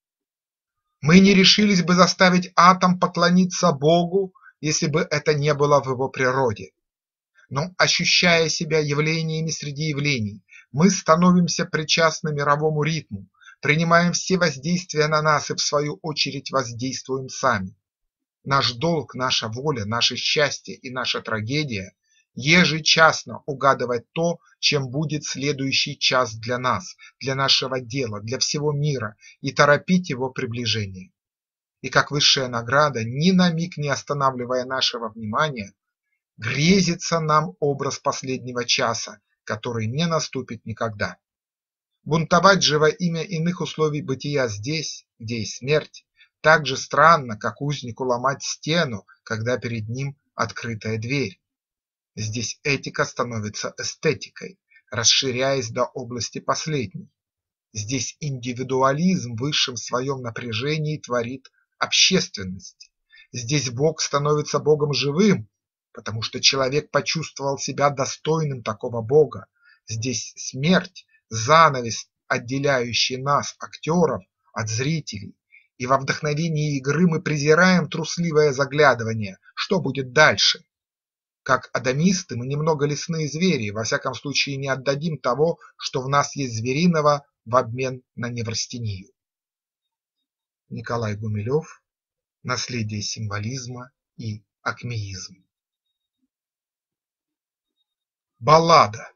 Мы не решились бы заставить атом поклониться Богу, если бы это не было в его природе. Но, ощущая себя явлениями среди явлений, мы становимся причастны мировому ритму, принимаем все воздействия на нас и в свою очередь воздействуем сами. Наш долг, наша воля, наше счастье и наша трагедия – ежечасно угадывать то, чем будет следующий час для нас, для нашего дела, для всего мира, и торопить его приближение. И как высшая награда, ни на миг не останавливая нашего внимания, грезится нам образ последнего часа, который не наступит никогда. Бунтовать же во имя иных условий бытия здесь, где и смерть, так же странно, как узнику ломать стену, когда перед ним открытая дверь. Здесь этика становится эстетикой, расширяясь до области последней. Здесь индивидуализм в высшем своем напряжении творит общественность. Здесь Бог становится Богом живым, потому что человек почувствовал себя достойным такого Бога. Здесь смерть – занавес, отделяющий нас, актеров, от зрителей. И во вдохновении игры мы презираем трусливое заглядывание, что будет дальше. Как адамисты мы немного лесные звери, во всяком случае не отдадим того, что в нас есть звериного, в обмен на неврастению. Николай Гумилев. Наследие символизма и акмеизм. Баллада.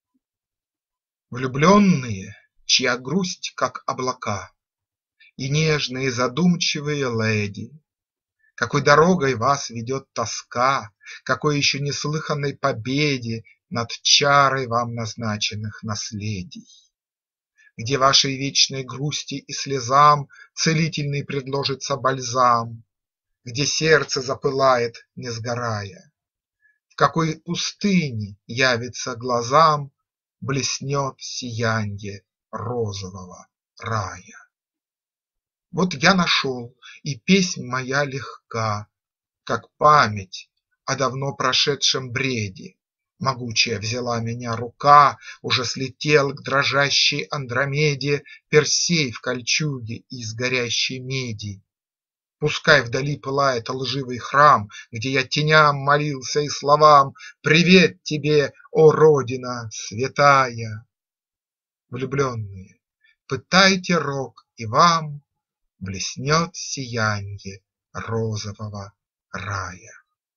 Влюбленные, чья грусть как облака, и нежные задумчивые леди, какой дорогой вас ведет тоска, какой еще неслыханной победе над чарой вам назначенных наследий, где вашей вечной грусти и слезам целительный предложится бальзам, где сердце запылает, не сгорая, в какой пустыне явится глазам, блеснет сиянье розового рая. Вот я нашел, и песнь моя легка, как память о давно прошедшем бреде. Могучая взяла меня рука, уже слетел к дрожащей Андромеде Персей в кольчуге из горящей меди. Пускай вдали пылает лживый храм, где я теням молился и словам: «Привет тебе, о Родина святая!» Влюбленные, пытайте рог, и вам блеснет сиянье розового рая.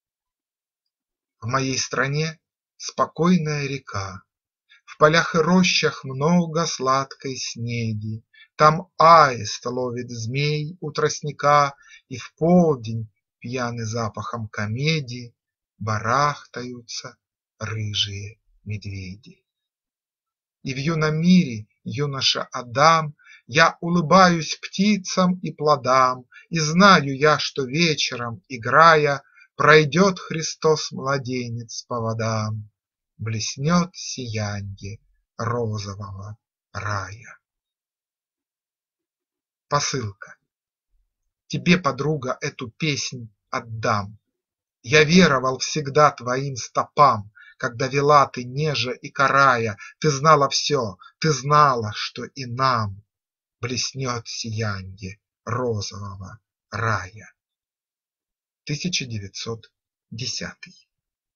В моей стране спокойная река, в полях и рощах много сладкой снеди. Там аист ловит змей у тростника, и в полдень, пьяный запахом комедий, барахтаются рыжие медведи. И в юном мире, юноша Адам, я улыбаюсь птицам и плодам, и знаю я, что вечером, играя, пройдет Христос-младенец по водам, блеснет сиянье розового рая. Посылка. Тебе, подруга, эту песнь отдам. Я веровал всегда твоим стопам, когда вела ты нежа и карая. Ты знала все, ты знала, что и нам блеснет сиянье розового рая. тысяча девятьсот десятый.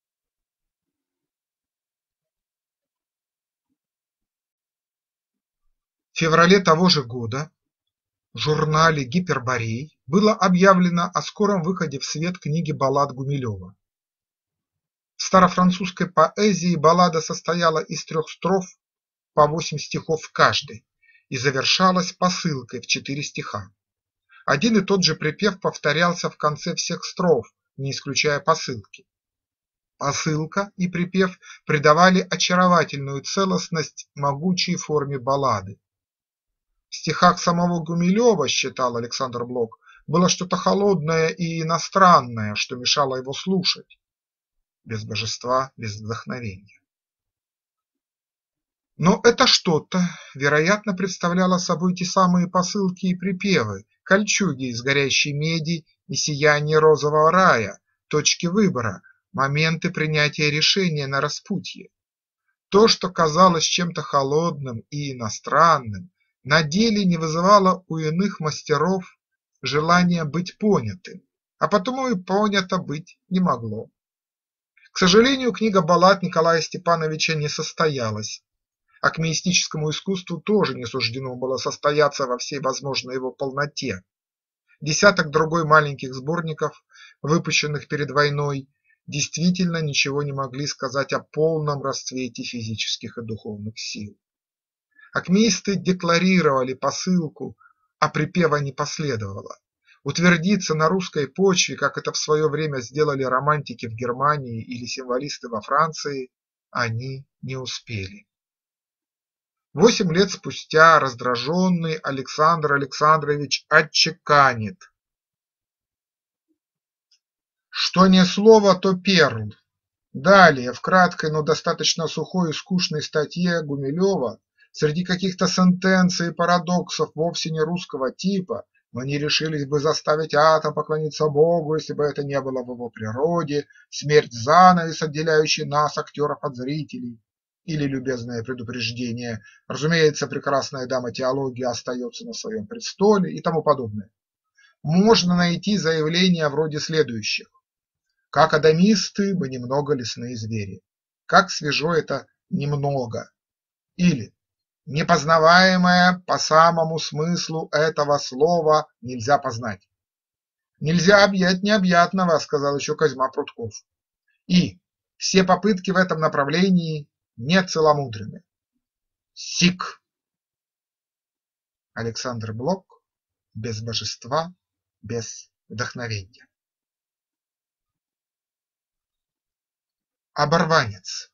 В феврале того же года в журнале «Гиперборей» было объявлено о скором выходе в свет книги баллад Гумилева. В старофранцузской поэзии баллада состояла из трех строф по восемь стихов в каждой и завершалась посылкой в четыре стиха. Один и тот же припев повторялся в конце всех строф, не исключая посылки. Посылка и припев придавали очаровательную целостность могучей форме баллады. В стихах самого Гумилева, считал Александр Блок, было что-то холодное и иностранное, что мешало его слушать. Без божества, без вдохновения. Но это что-то, вероятно, представляло собой те самые посылки и припевы, кольчуги из горящей меди и сияние розового рая, точки выбора, моменты принятия решения на распутье. То, что казалось чем-то холодным и иностранным, на деле не вызывало у иных мастеров желания быть понятым, а потому и понято быть не могло. К сожалению, книга баллад Николая Степановича не состоялась. Акмеистическому искусству тоже не суждено было состояться во всей возможной его полноте. Десяток другой маленьких сборников, выпущенных перед войной, действительно ничего не могли сказать о полном расцвете физических и духовных сил. Акмеисты декларировали посылку, а припева не последовало. Утвердиться на русской почве, как это в свое время сделали романтики в Германии или символисты во Франции, они не успели. Восемь лет спустя раздраженный Александр Александрович отчеканит, что не слово, то перл. Далее, в краткой, но достаточно сухой и скучной статье Гумилева, среди каких-то сентенций и парадоксов вовсе не русского типа, мы не решились бы заставить атом поклониться Богу, если бы это не было в его природе, смерть занавес, отделяющий нас, актеров, от зрителей, или любезное предупреждение, разумеется, прекрасная дама теологии остается на своем престоле и тому подобное. Можно найти заявления вроде следующих: как адамисты мы немного лесные звери, как свежо это немного, или непознаваемое по самому смыслу этого слова нельзя познать. Нельзя объять необъятного, сказал еще Козьма Прутков. И все попытки в этом направлении не целомудренны. Сик. Александр Блок. Без божества, без вдохновения. Оборванец.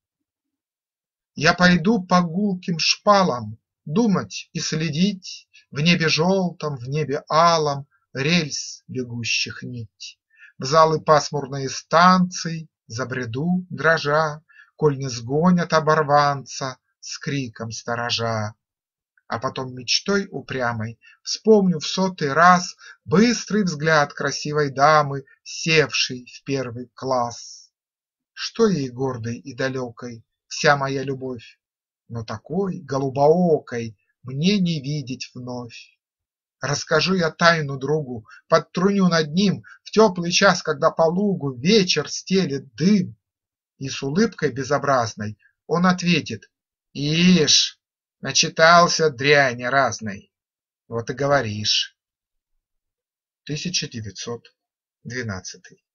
Я пойду по гулким шпалам думать и следить, в небе желтом, в небе алом рельс бегущих нить. В залы пасмурные станций забреду, дрожа, коль не сгонят оборванца с криком сторожа. А потом мечтой упрямой вспомню в сотый раз быстрый взгляд красивой дамы, севшей в первый класс. Что ей гордой и далекой вся моя любовь, но такой голубоокой мне не видеть вновь. Расскажу я тайну другу, подтруню над ним в теплый час, когда по лугу вечер стелет дым, и с улыбкой безобразной он ответит: ишь, начитался дряни разной, вот и говоришь. тысяча девятьсот двенадцатый.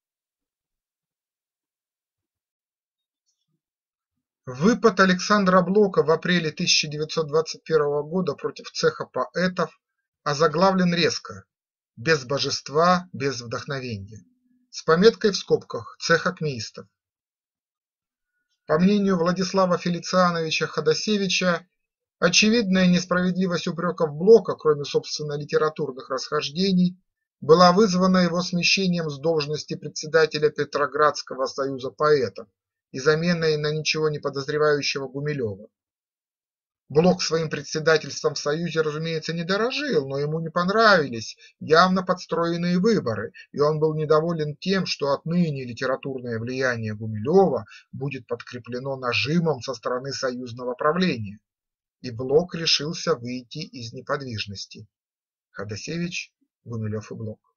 Выпад Александра Блока в апреле тысяча девятьсот двадцать первого года против цеха поэтов озаглавлен резко: без божества, без вдохновения, с пометкой в скобках «Цех акмеистов». По мнению Владислава Фелициановича Ходосевича, очевидная несправедливость упреков Блока, кроме собственно литературных расхождений, была вызвана его смещением с должности председателя Петроградского союза поэтов и заменой на ничего не подозревающего Гумилева. Блок своим председательством в Союзе, разумеется, не дорожил, но ему не понравились явно подстроенные выборы, и он был недоволен тем, что отныне литературное влияние Гумилева будет подкреплено нажимом со стороны союзного правления, и Блок решился выйти из неподвижности. Ходосевич, Гумилев и Блок.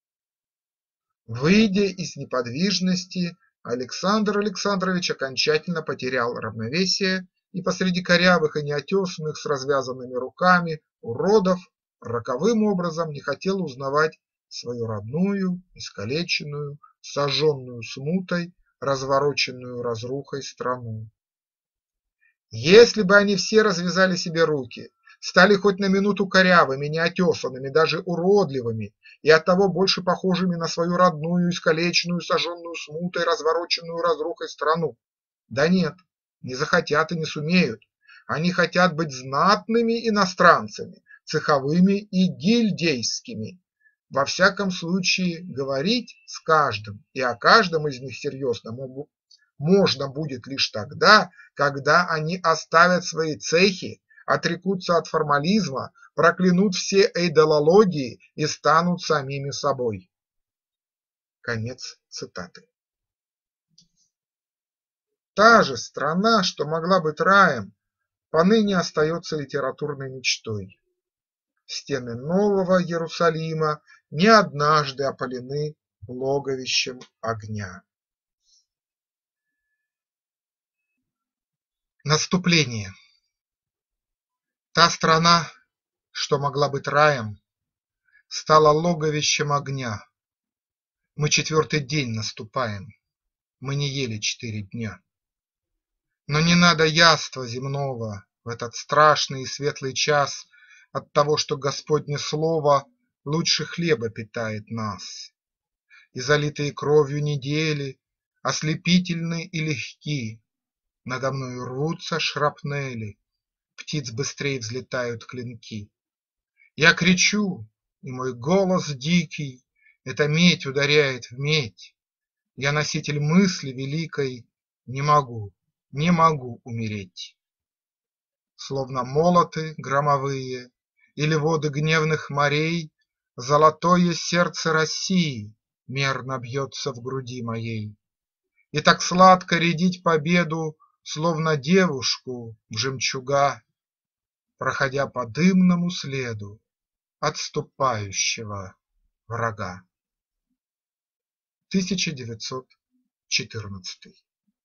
Выйдя из неподвижности, Александр Александрович окончательно потерял равновесие и посреди корявых и неотесанных с развязанными руками уродов роковым образом не хотел узнавать свою родную, искалеченную, сожженную смутой, развороченную разрухой страну. Если бы они все развязали себе руки, стали хоть на минуту корявыми, неотесанными, даже уродливыми и оттого больше похожими на свою родную, искалеченную, сожженную смутой, развороченную разрухой страну, да нет, не захотят и не сумеют. Они хотят быть знатными иностранцами, цеховыми и гильдейскими. Во всяком случае, говорить с каждым и о каждом из них серьезно можно будет лишь тогда, когда они оставят свои цехи, отрекутся от формализма, проклянут все эйдолологии и станут самими собой. Конец цитаты. Та же страна, что могла быть раем, поныне остается литературной мечтой. Стены нового Иерусалима не однажды опалены логовищем огня. Наступление. Та страна, что могла быть раем, стала логовищем огня. Мы четвертый день наступаем, мы не ели четыре дня. Но не надо яства земного в этот страшный и светлый час от того, что Господне слово лучше хлеба питает нас. И залитые кровью недели ослепительны и легки, надо мною рвутся шрапнели, птиц быстрей взлетают клинки. Я кричу, и мой голос дикий, эта медь ударяет в медь. Я носитель мысли великой, не могу, не могу умереть. Словно молоты громовые или воды гневных морей, золотое сердце России мерно бьется в груди моей. И так сладко рядить победу, словно девушку в жемчуга, проходя по дымному следу отступающего врага. тысяча девятьсот четырнадцатый.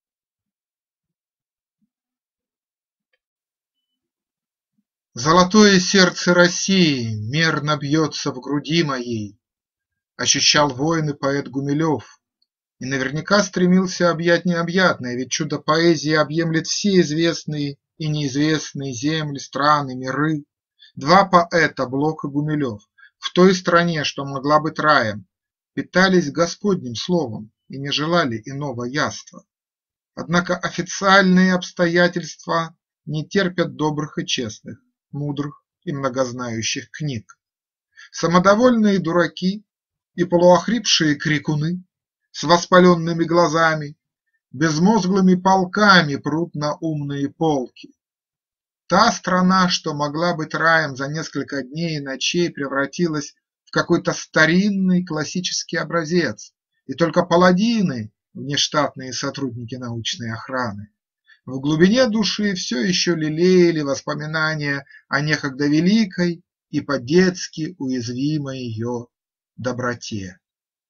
Золотое сердце России мерно бьется в груди моей, ощущал воин и поэт Гумилев, и наверняка стремился объять необъятное, ведь чудо поэзии объемлет все известные и неизвестные земли, страны, миры. Два поэта, Блок и Гумилев, в той стране, что могла быть раем, питались Господним словом и не желали иного яства. Однако официальные обстоятельства не терпят добрых и честных, мудрых и многознающих книг. Самодовольные дураки и полуохрипшие крикуны с воспаленными глазами безмозглыми полками прут на умные полки. Та страна, что могла быть раем за несколько дней и ночей, превратилась в какой-то старинный классический образец, и только паладины, внештатные сотрудники научной охраны, в глубине души все еще лелеяли воспоминания о некогда великой и по-детски уязвимой ее доброте.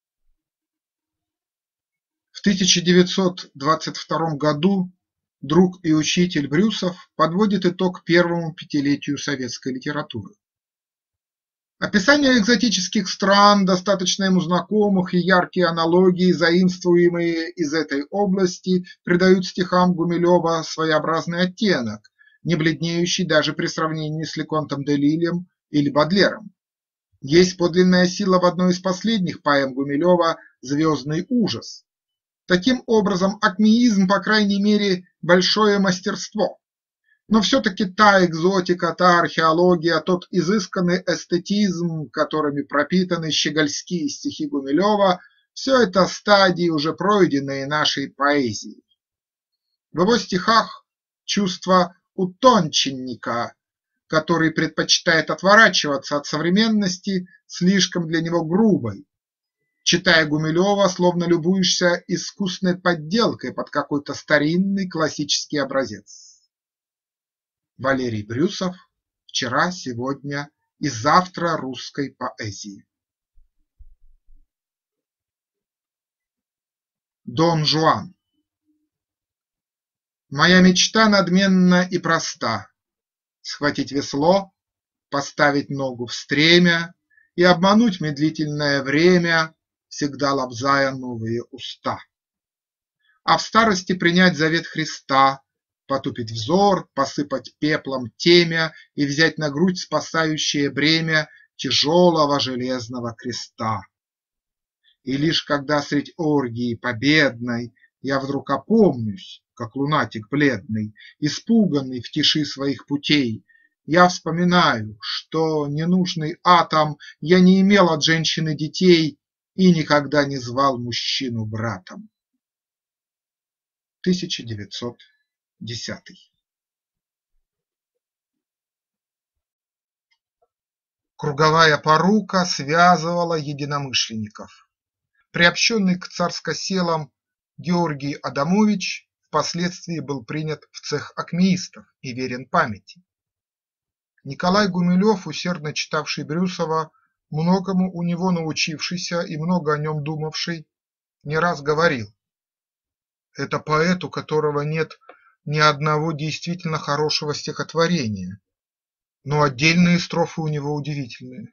В тысяча девятьсот двадцать втором году друг и учитель Брюсов подводит итог первому пятилетию советской литературы. Описание экзотических стран, достаточно ему знакомых, и яркие аналогии, заимствуемые из этой области, придают стихам Гумилева своеобразный оттенок, не бледнеющий даже при сравнении с Леконтом де Лилем или Бодлером. Есть подлинная сила в одной из последних поэм Гумилева «Звездный ужас». Таким образом, акмеизм, по крайней мере, большое мастерство. Но все-таки та экзотика, та археология, тот изысканный эстетизм, которыми пропитаны щегольские стихи Гумилева, все это стадии, уже пройденные нашей поэзией. В его стихах чувство утонченника, который предпочитает отворачиваться от современности, слишком для него грубой. Читая Гумилева, словно любуешься искусной подделкой под какой-то старинный классический образец. Валерий Брюсов. Вчера, сегодня и завтра русской поэзии. Дон Жуан. Моя мечта надменна и проста: схватить весло, поставить ногу в стремя и обмануть медлительное время, всегда лобзая новые уста. А в старости принять завет Христа, потупить взор, посыпать пеплом темя и взять на грудь спасающее бремя тяжелого железного креста. И лишь когда средь оргии победной я вдруг опомнюсь, как лунатик бледный, испуганный в тиши своих путей, я вспоминаю, что ненужный атом я не имел от женщины детей и никогда не звал мужчину братом. тысяча девятьсот десятый. Круговая порука связывала единомышленников. Приобщенный к царскоселам Георгий Адамович впоследствии был принят в цех акмеистов и верен памяти. Николай Гумилев, усердно читавший Брюсова, многому у него научившийся и много о нем думавший, не раз говорил: это поэт, у которого нет ни одного действительно хорошего стихотворения, но отдельные строфы у него удивительные.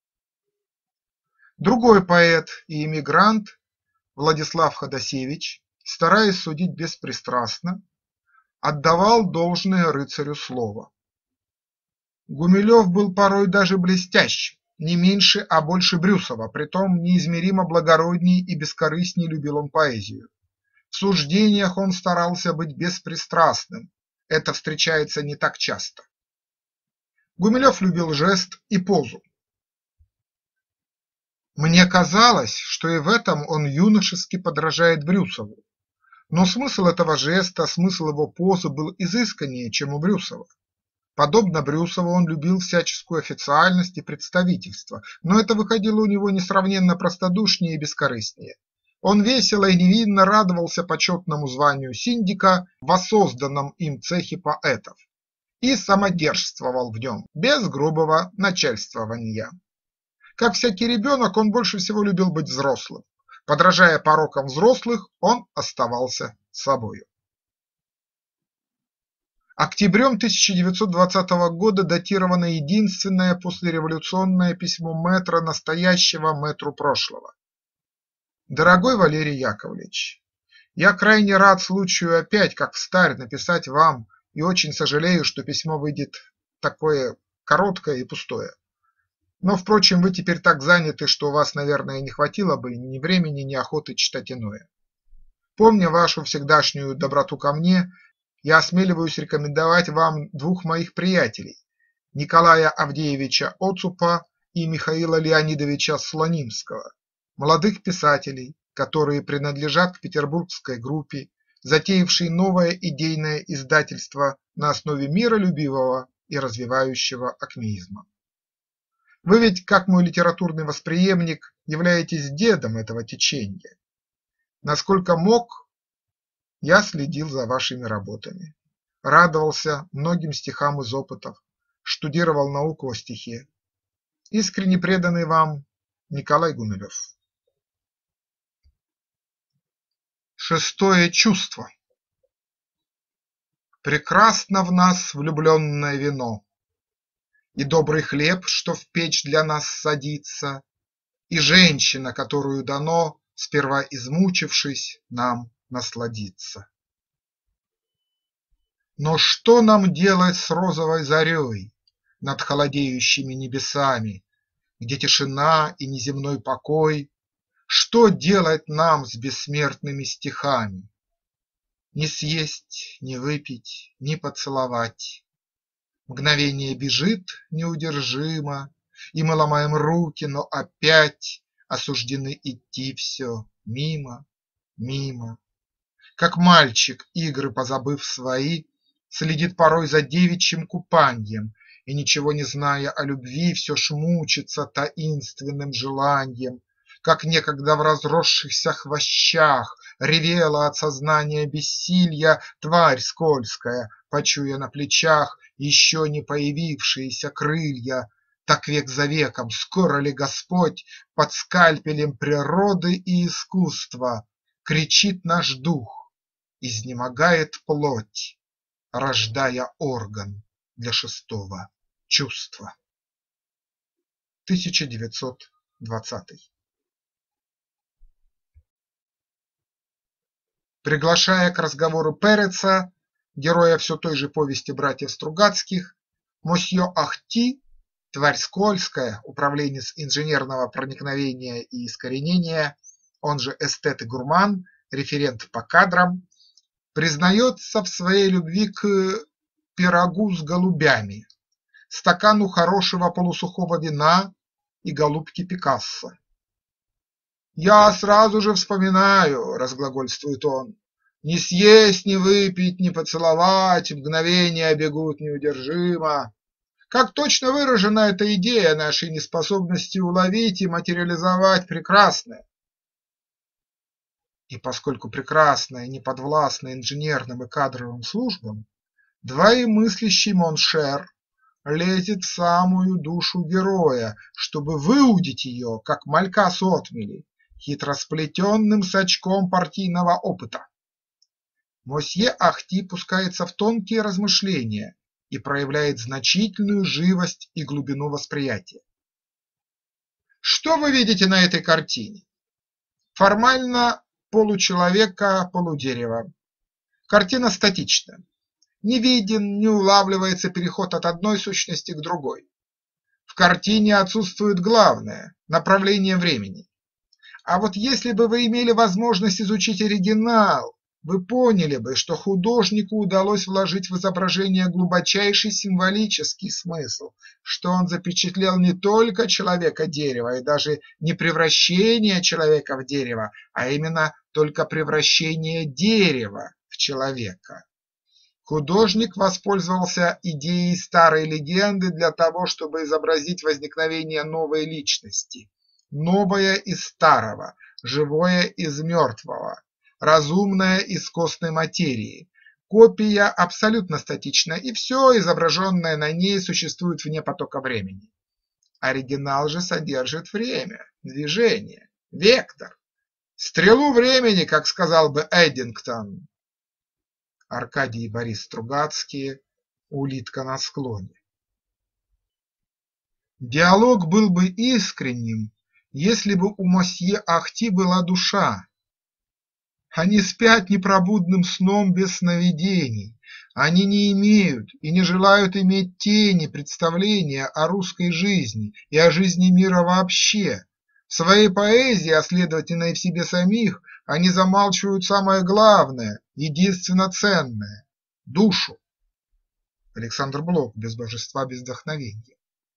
Другой поэт и эмигрант Владислав Ходосевич, стараясь судить беспристрастно, отдавал должное рыцарю слова. Гумилев был порой даже блестящим, не меньше, а больше Брюсова, притом неизмеримо благородней и бескорыстней любил он поэзию. В суждениях он старался быть беспристрастным, это встречается не так часто. Гумилев любил жест и позу. Мне казалось, что и в этом он юношески подражает Брюсову, но смысл этого жеста, смысл его позы был изысканнее, чем у Брюсова. Подобно Брюсову, он любил всяческую официальность и представительство, но это выходило у него несравненно простодушнее и бескорыстнее. Он весело и невинно радовался почетному званию синдика в воссозданном им цехе поэтов и самодержствовал в нем, без грубого начальствования. Как всякий ребенок, он больше всего любил быть взрослым. Подражая порокам взрослых, он оставался собою. Октябрем тысяча девятьсот двадцатого года датировано единственное послереволюционное письмо мэтра настоящего мэтру прошлого. Дорогой Валерий Яковлевич, я крайне рад случаю опять, как встарь, написать вам и очень сожалею, что письмо выйдет такое короткое и пустое. Но, впрочем, вы теперь так заняты, что у вас, наверное, не хватило бы ни времени, ни охоты читать иное. Помня вашу всегдашнюю доброту ко мне, я осмеливаюсь рекомендовать вам двух моих приятелей – Николая Авдеевича Оцупа и Михаила Леонидовича Слонимского, молодых писателей, которые принадлежат к петербургской группе, затеявшей новое идейное издательство на основе миролюбивого и развивающего акмеизма. Вы ведь, как мой литературный восприемник, являетесь дедом этого течения. Насколько мог, я следил за вашими работами, радовался многим стихам из опытов, штудировал науку о стихе. Искренне преданный вам Николай Гумилев. Шестое чувство. Прекрасно в нас влюбленное вино, и добрый хлеб, что в печь для нас садится, и женщина, которую дано, сперва измучившись, нам насладиться. Но что нам делать с розовой зарей над холодеющими небесами, где тишина и неземной покой? Что делать нам с бессмертными стихами? Ни съесть, ни выпить, ни поцеловать. Мгновение бежит неудержимо, и мы ломаем руки, но опять осуждены идти все мимо, мимо. Как мальчик, игры позабыв свои, следит порой за девичьим купаньем и, ничего не зная о любви, все ж мучится таинственным желаньем. Как некогда в разросшихся хвощах ревела от сознания бессилья тварь скользкая, почуя на плечах еще не появившиеся крылья, так век за веком скоро ли Господь под скальпелем природы и искусства кричит наш дух, изнемогает плоть, рождая орган для шестого чувства. тысяча девятьсот двадцатый. Приглашая к разговору Переца, героя все той же повести братьев Стругацких, мосье Ахти, тварь скользкая, управленец инженерного проникновения и искоренения, он же эстет и гурман, референт по кадрам, признается в своей любви к пирогу с голубями, стакану хорошего полусухого вина и голубке Пикассо. «Я сразу же вспоминаю, – разглагольствует он, – ни съесть, ни выпить, ни поцеловать, мгновения бегут неудержимо. Как точно выражена эта идея нашей неспособности уловить и материализовать прекрасное. И поскольку прекрасное не подвластно инженерным и кадровым службам, двоемыслящий Моншер лезет в самую душу героя, чтобы выудить ее, как малька с отмели, хитросплетенным сачком партийного опыта. Мосье Ахти пускается в тонкие размышления и проявляет значительную живость и глубину восприятия. Что вы видите на этой картине? Формально получеловека, полудерева. Картина статична. Не виден, не улавливается переход от одной сущности к другой. В картине отсутствует главное – направление времени. А вот если бы вы имели возможность изучить оригинал, вы поняли бы, что художнику удалось вложить в изображение глубочайший символический смысл, что он запечатлел не только человека-дерево и даже не превращение человека в дерево, а именно только превращение дерева в человека. Художник воспользовался идеей старой легенды для того, чтобы изобразить возникновение новой личности. Новое из старого, живое из мертвого, разумное из костной материи. Копия абсолютно статична, и все изображенное на ней существует вне потока времени. Оригинал же содержит время, движение, вектор, стрелу времени, как сказал бы Эддингтон. Аркадий и Борис Стругацкие. Улитка на склоне. Диалог был бы искренним, если бы у мосье Ахти была душа. Они спят непробудным сном без сновидений, они не имеют и не желают иметь тени представления о русской жизни и о жизни мира вообще. В своей поэзии, а следовательно и в себе самих, они замалчивают самое главное, единственно ценное – душу. Александр Блок. Без божества, без вдохновения.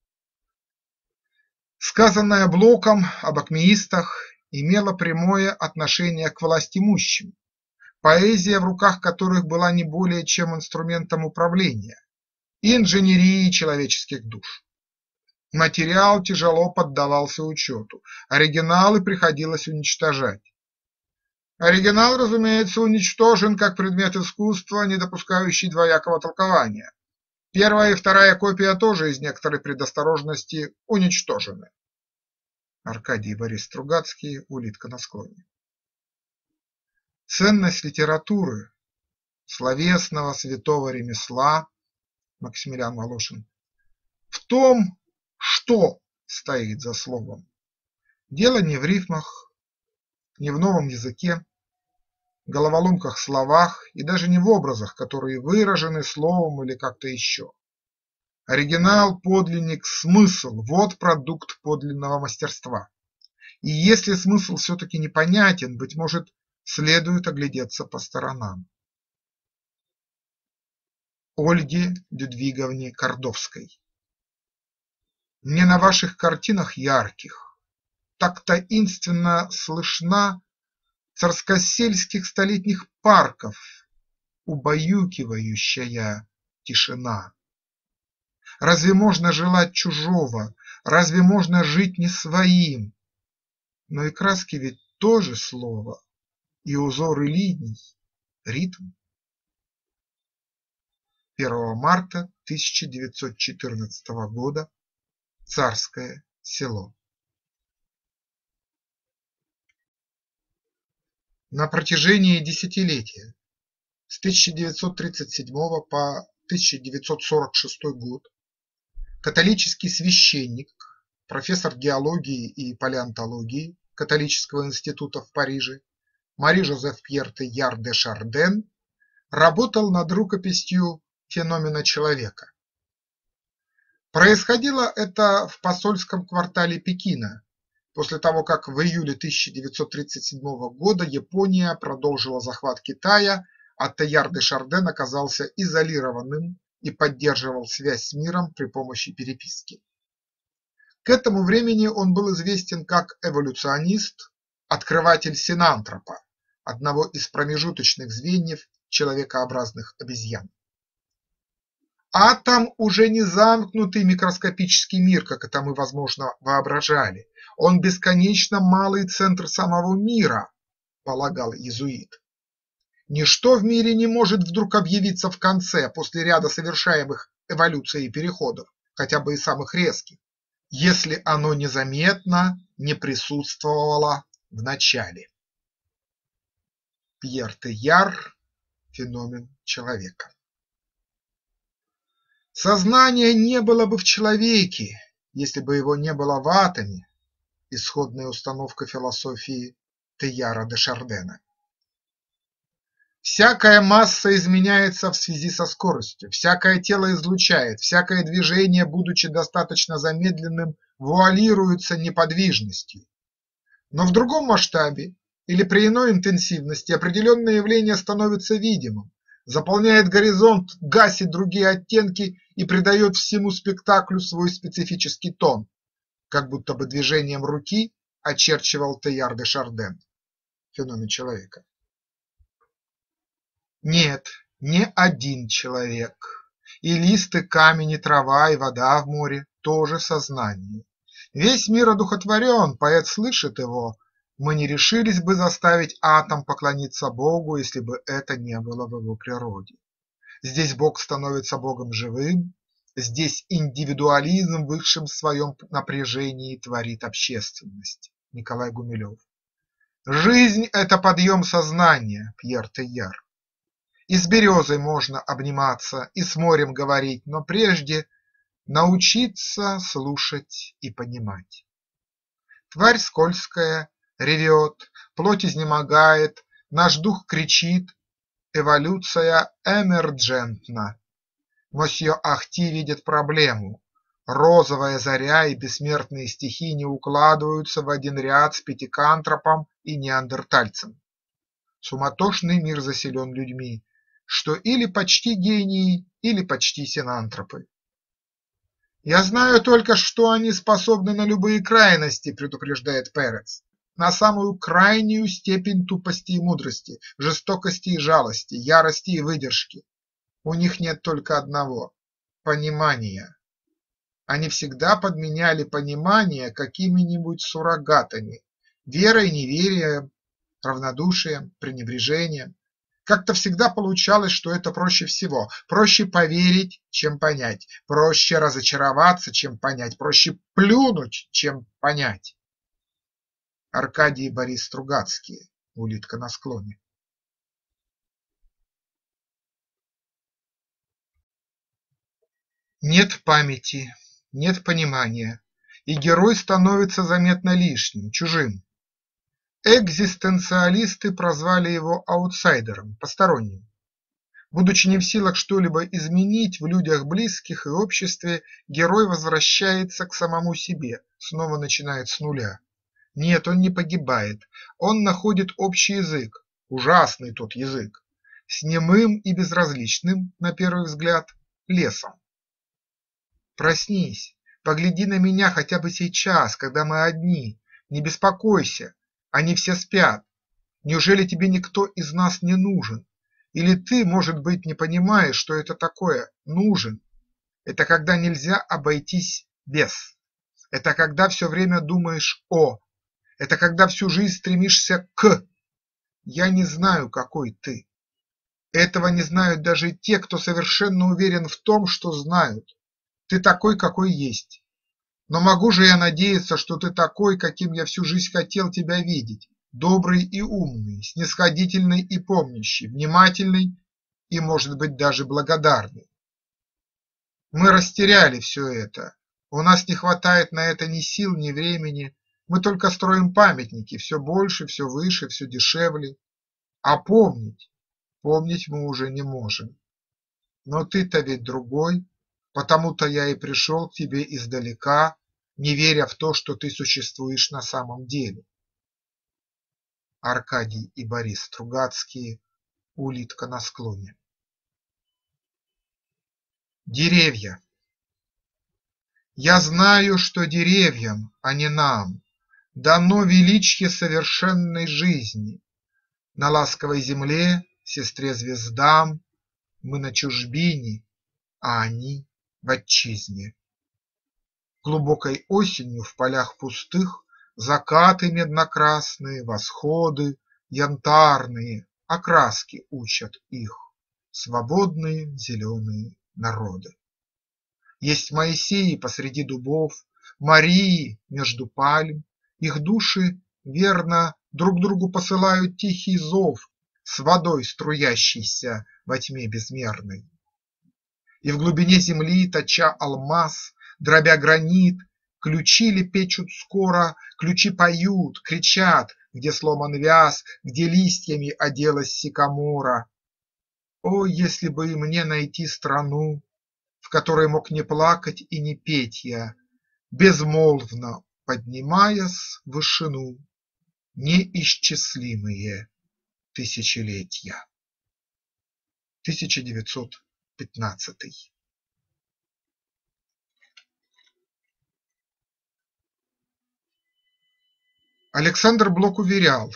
Сказанное Блоком об акмеистах имело прямое отношение к властимущим. поэзия, в руках которых была не более чем инструментом управления и инженерии человеческих душ. Материал тяжело поддавался учету, оригиналы приходилось уничтожать. Оригинал, разумеется, уничтожен как предмет искусства, не допускающий двоякого толкования. Первая и вторая копия тоже из некоторой предосторожности уничтожены. Аркадий и Борис Стругацкий. Улитка на склоне. Ценность литературы, словесного святого ремесла, Максимилиан Волошин, в том, что стоит за словом. Дело не в рифмах, не в новом языке, головоломках словах и даже не в образах, которые выражены словом или как-то еще. Оригинал, подлинник, смысл – вот продукт подлинного мастерства. И если смысл все-таки непонятен, быть может, следует оглядеться по сторонам. Ольге Людвиговне Кордовской. Не на ваших картинах ярких так таинственно слышна царскосельских столетних парков убаюкивающая тишина. Разве можно желать чужого, разве можно жить не своим? Но и краски ведь тоже слово, и узоры линий – ритм. первого марта тысяча девятьсот четырнадцатого года. Царское село. На протяжении десятилетия с тысяча девятьсот тридцать седьмого по тысяча девятьсот сорок шестой год католический священник, профессор геологии и палеонтологии Католического института в Париже Мари-Жозеф Пьер Теяр де Шарден работал над рукописью «Феномена человека». Происходило это в посольском квартале Пекина, после того, как в июле тысяча девятьсот тридцать седьмого года Япония продолжила захват Китая, а Теяр де Шарден оказался изолированным и поддерживал связь с миром при помощи переписки. К этому времени он был известен как эволюционист, открыватель синантропа, одного из промежуточных звеньев человекообразных обезьян. Атом уже не замкнутый микроскопический мир, как это мы, возможно, воображали. Он бесконечно малый центр самого мира, полагал иезуит. Ничто в мире не может вдруг объявиться в конце, после ряда совершаемых эволюций и переходов, хотя бы и самых резких, если оно незаметно не присутствовало в начале. Пьер Теяр. Феномен человека. Сознание не было бы в человеке, если бы его не было в атоме, исходная установка философии Теяра де Шардена. Всякая масса изменяется в связи со скоростью, всякое тело излучает, всякое движение, будучи достаточно замедленным, вуалируется неподвижностью. Но в другом масштабе или при иной интенсивности определенное явление становится видимым, заполняет горизонт, гасит другие оттенки и придает всему спектаклю свой специфический тон, как будто бы движением руки очерчивал Теяр де Шарден. Феномен человека. Нет, не один человек. И лист, и камень, и трава, и вода в море – тоже сознание. Весь мир одухотворен, поэт слышит его. Мы не решились бы заставить атом поклониться Богу, если бы это не было в его природе. Здесь Бог становится Богом живым, здесь индивидуализм в высшем своем напряжении творит общественность. Николай Гумилев. Жизнь – это подъем сознания. Пьер Теяр. И с березой можно обниматься, и с морем говорить, но прежде научиться слушать и понимать. Тварь скользкая ревет, плоть изнемогает, наш дух кричит, эволюция эмерджентна. Мосье Ахти видит проблему. Розовая заря и бессмертные стихи не укладываются в один ряд с пятикантропом и неандертальцем. Суматошный мир заселен людьми, что или почти гении, или почти синантропы. Я знаю только, что они способны на любые крайности, предупреждает Перец. на самую крайнюю степень тупости и мудрости, жестокости и жалости, ярости и выдержки. У них нет только одного – понимания. Они всегда подменяли понимание какими-нибудь суррогатами – верой, неверием, равнодушием, пренебрежением. Как-то всегда получалось, что это проще всего. Проще поверить, чем понять, проще разочароваться, чем понять, проще плюнуть, чем понять. Аркадий и Борис Стругацкие. Улитка на склоне. Нет памяти, нет понимания, и герой становится заметно лишним, чужим. Экзистенциалисты прозвали его аутсайдером, посторонним. Будучи не в силах что-либо изменить в людях близких и обществе, герой возвращается к самому себе, снова начинает с нуля. Нет, он не погибает, он находит общий язык, ужасный тот язык, с немым и безразличным, на первый взгляд, лесом. Проснись, погляди на меня хотя бы сейчас, когда мы одни, не беспокойся, они все спят. Неужели тебе никто из нас не нужен? Или ты, может быть, не понимаешь, что это такое «нужен»? Это когда нельзя обойтись без. Это когда все время думаешь «о». Это когда всю жизнь стремишься к. Я не знаю, какой ты. Этого не знают даже те, кто совершенно уверен в том, что знают. Ты такой, какой есть. Но могу же я надеяться, что ты такой, каким я всю жизнь хотел тебя видеть, добрый и умный, снисходительный и помнящий, внимательный и, может быть, даже благодарный. Мы растеряли все это, у нас не хватает на это ни сил, ни времени, мы только строим памятники, все больше, все выше, все дешевле, а помнить, помнить мы уже не можем. Но ты-то ведь другой, потому-то я и пришел к тебе издалека, не веря в то, что ты существуешь на самом деле. Аркадий и Борис Стругацкие. Улитка на склоне. Деревья. Я знаю, что деревьям, а не нам, дано величье совершенной жизни. На ласковой земле, сестре звездам, мы на чужбине, а они в отчизне. Глубокой осенью в полях пустых закаты медно-красные, восходы янтарные, окраски учат их, свободные зеленые народы. Есть Моисеи посреди дубов, Марии между пальм, их души, верно, друг другу посылают тихий зов с водой струящейся во тьме безмерной. И в глубине земли, точа алмаз, дробя гранит, ключи лепечут скоро, ключи поют, кричат, где сломан вяз, где листьями оделась сикамора. О, если бы и мне найти страну, в которой мог не плакать и не петь я, безмолвно поднимаясь в вышину неисчислимые тысячелетия. тысяча девятьсот пятнадцатый. Александр Блок уверял: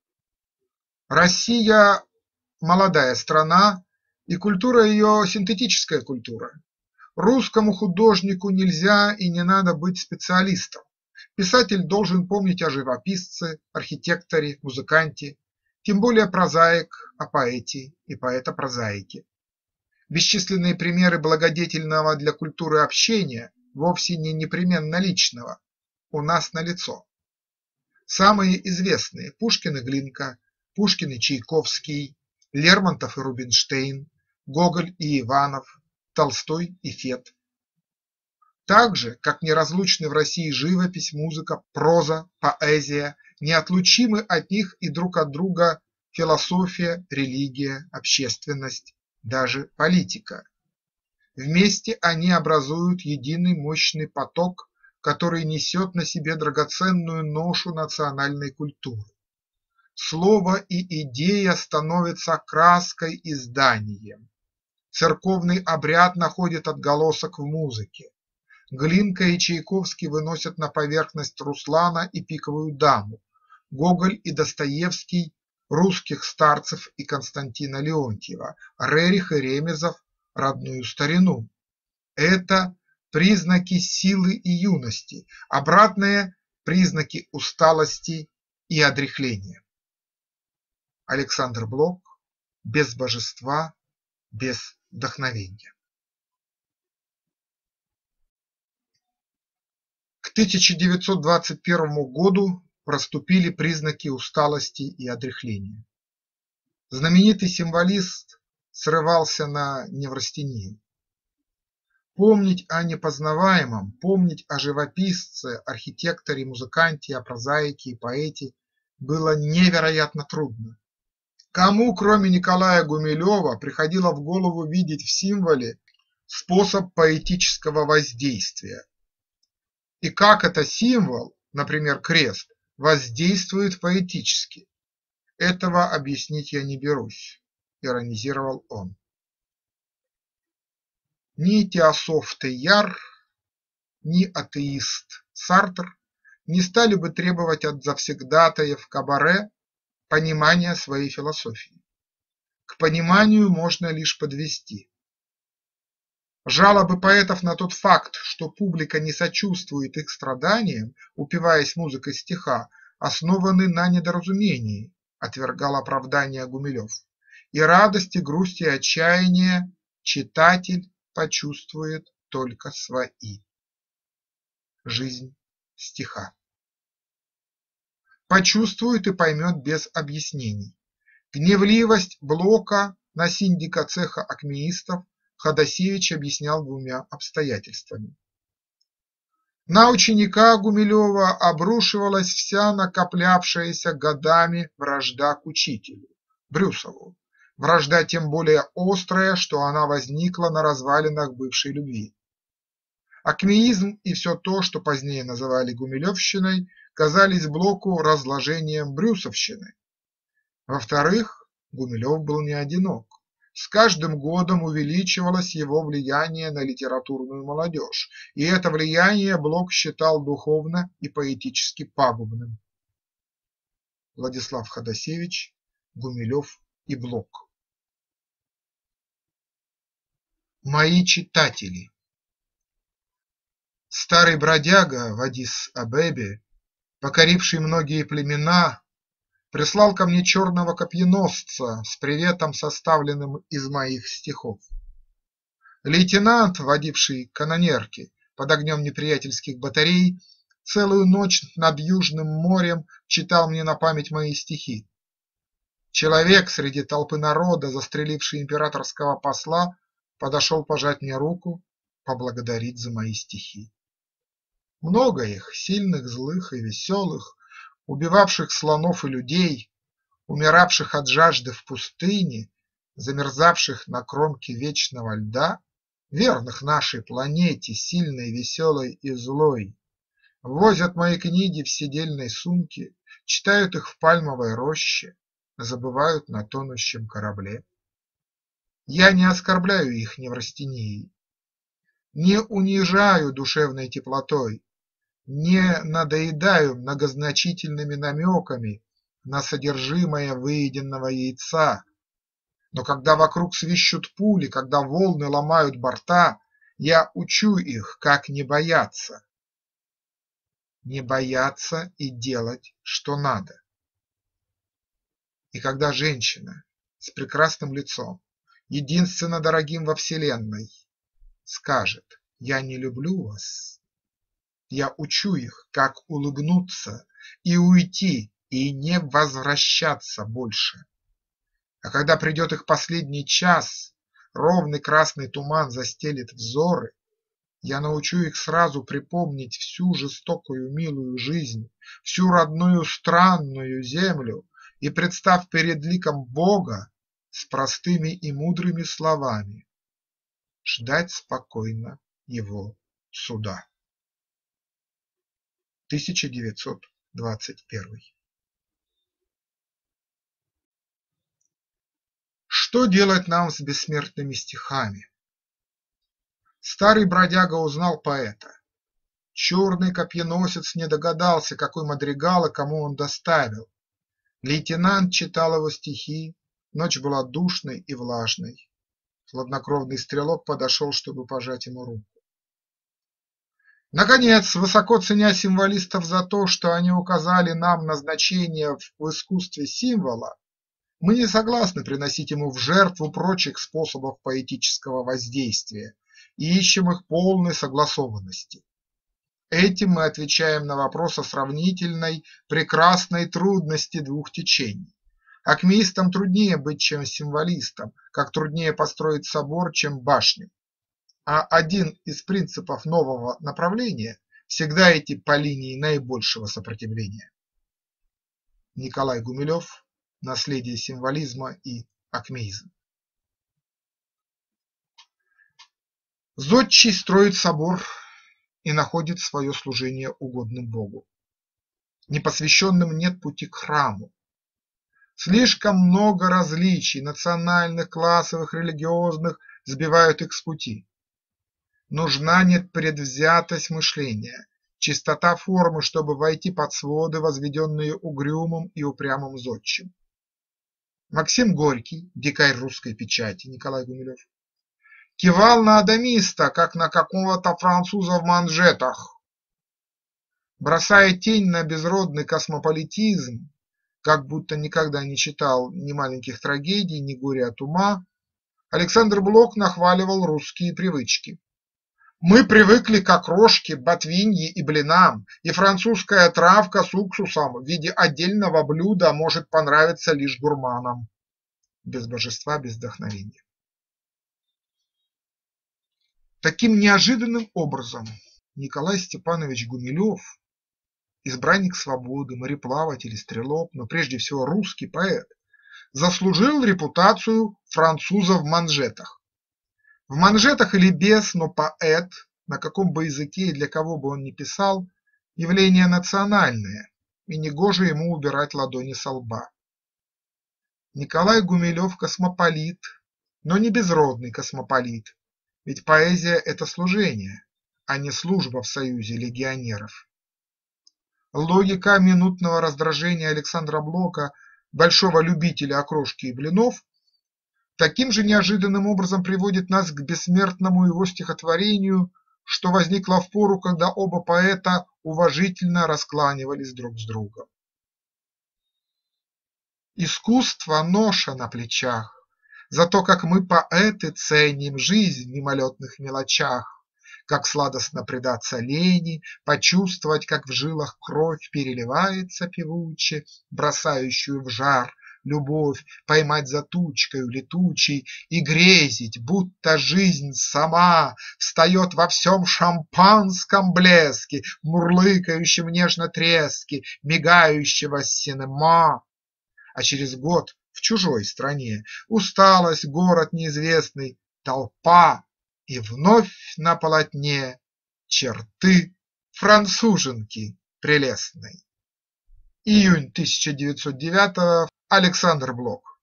Россия – молодая страна, и культура ее синтетическая культура. Русскому художнику нельзя и не надо быть специалистом. Писатель должен помнить о живописце, архитекторе, музыканте, тем более прозаик о поэте и поэта-прозаике. Бесчисленные примеры благодетельного для культуры общения, вовсе не непременно личного, у нас налицо. Самые известные – Пушкин и Глинка, Пушкин и Чайковский, Лермонтов и Рубинштейн, Гоголь и Иванов, Толстой и Фет. Так же, как неразлучны в России живопись, музыка, проза, поэзия, неотлучимы от них и друг от друга философия, религия, общественность, даже политика. Вместе они образуют единый мощный поток, который несет на себе драгоценную ношу национальной культуры. Слово и идея становятся краской и зданием. Церковный обряд находит отголосок в музыке. Глинка и Чайковский выносят на поверхность Руслана и Пиковую даму. Гоголь и Достоевский русских старцев и Константина Леонтьева, Рерих и Ремезов родную старину. Это признаки силы и юности, обратные признаки усталости и одряхления. Александр Блок. Без божества, без вдохновения. К тысяча девятьсот двадцать первому году проступили признаки усталости и одряхления. Знаменитый символист срывался на неврастению. Помнить о непознаваемом, помнить о живописце, архитекторе, музыканте, о прозаике и поэте было невероятно трудно. Кому, кроме Николая Гумилева, приходило в голову видеть в символе способ поэтического воздействия? И как это символ, например, крест, воздействует поэтически? Этого объяснить я не берусь, иронизировал он. Ни теософ Тейяр, ни атеист Сартр не стали бы требовать от завсегдатаев кабаре понимания своей философии. К пониманию можно лишь подвести. Жалобы поэтов на тот факт, что публика не сочувствует их страданиям, упиваясь музыкой стиха, основаны на недоразумении, отвергал оправдание Гумилев, и радость, и грусть, и отчаяние читатель почувствует только свои. Жизнь стиха. Почувствует и поймет без объяснений. Гневливость Блока на синдика цеха акмеистов Ходосевич объяснял двумя обстоятельствами. На ученика Гумилева обрушивалась вся накоплявшаяся годами вражда к учителю, Брюсову, вражда тем более острая, что она возникла на развалинах бывшей любви. Акмеизм и все то, что позднее называли гумилевщиной, казались Блоку разложением брюсовщины. Во-вторых, Гумилев был не одинок. С каждым годом увеличивалось его влияние на литературную молодежь, и это влияние Блок считал духовно и поэтически пагубным. Владислав Ходосевич, Гумилев и Блок. Мои читатели. Старый бродяга в Аддис-Абебе, покоривший многие племена, прислал ко мне черного копьеносца с приветом, составленным из моих стихов. Лейтенант, водивший канонерки под огнем неприятельских батарей, целую ночь над Южным морем читал мне на память мои стихи. Человек среди толпы народа, застреливший императорского посла, подошел пожать мне руку, поблагодарить за мои стихи. Много их, сильных, злых и веселых, убивавших слонов и людей, умиравших от жажды в пустыне, замерзавших на кромке вечного льда, верных нашей планете, сильной, веселой и злой, возят мои книги в седельной сумке, читают их в пальмовой роще, забывают на тонущем корабле. Я не оскорбляю их неврастенией, не унижаю душевной теплотой, не надоедаю многозначительными намеками на содержимое выеденного яйца, но когда вокруг свищут пули, когда волны ломают борта, я учу их, как не бояться. Не бояться и делать, что надо. И когда женщина с прекрасным лицом, единственно дорогим во вселенной, скажет: «Я не люблю вас», я учу их, как улыбнуться и уйти, и не возвращаться больше. А когда придет их последний час, ровный красный туман застелит взоры, я научу их сразу припомнить всю жестокую милую жизнь, всю родную странную землю, и, представ перед ликом Бога, с простыми и мудрыми словами ждать спокойно его суда. тысяча девятьсот двадцать первый. Что делать нам с бессмертными стихами? Старый бродяга узнал поэта. Черный копьеносец не догадался, какой мадригал и кому он доставил. Лейтенант читал его стихи, ночь была душной и влажной. Хладнокровный стрелок подошел, чтобы пожать ему руку. Наконец, высоко ценя символистов за то, что они указали нам назначение в искусстве символа, мы не согласны приносить ему в жертву прочих способов поэтического воздействия и ищем их полной согласованности. Этим мы отвечаем на вопрос о сравнительной, прекрасной трудности двух течений. Акмеистам труднее быть, чем символистам, как труднее построить собор, чем башню. А один из принципов нового направления – всегда идти по линии наибольшего сопротивления. Николай Гумилев. Наследие символизма и акмеизм. Зодчий строит собор и находит свое служение угодным Богу. Непосвященным нет пути к храму. Слишком много различий национальных, классовых, религиозных сбивают их с пути. Нужна непредвзятость мышления, чистота формы, чтобы войти под своды, возведенные угрюмым и упрямым зодчим. Максим Горький, дикарь русской печати, Николай Гумилев, кивал на адамиста, как на какого-то француза в манжетах. Бросая тень на безродный космополитизм, как будто никогда не читал ни маленьких трагедий, ни горя от ума, Александр Блок нахваливал русские привычки. Мы привыкли к окрошке, ботвинье и блинам, и французская травка с уксусом в виде отдельного блюда может понравиться лишь гурманам. Без божества, без вдохновения. Таким неожиданным образом Николай Степанович Гумилев, избранник свободы, мореплаватель и стрелок, но прежде всего русский поэт, заслужил репутацию француза в манжетах. В манжетах или без, но поэт, на каком бы языке и для кого бы он ни писал, явление национальное, и негоже ему убирать ладони со лба. Николай Гумилев космополит, но не безродный космополит, ведь поэзия – это служение, а не служба в союзе легионеров. Логика минутного раздражения Александра Блока, большого любителя окрошки и блинов, таким же неожиданным образом приводит нас к бессмертному его стихотворению, что возникло в пору, когда оба поэта уважительно раскланивались друг с другом. Искусство – ноша на плечах, зато как мы, поэты, ценим жизнь в мимолетных мелочах, как сладостно предаться лени, почувствовать, как в жилах кровь переливается певуче, бросающую в жар любовь, поймать за тучкою летучей и грезить, будто жизнь сама встает во всем шампанском блеске, мурлыкающем нежно треске мигающего синема. А через год в чужой стране усталость, город неизвестный, толпа, и вновь на полотне черты француженки прелестной. Июнь тысяча девятьсот девятого. Александр Блок.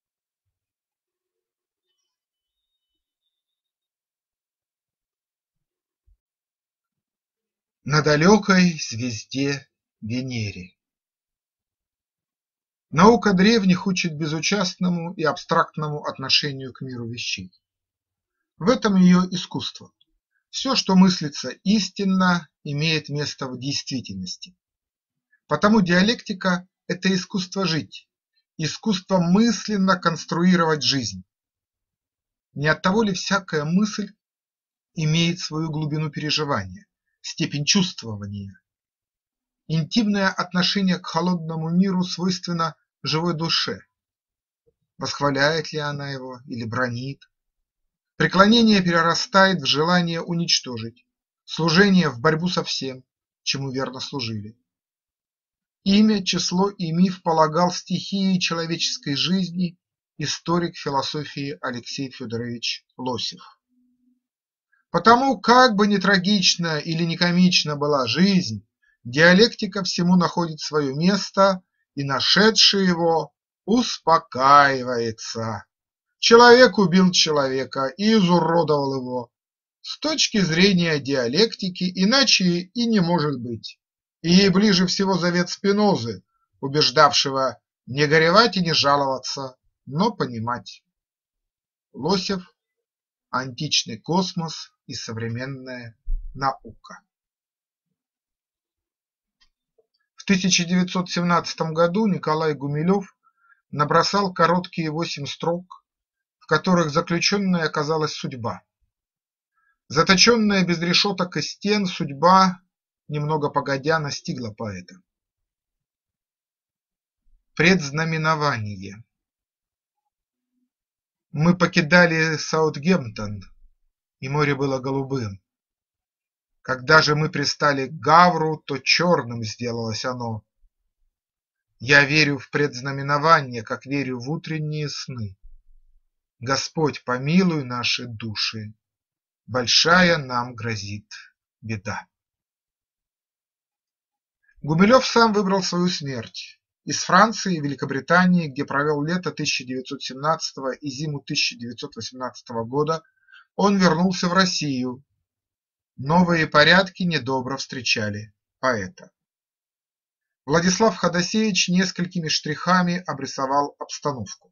На далекой звезде Венере. Наука древних учит безучастному и абстрактному отношению к миру вещей. В этом ее искусство. Все, что мыслится истинно, имеет место в действительности. Потому диалектика – это искусство жить, искусство мысленно конструировать жизнь. Не оттого ли всякая мысль имеет свою глубину переживания, степень чувствования? Интимное отношение к холодному миру свойственно живой душе. Восхваляет ли она его или бранит? Преклонение перерастает в желание уничтожить, служение в борьбу со всем, чему верно служили. Имя, число и миф полагал стихией человеческой жизни историк философии Алексей Федорович Лосев. Потому, как бы ни трагична или ни комична была жизнь, диалектика всему находит свое место и, нашедший его, успокаивается. Человек убил человека и изуродовал его. С точки зрения диалектики иначе и не может быть, и ей ближе всего завет Спинозы, убеждавшего не горевать и не жаловаться, но понимать. Лосев. Античный космос и современная наука. В тысяча девятьсот семнадцатом году Николай Гумилев набросал короткие восемь строк, в которых заключенной оказалась судьба. Заточенная без решеток и стен, судьба, немного погодя, настигла поэта. Предзнаменование. Мы покидали Саутгемптон, и море было голубым. Когда же мы пристали к Гавру, то черным сделалось оно. Я верю в предзнаменование, как верю в утренние сны. Господь, помилуй наши души, большая нам грозит беда. Гумилев сам выбрал свою смерть. Из Франции и Великобритании, где провел лето тысяча девятьсот семнадцатого и зиму тысяча девятьсот восемнадцатого года, он вернулся в Россию. Новые порядки недобро встречали поэта. Владислав Ходосевич несколькими штрихами обрисовал обстановку.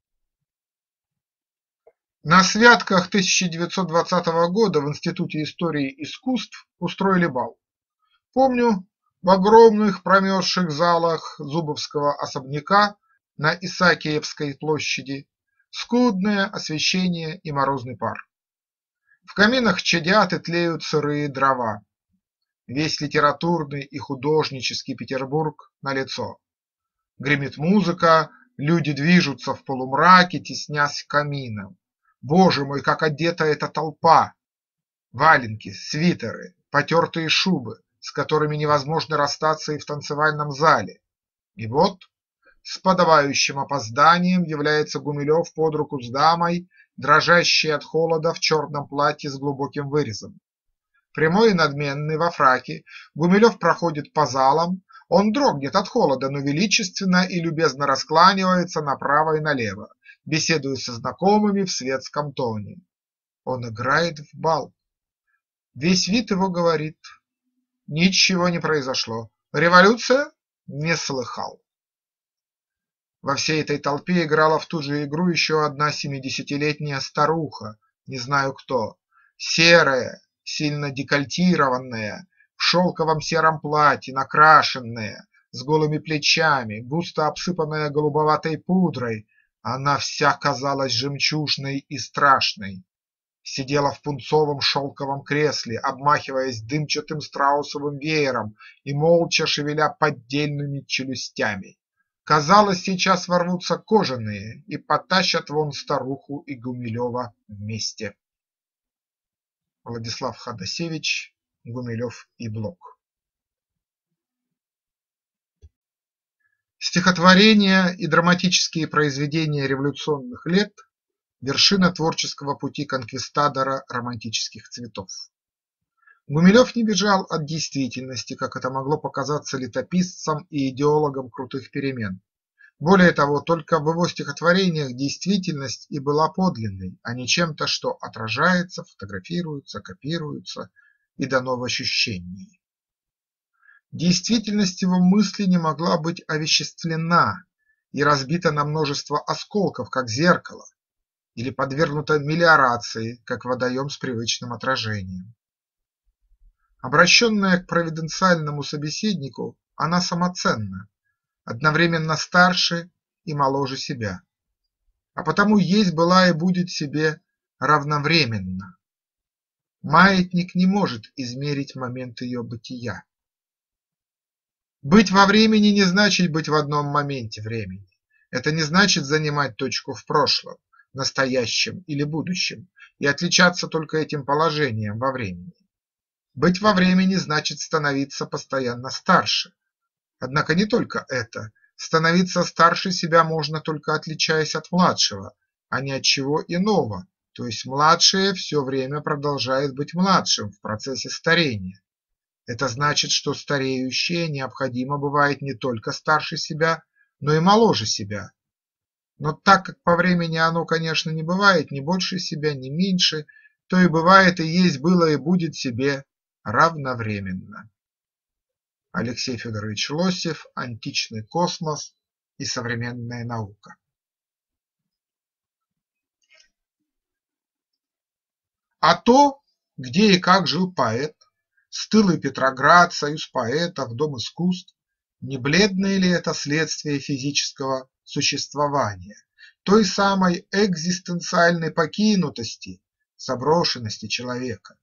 На святках тысяча девятьсот двадцатого года в Институте истории искусств устроили бал. Помню, в огромных промерзших залах Зубовского особняка на Исаакиевской площади скудное освещение и морозный пар. В каминах чадят и тлеют сырые дрова. Весь литературный и художнический Петербург налицо. Гремит музыка, люди движутся в полумраке, теснясь к каминам. Боже мой, как одета эта толпа! Валенки, свитеры, потертые шубы, с которыми невозможно расстаться и в танцевальном зале. И вот с подобающим опозданием является Гумилев под руку с дамой, дрожащей от холода в черном платье с глубоким вырезом. Прямой и надменный во фраке, Гумилев проходит по залам, он дрогнет от холода, но величественно и любезно раскланивается направо и налево, беседуя со знакомыми в светском тоне. Он играет в бал. Весь вид его говорит: ничего не произошло, революция? Не слыхал. Во всей этой толпе играла в ту же игру еще одна семидесятилетняя старуха, не знаю кто, серая, сильно декольтированная, в шелковом сером платье, накрашенная, с голыми плечами, густо обсыпанная голубоватой пудрой, она вся казалась жемчужной и страшной. Сидела в пунцовом шелковом кресле, обмахиваясь дымчатым страусовым веером и молча шевеля поддельными челюстями. Казалось, сейчас ворвутся кожаные и потащат вон старуху и Гумилева вместе. Владислав Ходосевич, Гумилев и Блок. Стихотворения и драматические произведения революционных лет – вершина творческого пути конквистадора романтических цветов. Гумилев не бежал от действительности, как это могло показаться летописцам и идеологам крутых перемен. Более того, только в его стихотворениях действительность и была подлинной, а не чем-то, что отражается, фотографируется, копируется и дано в ощущении. Действительность его мысли не могла быть овеществлена и разбита на множество осколков, как зеркало, или подвергнута мелиорации, как водоем с привычным отражением. Обращенная к провиденциальному собеседнику, она самоценна, одновременно старше и моложе себя, а потому есть была и будет себе равновременно. Маятник не может измерить момент ее бытия. Быть во времени не значит быть в одном моменте времени, это не значит занимать точку в прошлом, настоящем или будущем и отличаться только этим положением во времени. Быть во времени значит становиться постоянно старше. Однако не только это. Становиться старше себя можно только отличаясь от младшего, а не от чего иного, то есть младшее все время продолжает быть младшим в процессе старения. Это значит, что стареющее необходимо бывает не только старше себя, но и моложе себя. Но так как по времени оно, конечно, не бывает ни больше себя, ни меньше, то и бывает и есть, было и будет себе равновременно. Алексей Федорович Лосев. Античный космос и современная наука. А то, где и как жил поэт, стылый Петроград, союз поэтов, дом искусств, не бледное ли это следствие физического существования, той самой экзистенциальной покинутости, заброшенности человека?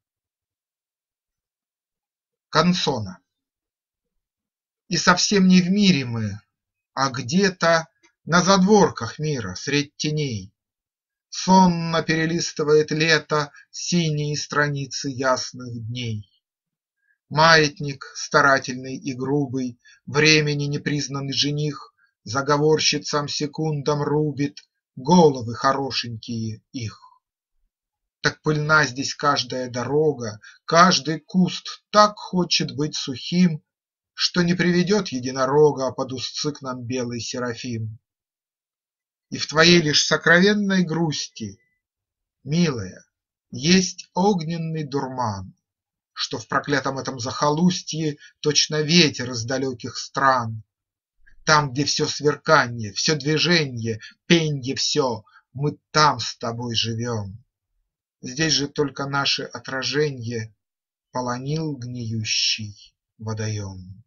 Консона. И совсем не в мире мы, а где-то на задворках мира, средь теней. Сонно перелистывает лето синие страницы ясных дней. Маятник старательный и грубый, времени непризнанный жених, заговорщицам секундам рубит головы хорошенькие их. Так пыльна здесь каждая дорога, каждый куст так хочет быть сухим, что не приведет единорога под узцы к нам белый серафим. И в твоей лишь сокровенной грусти, милая, есть огненный дурман, что в проклятом этом захолустье точно ветер из далеких стран. Там, где все сверканье, все движенье, пенье все, мы там с тобой живем. Здесь же только наше отраженье полонил гниющий водоем.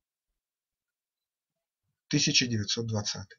тысяча девятьсот двадцатый.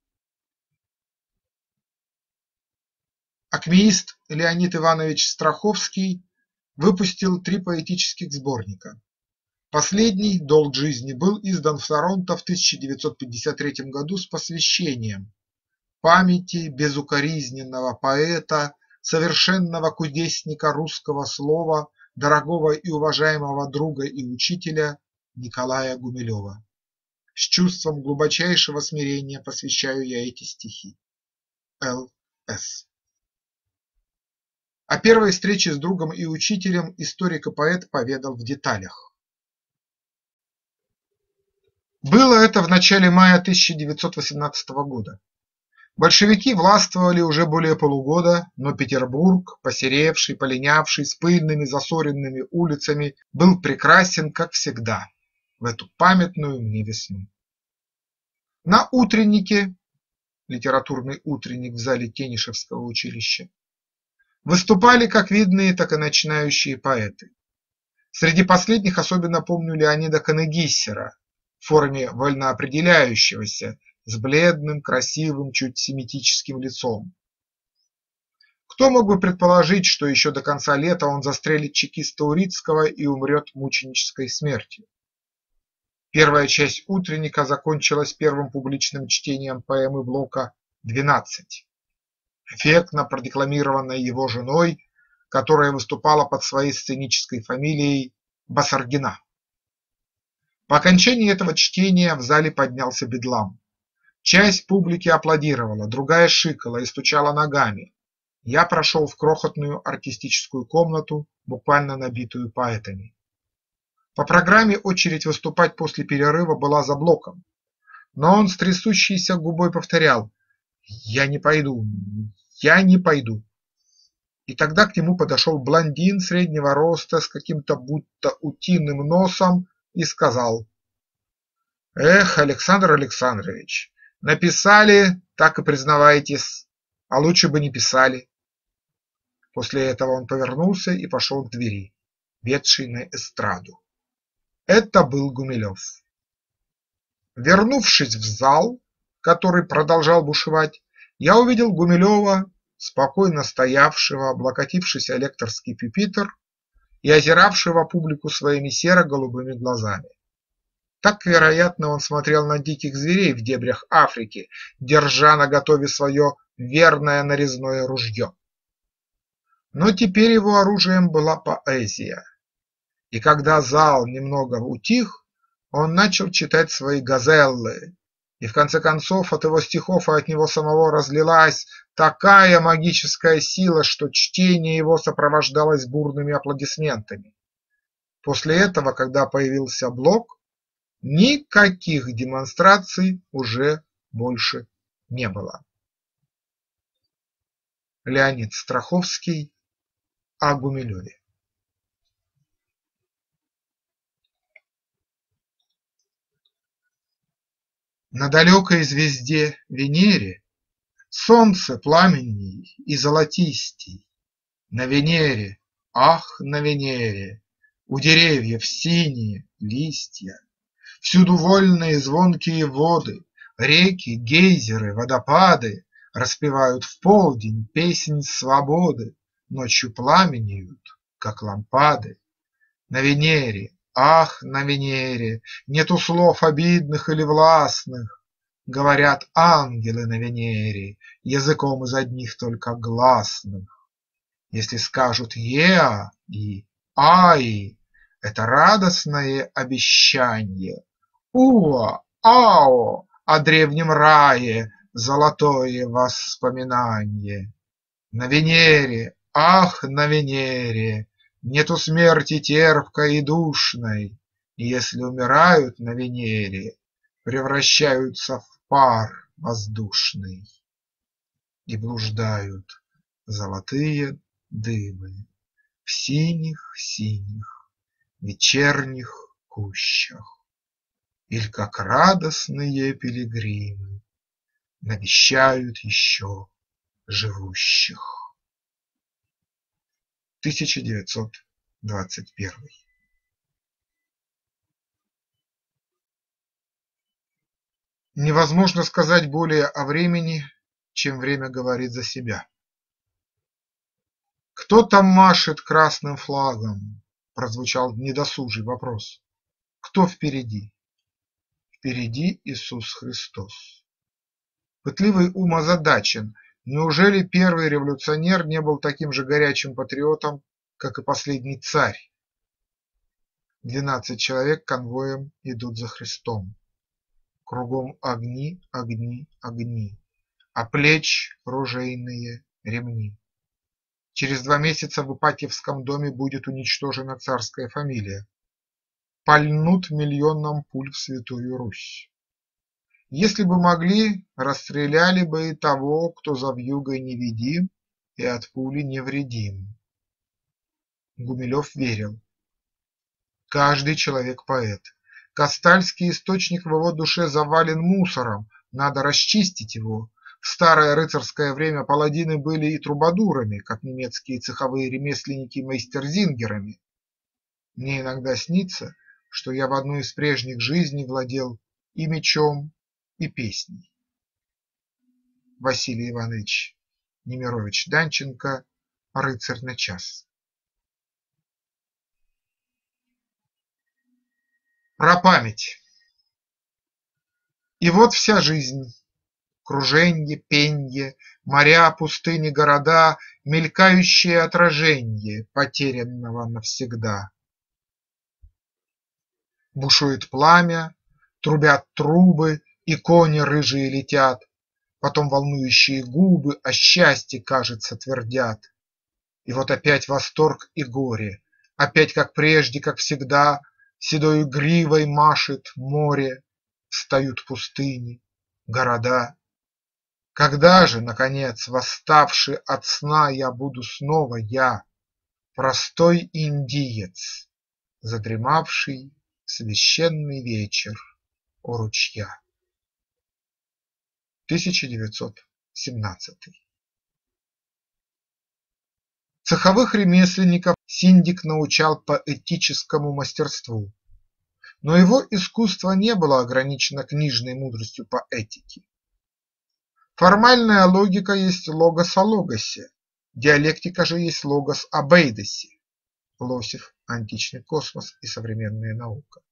Акмеист Леонид Иванович Страховский выпустил три поэтических сборника. Последний, «Долг жизни», был издан в Торонто в тысяча девятьсот пятьдесят третьем году с посвящением памяти безукоризненного поэта, совершенного кудесника русского слова, дорогого и уважаемого друга и учителя Николая Гумилева. С чувством глубочайшего смирения посвящаю я эти стихи. Л С О первой встрече с другом и учителем историк и поэт поведал в деталях. Было это в начале мая тысяча девятьсот восемнадцатого года. Большевики властвовали уже более полугода, но Петербург, посеревший, полинявший, с пыльными засоренными улицами, был прекрасен, как всегда, в эту памятную мне весну. На утреннике, литературный утренник в зале Тенишевского училища, выступали как видные, так и начинающие поэты. Среди последних особенно помню Леонида Канегиссера в форме вольноопределяющегося, с бледным, красивым, чуть семитическим лицом. Кто мог бы предположить, что еще до конца лета он застрелит чекиста Урицкого и умрет мученической смертью? Первая часть утренника закончилась первым публичным чтением поэмы Блока «Двенадцать», эффектно продекламированной его женой, которая выступала под своей сценической фамилией Басаргина. По окончании этого чтения в зале поднялся бедлам. Часть публики аплодировала, другая шикала и стучала ногами. Я прошел в крохотную артистическую комнату, буквально набитую поэтами. По программе очередь выступать после перерыва была за Блоком, но он с трясущейся губой повторял: «Я не пойду, я не пойду». И тогда к нему подошел блондин среднего роста с каким-то будто утиным носом и сказал: «Эх, Александр Александрович, написали, так и признавайтесь, а лучше бы не писали». После этого он повернулся и пошел к двери, ведшей на эстраду. Это был Гумилев. Вернувшись в зал, который продолжал бушевать, я увидел Гумилева, спокойно стоявшего, облокотившись о лекторский пюпитр и озиравшего публику своими серо-голубыми глазами. Так, вероятно, он смотрел на диких зверей в дебрях Африки, держа наготове свое верное нарезное ружье. Но теперь его оружием была поэзия, и когда зал немного утих, он начал читать свои газеллы, и в конце концов от его стихов и от него самого разлилась такая магическая сила, что чтение его сопровождалось бурными аплодисментами. После этого, когда появился Блок, никаких демонстраций уже больше не было. Леонид Страховский. О Гумилеве. На далекой звезде Венере солнце пламенней и золотистей. На Венере, ах, на Венере, у деревьев синие листья, всюду вольные звонкие воды, реки, гейзеры, водопады распевают в полдень песнь свободы, ночью пламенеют, как лампады. На Венере, ах, на Венере, нету слов обидных или властных, говорят ангелы на Венере языком из одних только гласных. Если скажут «еа» и «ай», это радостное обещанье, «уа», «ао» о древнем рае золотое воспоминанье. На Венере, ах, на Венере нету смерти терпкой и душной, и если умирают на Венере, превращаются в пар воздушный. И блуждают золотые дымы в синих-синих вечерних кущах, иль как радостные пилигримы навещают еще живущих. тысяча девятьсот двадцать первый. Невозможно сказать более о времени, чем время говорит за себя. «Кто там машет красным флагом?» – прозвучал недосужий вопрос. «Кто впереди?» Впереди Иисус Христос. Пытливый ум озадачен. Неужели первый революционер не был таким же горячим патриотом, как и последний царь? Двенадцать человек конвоем идут за Христом. Кругом огни, огни, огни, а плеч ружейные ремни. Через два месяца в Ипатьевском доме будет уничтожена царская фамилия. Пальнут миллионом пуль в Святую Русь. Если бы могли, расстреляли бы и того, кто за вьюгой невидим и от пули невредим. Гумилев верил. Каждый человек поэт. Кастальский источник в его душе завален мусором, надо расчистить его. В старое рыцарское время паладины были и трубадурами, как немецкие цеховые ремесленники мейстерзингерами. Мне иногда снится, что я в одной из прежних жизней владел и мечом, и песней. Василий Иванович Немирович Данченко. Рыцарь на час. Про память. И вот вся жизнь. Круженье, пенье, моря, пустыни, города, мелькающее отраженье потерянного навсегда. Бушует пламя, трубят трубы, и кони рыжие летят, потом волнующие губы о счастье, кажется, твердят. И вот опять восторг и горе, опять, как прежде, как всегда, седою гривой машет море, встают пустыни, города. Когда же, наконец, восставший от сна, я буду снова я, простой индиец, задремавший в священный вечер у ручья? тысяча девятьсот семнадцатый. Цеховых ремесленников Синдик научал поэтическому мастерству, но его искусство не было ограничено книжной мудростью по этике. Формальная логика есть логос о логосе, диалектика же есть логос об эйдосе. Лосев, античный космос и современная наука.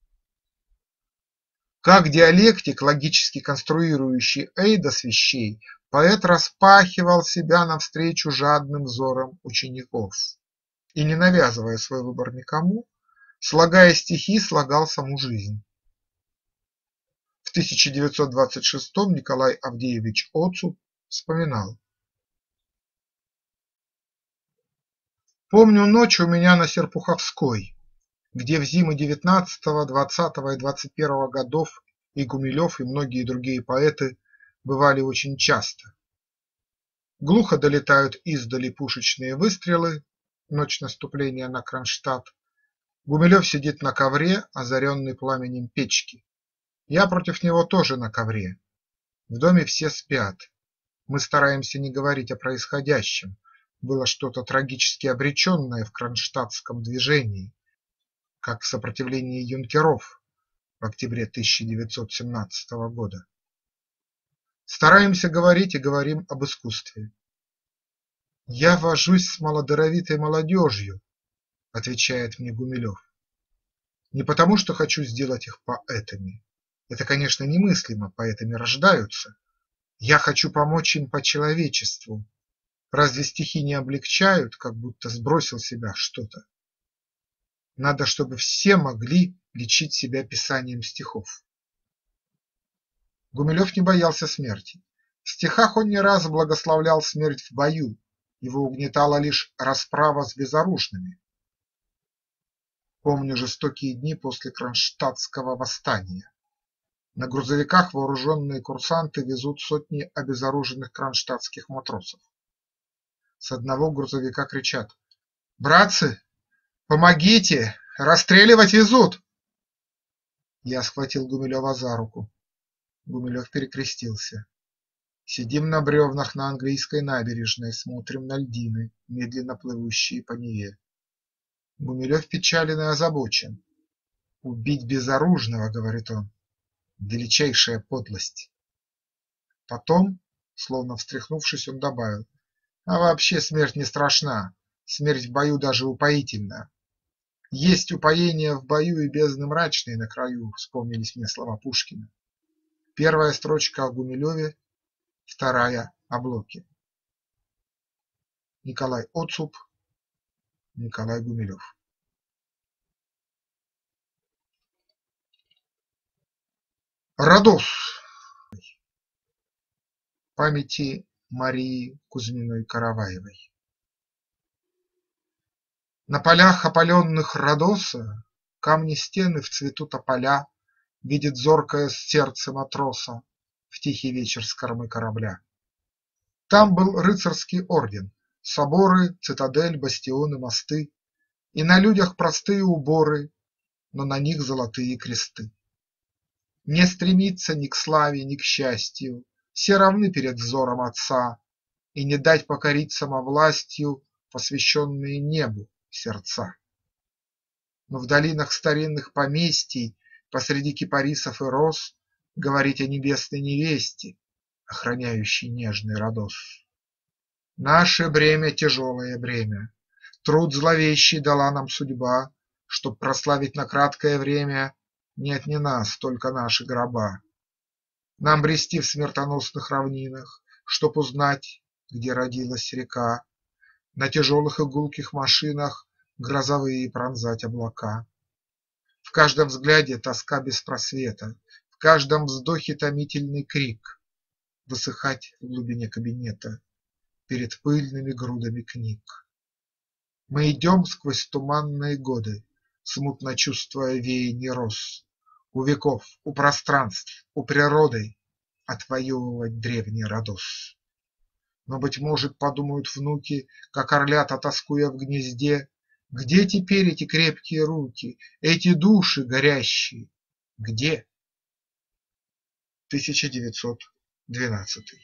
Как диалектик, логически конструирующий эйдос вещей, поэт распахивал себя навстречу жадным взорам учеников и, не навязывая свой выбор никому, слагая стихи, слагал саму жизнь. В тысяча девятьсот двадцать шестом Николай Авдеевич Оцу вспоминал: «Помню ночь у меня на Серпуховской, где в зимы девятнадцатого, двадцатого и двадцать первого годов и Гумилев, и многие другие поэты бывали очень часто. Глухо долетают издали пушечные выстрелы, ночь наступления на Кронштадт. Гумилев сидит на ковре, озаренный пламенем печки. Я против него тоже на ковре. В доме все спят. Мы стараемся не говорить о происходящем. Было что-то трагически обреченное в кронштадтском движении, как в сопротивлении юнкеров в октябре тысяча девятьсот семнадцатого года. Стараемся говорить и говорим об искусстве. «Я вожусь с малодоровитой молодежью», – отвечает мне Гумилев. «Не потому, что хочу сделать их поэтами. Это, конечно, немыслимо, поэтами рождаются. Я хочу помочь им по человечеству. Разве стихи не облегчают, как будто сбросил себя что-то? Надо, чтобы все могли лечить себя писанием стихов». Гумилев не боялся смерти. В стихах он не раз благословлял смерть в бою, его угнетала лишь расправа с безоружными. Помню жестокие дни после Кронштадтского восстания. На грузовиках вооруженные курсанты везут сотни обезоруженных кронштадтских матросов. С одного грузовика кричат: «Братцы, помогите! Расстреливать везут!» Я схватил Гумилева за руку. Гумилев перекрестился. Сидим на бревнах на английской набережной, смотрим на льдины, медленно плывущие по Неве. Гумилев печален и озабочен. «Убить безоружного, — говорит он, — величайшая подлость». Потом, словно встряхнувшись, он добавил: «А вообще смерть не страшна, смерть в бою даже упоительна. Есть упоение в бою и бездны мрачные на краю», — вспомнились мне слова Пушкина. Первая строчка о Гумилеве, вторая о Блоке. Николай Оцуп, Николай Гумилев. Родос. Памяти Марии Кузьминой-Караваевой. На полях, опаленных Родоса, камни стены в цвету тополя видит зоркое сердце матроса в тихий вечер с кормы корабля. Там был рыцарский орден, соборы, цитадель, бастионы, мосты, и на людях простые уборы, но на них золотые кресты. Не стремиться ни к славе, ни к счастью, все равны перед взором Отца, и не дать покорить самовластью посвященные небу сердца. Но в долинах старинных поместий, посреди кипарисов и роз, говорить о небесной невесте, охраняющей нежный Родос. Наше бремя — тяжелое бремя, труд зловещий дала нам судьба, чтоб прославить на краткое время нет не нас, только наши гроба. Нам брести в смертоносных равнинах, чтоб узнать, где родилась река, на тяжелых и гулких машинах грозовые пронзать облака. В каждом взгляде тоска без просвета, в каждом вздохе томительный крик, высыхать в глубине кабинета перед пыльными грудами книг. Мы идем сквозь туманные годы, смутно чувствуя веяние роз, у веков, у пространств, у природы отвоевывать древний Родос. Но, быть может, подумают внуки, как орлята, тоскуя в гнезде, где теперь эти крепкие руки, эти души горящие, где? тысяча девятьсот двенадцатый.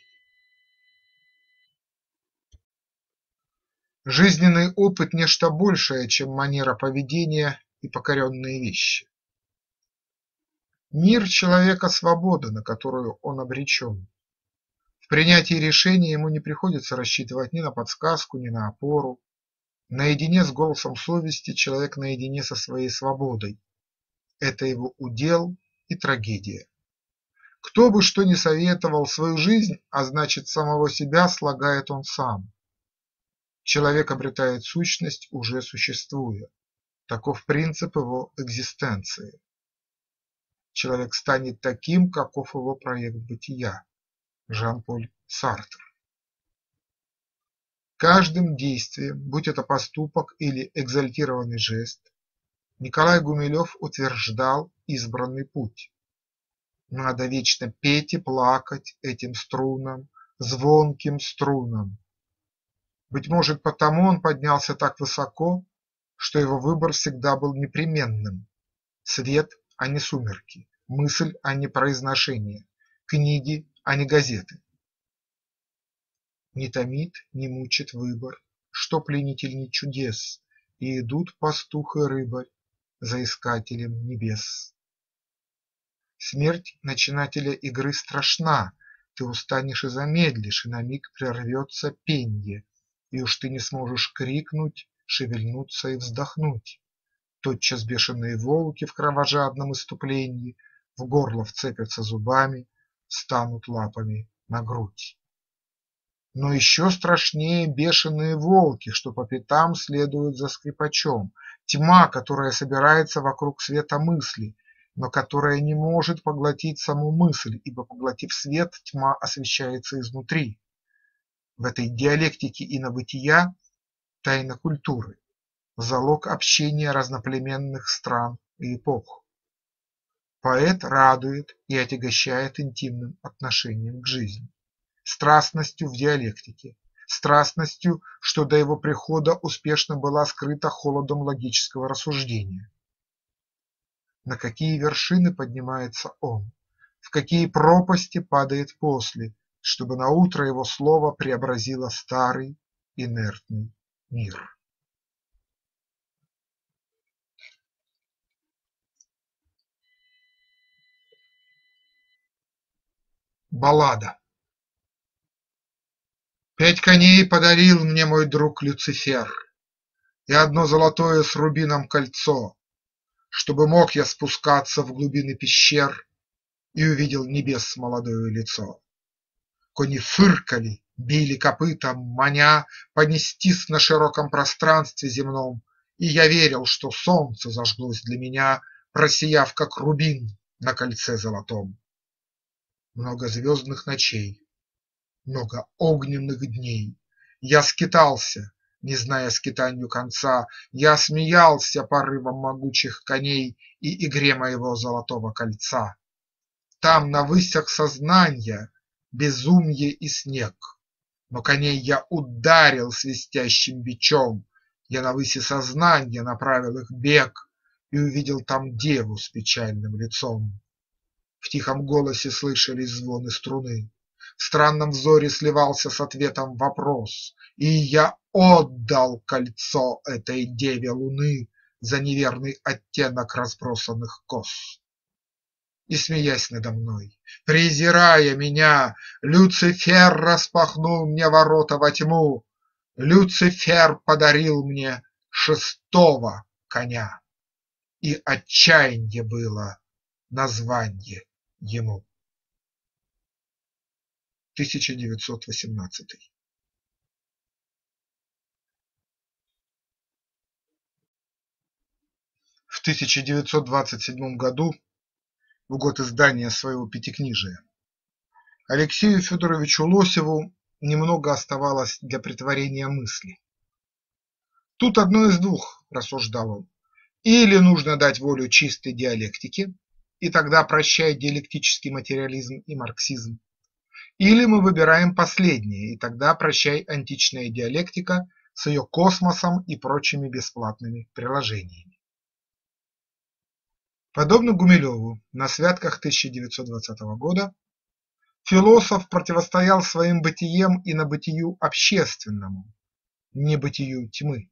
Жизненный опыт – нечто большее, чем манера поведения и покоренные вещи. Мир человека – свобода, на которую он обречен. В принятии решения ему не приходится рассчитывать ни на подсказку, ни на опору. Наедине с голосом совести человек наедине со своей свободой. Это его удел и трагедия. Кто бы что ни советовал, свою жизнь, а значит самого себя, слагает он сам. Человек обретает сущность, уже существуя. Таков принцип его экзистенции. Человек станет таким, каков его проект бытия. Жан-Поль Сартр. Каждым действием, будь это поступок или экзальтированный жест, Николай Гумилев утверждал избранный путь. Надо вечно петь и плакать этим струнам, звонким струнам. Быть может, потому он поднялся так высоко, что его выбор всегда был непременным: свет, а не сумерки, мысль, а не произношение, книги, а не газеты. Не томит, не мучит выбор, что пленительней чудес, и идут пастух и рыбарь за искателем небес. Смерть начинателя игры страшна, ты устанешь и замедлишь, и на миг прервется пенье, и уж ты не сможешь крикнуть, шевельнуться и вздохнуть. Тотчас бешеные волки в кровожадном исступлении в горло вцепятся зубами, станут лапами на грудь. Но еще страшнее бешеные волки, что по пятам следуют за скрипачом, тьма, которая собирается вокруг света мысли, но которая не может поглотить саму мысль, ибо, поглотив свет, тьма освещается изнутри. В этой диалектике инобытия тайна культуры, залог общения разноплеменных стран и эпох. Поэт радует и отягощает интимным отношением к жизни, страстностью в диалектике, страстностью, что до его прихода успешно была скрыта холодом логического рассуждения. На какие вершины поднимается он, в какие пропасти падает после, чтобы наутро его слово преобразило старый инертный мир. Баллада. Пять коней подарил мне мой друг Люцифер, и одно золотое с рубином кольцо, чтобы мог я спускаться в глубины пещер и увидел небес молодое лицо. Кони фыркали, били копытом, маня понестись на широком пространстве земном, и я верил, что солнце зажглось для меня, просияв, как рубин на кольце золотом. Много звездных ночей, много огненных дней я скитался, не зная скитанью конца, я смеялся порывом могучих коней и игре моего золотого кольца. Там на высях сознанья безумье и снег, но коней я ударил свистящим бичом, я на выси сознанья направил их бег и увидел там деву с печальным лицом. В тихом голосе слышались звоны струны, в странном взоре сливался с ответом вопрос, и я отдал кольцо этой деве луны за неверный оттенок разбросанных кос. И, смеясь надо мной, презирая меня, Люцифер распахнул мне ворота во тьму, Люцифер подарил мне шестого коня, и отчаянье было названье ему. тысяча девятьсот восемнадцатый. В тысяча девятьсот двадцать седьмом году, в год издания своего пятикнижия, Алексею Федоровичу Лосеву немного оставалось для претворения мысли. Тут одно из двух, рассуждал он, или нужно дать волю чистой диалектике, и тогда прощай диалектический материализм и марксизм, или мы выбираем последнее, и тогда прощай античная диалектика с ее космосом и прочими бесплатными приложениями. Подобно Гумилеву, на святках тысяча девятьсот двадцатого года философ противостоял своим бытием инобытию общественному, небытию тьмы.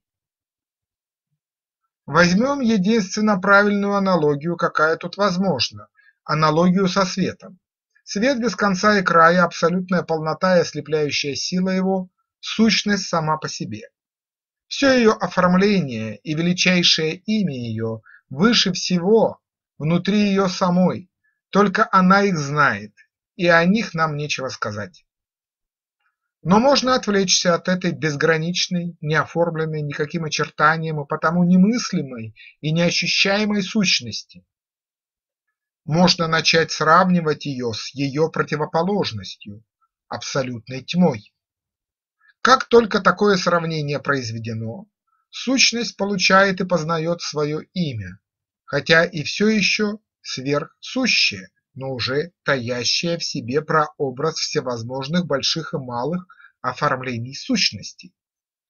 Возьмем единственно правильную аналогию, какая тут возможна, аналогию со светом. Свет без конца и края, абсолютная полнота и ослепляющая сила его – сущность сама по себе. Все ее оформление и величайшее имя ее выше всего, внутри ее самой, только она их знает, и о них нам нечего сказать. Но можно отвлечься от этой безграничной, не оформленной никаким очертанием и потому немыслимой и неощущаемой сущности. Можно начать сравнивать ее с ее противоположностью – абсолютной тьмой. Как только такое сравнение произведено, сущность получает и познает свое имя, хотя и все еще сверхсущее, но уже таящее в себе прообраз всевозможных больших и малых оформлений сущности.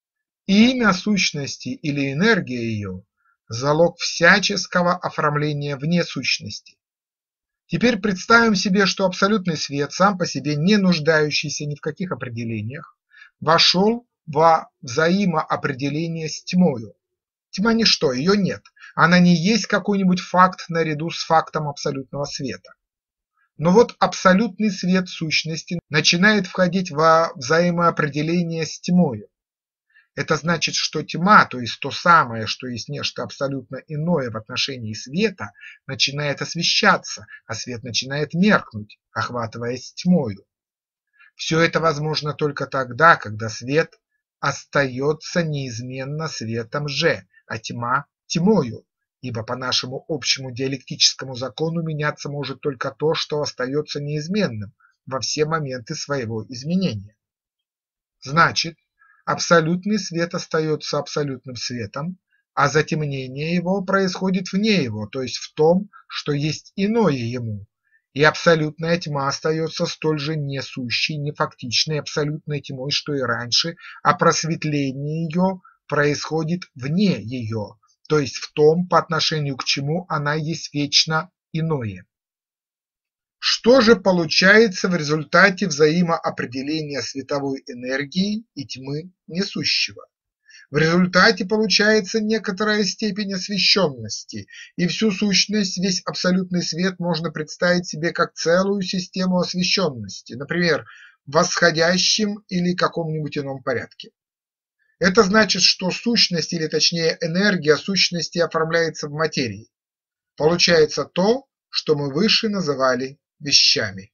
И имя сущности или энергия ее – залог всяческого оформления вне сущности. Теперь представим себе, что абсолютный свет, сам по себе не нуждающийся ни в каких определениях, вошел во взаимоопределение с тьмою. Тьма – ничто, ее нет, она не есть какой-нибудь факт наряду с фактом абсолютного света. Но вот абсолютный свет сущности начинает входить во взаимоопределение с тьмою. Это значит, что тьма, то есть то самое, что есть нечто абсолютно иное в отношении света, начинает освещаться, а свет начинает меркнуть, охватываясь тьмою. Все это возможно только тогда, когда свет остается неизменно светом же, а тьма – тьмою, ибо по нашему общему диалектическому закону меняться может только то, что остается неизменным во все моменты своего изменения. Значит, абсолютный свет остается абсолютным светом, а затемнение его происходит вне его, то есть в том, что есть иное ему, и абсолютная тьма остается столь же несущей, нефактичной абсолютной тьмой, что и раньше, а просветление ее происходит вне ее, то есть в том, по отношению к чему она есть вечно иное. Что же получается в результате взаимоопределения световой энергии и тьмы несущего? В результате получается некоторая степень освещенности, и всю сущность, весь абсолютный свет можно представить себе как целую систему освещенности, например, в восходящем или каком-нибудь ином порядке. Это значит, что сущность, или точнее энергия сущности оформляется в материи. Получается то, что мы выше называли вещами.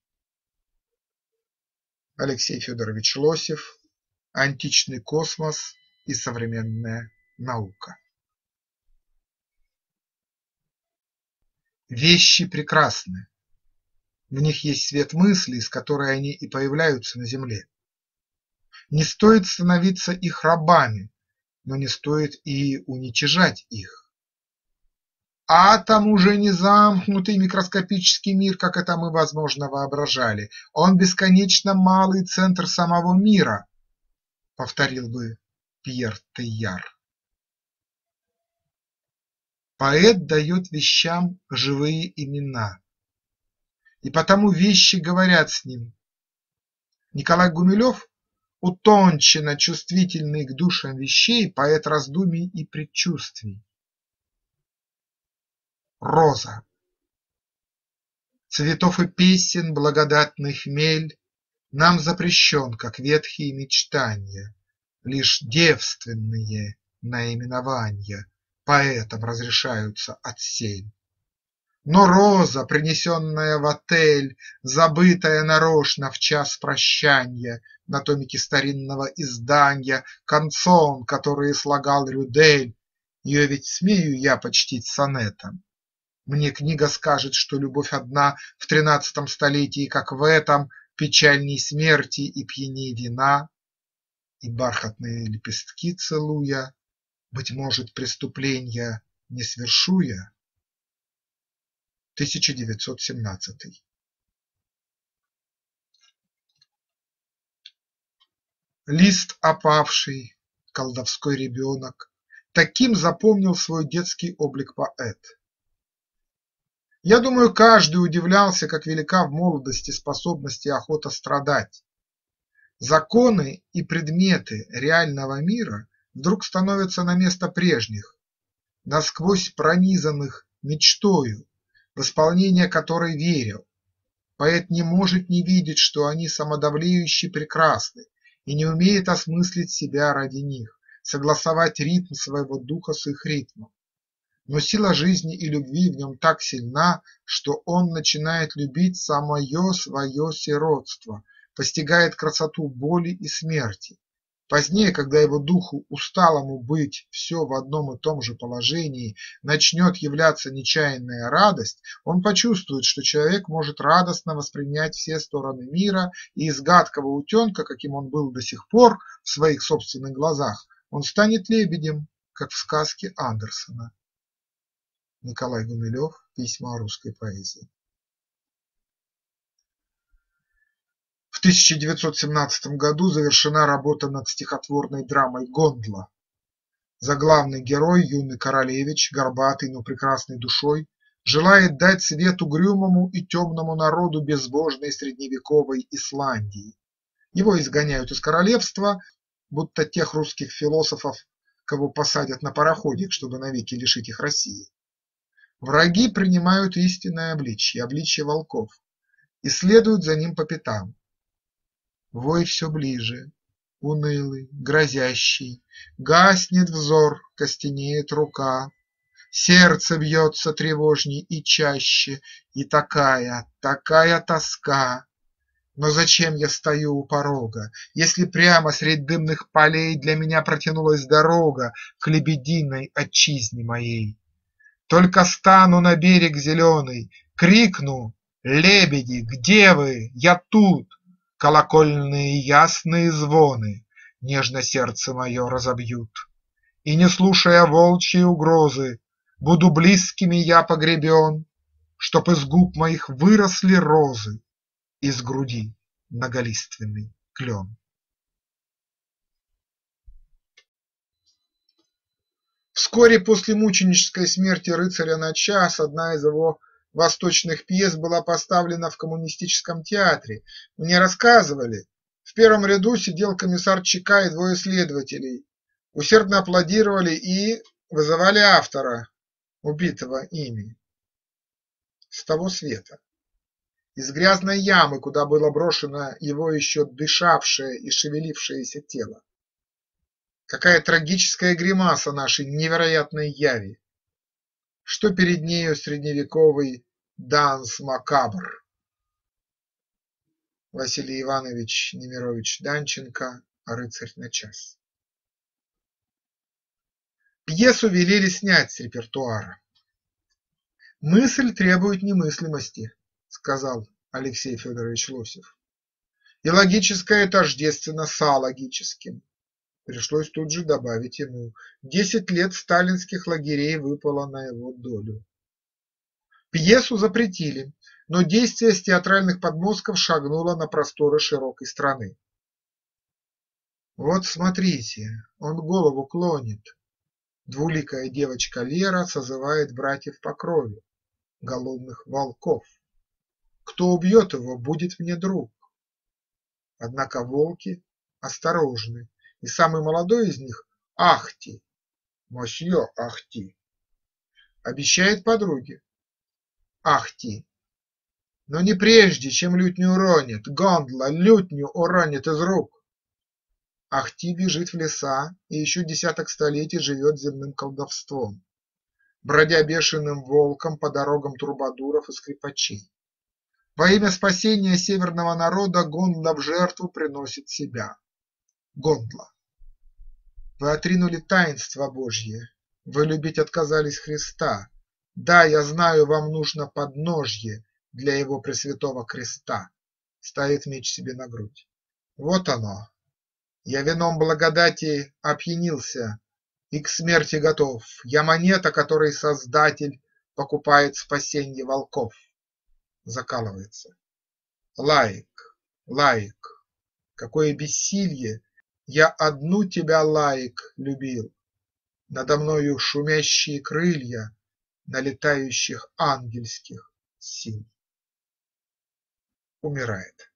Алексей Федорович Лосев. Античный космос и современная наука. Вещи прекрасны. В них есть свет мысли, с которой они и появляются на земле. Не стоит становиться их рабами, но не стоит и уничижать их. Атом уже не замкнутый микроскопический мир, как это мы, возможно, воображали. Он бесконечно малый центр самого мира, повторил бы Пьер Тейяр. Поэт дает вещам живые имена, и потому вещи говорят с ним. Николай Гумилев, утонченно чувствительный к душам вещей, поэт раздумий и предчувствий. Роза. Цветов и песен благодатный хмель нам запрещен, как ветхие мечтанья, лишь девственные наименования поэтам разрешаются отсель. Но роза, принесенная в отель, забытая нарочно в час прощанья на томике старинного изданья, канцон, которые слагал Рюдель, ее ведь смею я почтить сонетом. Мне книга скажет, что любовь одна в тринадцатом столетии, как в этом, печальней смерти и пьяней вина, и бархатные лепестки целуя, быть может, преступления не свершу я. тысяча девятьсот семнадцатый. Лист опавший, колдовской ребенок, таким запомнил свой детский облик поэт. Я думаю, каждый удивлялся, как велика в молодости способность и охота страдать. Законы и предметы реального мира вдруг становятся на место прежних, насквозь пронизанных мечтою, в исполнение которой верил. Поэт не может не видеть, что они самодовлеюще прекрасны, и не умеет осмыслить себя ради них, согласовать ритм своего духа с их ритмом. Но сила жизни и любви в нем так сильна, что он начинает любить самое свое сиротство, постигает красоту боли и смерти. Позднее, когда его духу, усталому быть все в одном и том же положении, начнет являться нечаянная радость, он почувствует, что человек может радостно воспринять все стороны мира, и из гадкого утенка, каким он был до сих пор в своих собственных глазах, он станет лебедем, как в сказке Андерсена. Николай Гумилев. Письма о русской поэзии. В тысяча девятьсот семнадцатом году завершена работа над стихотворной драмой «Гондла». Заглавный герой, юный королевич, горбатый, но прекрасной душой, желает дать свет угрюмому и темному народу безбожной средневековой Исландии. Его изгоняют из королевства, будто тех русских философов, кого посадят на пароходик, чтобы навеки лишить их России. Враги принимают истинное обличье, обличье волков, и следуют за ним по пятам. Вой все ближе, унылый, грозящий, гаснет взор, костенеет рука, сердце бьется тревожней и чаще, и такая, такая тоска. Но зачем я стою у порога, если прямо средь дымных полей для меня протянулась дорога к лебединой отчизне моей? Только стану на берег зеленый, крикну: лебеди, где вы? Я тут! Колокольные ясные звоны нежно сердце мое разобьют. И, не слушая волчьей угрозы, буду близкими я погребен, чтоб из губ моих выросли розы, из груди многолиственный клен. Вскоре после мученической смерти рыцаря на час одна из его восточных пьес была поставлена в коммунистическом театре. Мне рассказывали, в первом ряду сидел комиссар ЧК и двое следователей, усердно аплодировали и вызывали автора, убитого ими, с того света. Из грязной ямы, куда было брошено его еще дышавшее и шевелившееся тело. Какая трагическая гримаса нашей невероятной яви! Что перед нею средневековый данс макабр. Василий Иванович Немирович Данченко «Рыцарь на час». Пьесу велели снять с репертуара. «Мысль требует немыслимости», – сказал Алексей Федорович Лосев, – «и логическое тождественно с алогическим». Пришлось тут же добавить ему: десять лет сталинских лагерей выпало на его долю. Пьесу запретили, но действие с театральных подмостков шагнуло на просторы широкой страны. Вот смотрите, он голову клонит. Двуликая девочка Лера созывает братьев по крови, голодных волков. Кто убьет его, будет мне друг. Однако волки осторожны. И самый молодой из них – Ахти, мосье Ахти, обещает подруге: Ахти, но не прежде, чем лютню уронит, гондла лютню уронит из рук. Ахти бежит в леса и еще десяток столетий живет земным колдовством, бродя бешеным волком по дорогам трубадуров и скрипачей. Во имя спасения северного народа гондла в жертву приносит себя. Гондла. Вы отринули таинство Божье, вы любить отказались Христа. Да, я знаю, вам нужно подножье для его пресвятого креста. Ставит меч себе на грудь. Вот оно. Я вином благодати опьянился и к смерти готов. Я монета, которой Создатель покупает спасенье волков. Закалывается. Лаик, лаик, какое бессилье! Я одну тебя, лаик, любил, надо мною шумящие крылья налетающих ангельских сил. Умирает.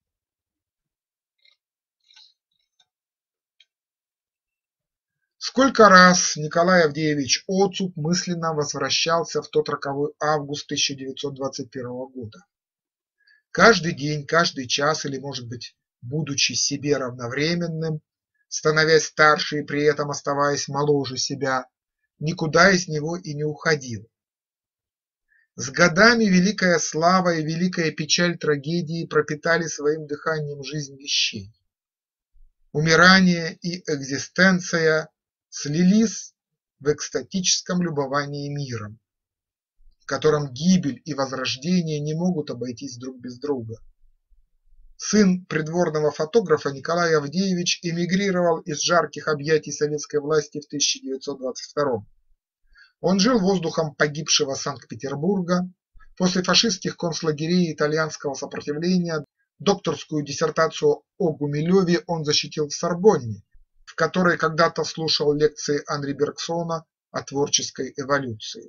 Сколько раз Николай Авдеевич Оцуп мысленно возвращался в тот роковой август тысяча девятьсот двадцать первого года. Каждый день, каждый час или, может быть, будучи себе равновременным, становясь старше и при этом оставаясь моложе себя, никуда из него и не уходил. С годами великая слава и великая печаль трагедии пропитали своим дыханием жизнь вещей. Умирание и экзистенция слились в экстатическом любовании миром, в котором гибель и возрождение не могут обойтись друг без друга. Сын придворного фотографа Николай Авдеевич эмигрировал из жарких объятий советской власти в тысяча девятьсот двадцать втором. Он жил воздухом погибшего Санкт-Петербурга. После фашистских концлагерей и итальянского сопротивления докторскую диссертацию о Гумилеве он защитил в Сорбонне, в которой когда-то слушал лекции Анри Бергсона о творческой эволюции.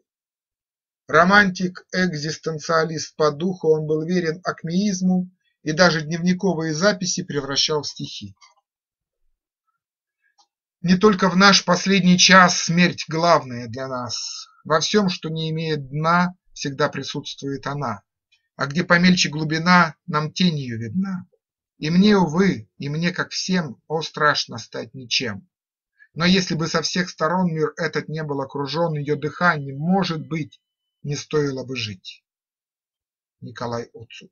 Романтик-экзистенциалист по духу, он был верен акмеизму и даже дневниковые записи превращал в стихи. Не только в наш последний час смерть главная для нас. Во всем, что не имеет дна, всегда присутствует она. А где помельче глубина, нам тень ее видна. И мне, увы, и мне, как всем, о, страшно стать ничем. Но если бы со всех сторон мир этот не был окружен ее дыханием, может быть, не стоило бы жить. Николай Отцуп.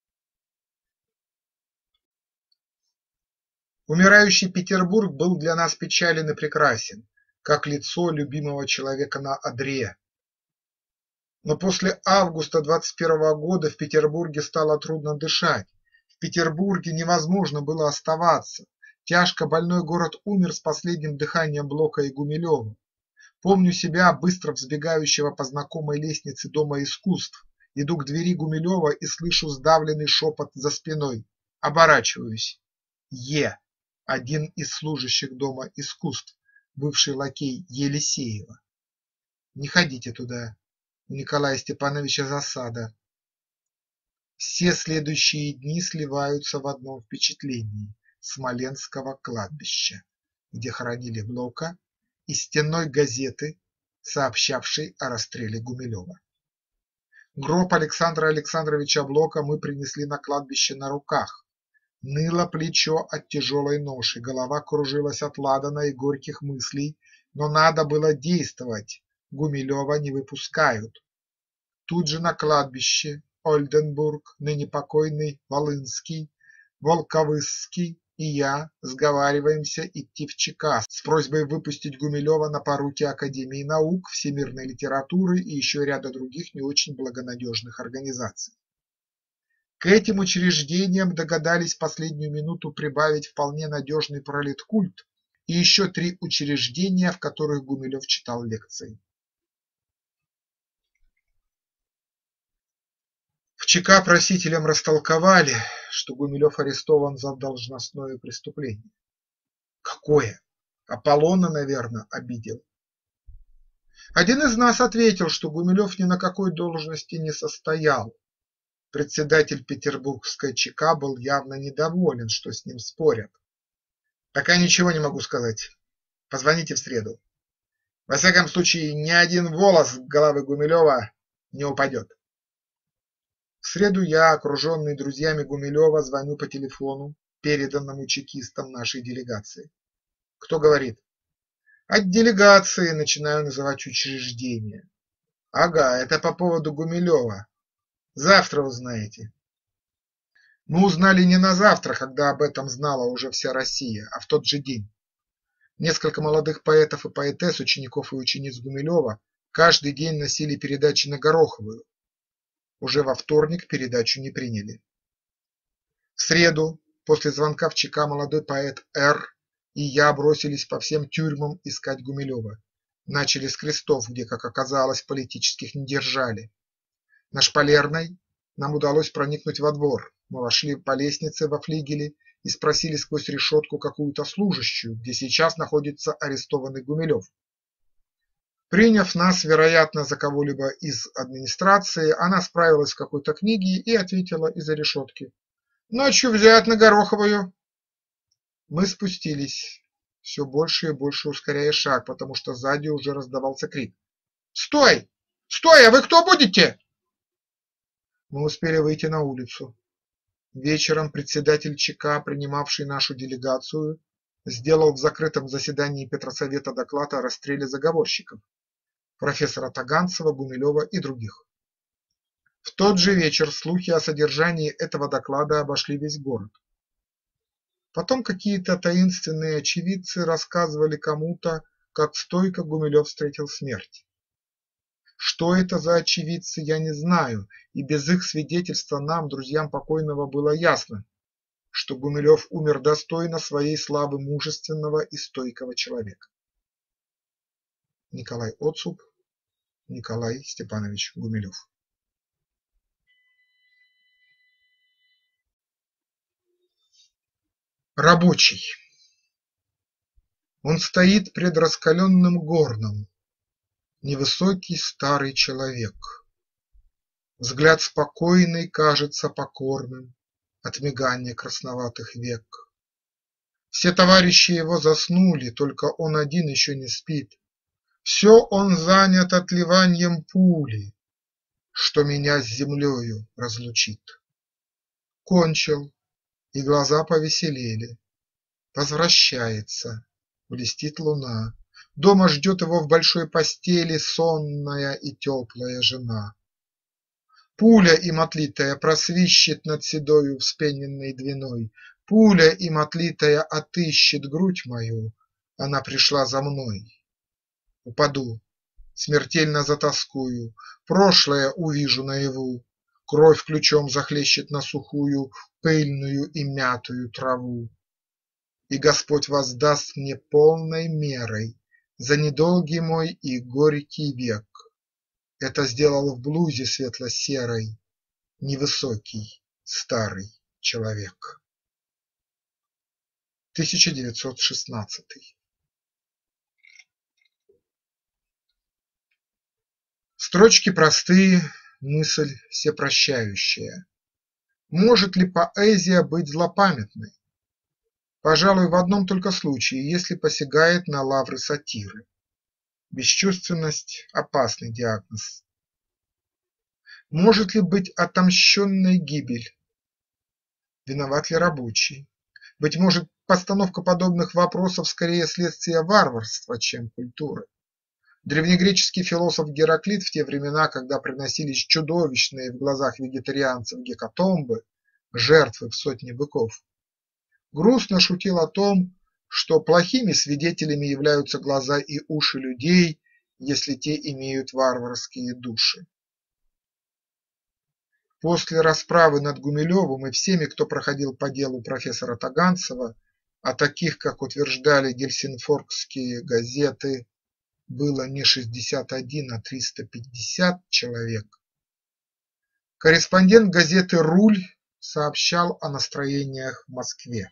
Умирающий Петербург был для нас печален и прекрасен, как лицо любимого человека на одре. Но после августа двадцать первого года в Петербурге стало трудно дышать. В Петербурге невозможно было оставаться. Тяжко больной город умер с последним дыханием Блока и Гумилева. Помню себя, быстро взбегающего по знакомой лестнице Дома искусств. Иду к двери Гумилева и слышу сдавленный шепот за спиной. Оборачиваюсь. Е. Один из служащих Дома искусств, бывший лакей Елисеева. Не ходите туда. У Николая Степановича засада. Все следующие дни сливаются в одном впечатлении Смоленского кладбища, где хоронили Блока, и стенной газеты, сообщавшей о расстреле Гумилева. Гроб Александра Александровича Блока мы принесли на кладбище на руках. Ныло плечо от тяжелой ноши, голова кружилась от ладана и горьких мыслей, но надо было действовать, Гумилева не выпускают. Тут же на кладбище Ольденбург, ныне покойный Волынский, Волковысский и я сговариваемся идти в ЧК с просьбой выпустить Гумилева на поруки Академии наук, всемирной литературы и еще ряда других не очень благонадежных организаций. К этим учреждениям догадались в последнюю минуту прибавить вполне надежный пролеткульт и еще три учреждения, в которых Гумилев читал лекции. В ЧК просителям растолковали, что Гумилев арестован за должностное преступление. Какое? Аполлона, наверное, обидел. Один из нас ответил, что Гумилев ни на какой должности не состоял. Председатель петербургской ЧК был явно недоволен, что с ним спорят. Пока ничего не могу сказать. Позвоните в среду. Во всяком случае, ни один волос с головы Гумилева не упадет. В среду я, окруженный друзьями Гумилева, звоню по телефону, переданному чекистам нашей делегации. Кто говорит? От делегации начинаю называть учреждения. Ага, это по поводу Гумилева. Завтра узнаете. Мы узнали не на завтра, когда об этом знала уже вся Россия, а в тот же день. Несколько молодых поэтов и поэтесс, учеников и учениц Гумилева, каждый день носили передачи на Гороховую. Уже во вторник передачу не приняли. В среду, после звонка в ЧК, молодой поэт Р. и я бросились по всем тюрьмам искать Гумилева. Начали с крестов, где, как оказалось, политических не держали. На Шпалерной нам удалось проникнуть во двор. Мы вошли по лестнице во флигеле и спросили сквозь решетку какую-то служащую, где сейчас находится арестованный Гумилев. Приняв нас, вероятно, за кого-либо из администрации, она справилась в какой-то книге и ответила из-за решетки: «Ночью взять на Гороховую». Мы спустились, все больше и больше ускоряя шаг, потому что сзади уже раздавался крик: «Стой! Стой! А вы кто будете?» Мы успели выйти на улицу. Вечером председатель ЧК, принимавший нашу делегацию, сделал в закрытом заседании Петросовета доклад о расстреле заговорщиков профессора Таганцева, Гумилева и других. В тот же вечер слухи о содержании этого доклада обошли весь город. Потом какие-то таинственные очевидцы рассказывали кому-то, как стойко Гумилев встретил смерть. Что это за очевидцы, я не знаю, и без их свидетельства нам, друзьям покойного, было ясно, что Гумилев умер достойно своей славы мужественного и стойкого человека. Николай Отцуп, Николай Степанович Гумилев. Рабочий. Он стоит пред раскаленным горном, невысокий старый человек. Взгляд спокойный кажется покорным от мигания красноватых век. Все товарищи его заснули, только он один еще не спит. Все он занят отливаньем пули, что меня с землею разлучит. Кончил, и глаза повеселели. Возвращается, блестит луна. Дома ждет его в большой постели сонная и теплая жена. Пуля им отлитая просвищет над седою вспененной двиной. Пуля им отлитая отыщет грудь мою, она пришла за мной. Упаду, смертельно затоскую, прошлое увижу наяву, кровь ключом захлещет на сухую, пыльную и мятую траву. И Господь воздаст мне полной мерой за недолгий мой и горький век. Это сделал в блузе светло-серой невысокий старый человек. тысяча девятьсот шестнадцатый. Строчки простые, мысль всепрощающая. Может ли поэзия быть злопамятной? Пожалуй, в одном только случае, если посягает на лавры сатиры. Бесчувственность – опасный диагноз. Может ли быть отомщенной гибель? Виноват ли рабочий? Быть может, постановка подобных вопросов скорее следствие варварства, чем культуры. Древнегреческий философ Гераклит в те времена, когда приносились чудовищные в глазах вегетарианцев гекатомбы, жертвы в сотни быков, грустно шутил о том, что плохими свидетелями являются глаза и уши людей, если те имеют варварские души. После расправы над Гумилевым и всеми, кто проходил по делу профессора Таганцева, а таких, как утверждали гельсинфорские газеты, было не шестьдесят один, а триста пятьдесят человек, корреспондент газеты «Руль» сообщал о настроениях в Москве.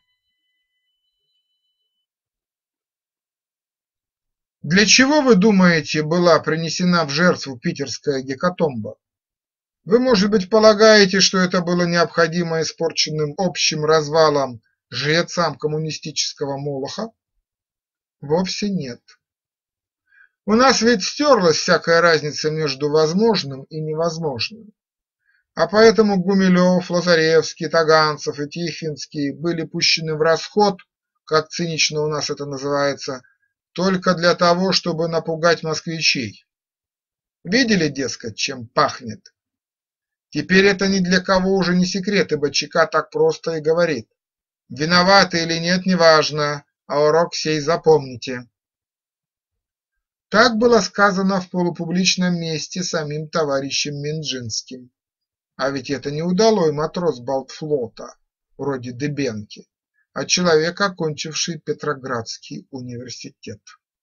Для чего, вы думаете, была принесена в жертву питерская гекатомба? Вы, может быть, полагаете, что это было необходимо испорченным общим развалом жрецам коммунистического молоха? Вовсе нет. У нас ведь стерлась всякая разница между возможным и невозможным, а поэтому Гумилев, Лазаревский, Таганцев и Тихвинский были пущены в расход, как цинично у нас это называется, только для того, чтобы напугать москвичей. Видели, дескать, чем пахнет? Теперь это ни для кого уже не секрет, ибо ЧК так просто и говорит: виноваты или нет, неважно, а урок сей запомните. Так было сказано в полупубличном месте самим товарищем Минжинским. А ведь это не удалой матрос Балтфлота, вроде Дыбенки, а человек, окончивший Петроградский университет.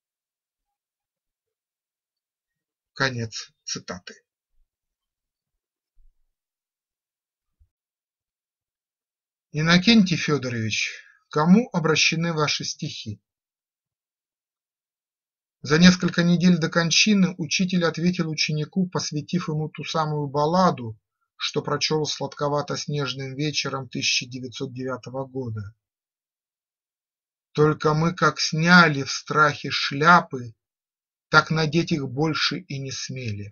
Конец цитаты. Иннокентий Федорович, кому обращены ваши стихи? За несколько недель до кончины учитель ответил ученику, посвятив ему ту самую балладу, что прочел сладковато-снежным вечером тысяча девятьсот девятого года. Только мы как сняли в страхе шляпы, так надеть их больше и не смели.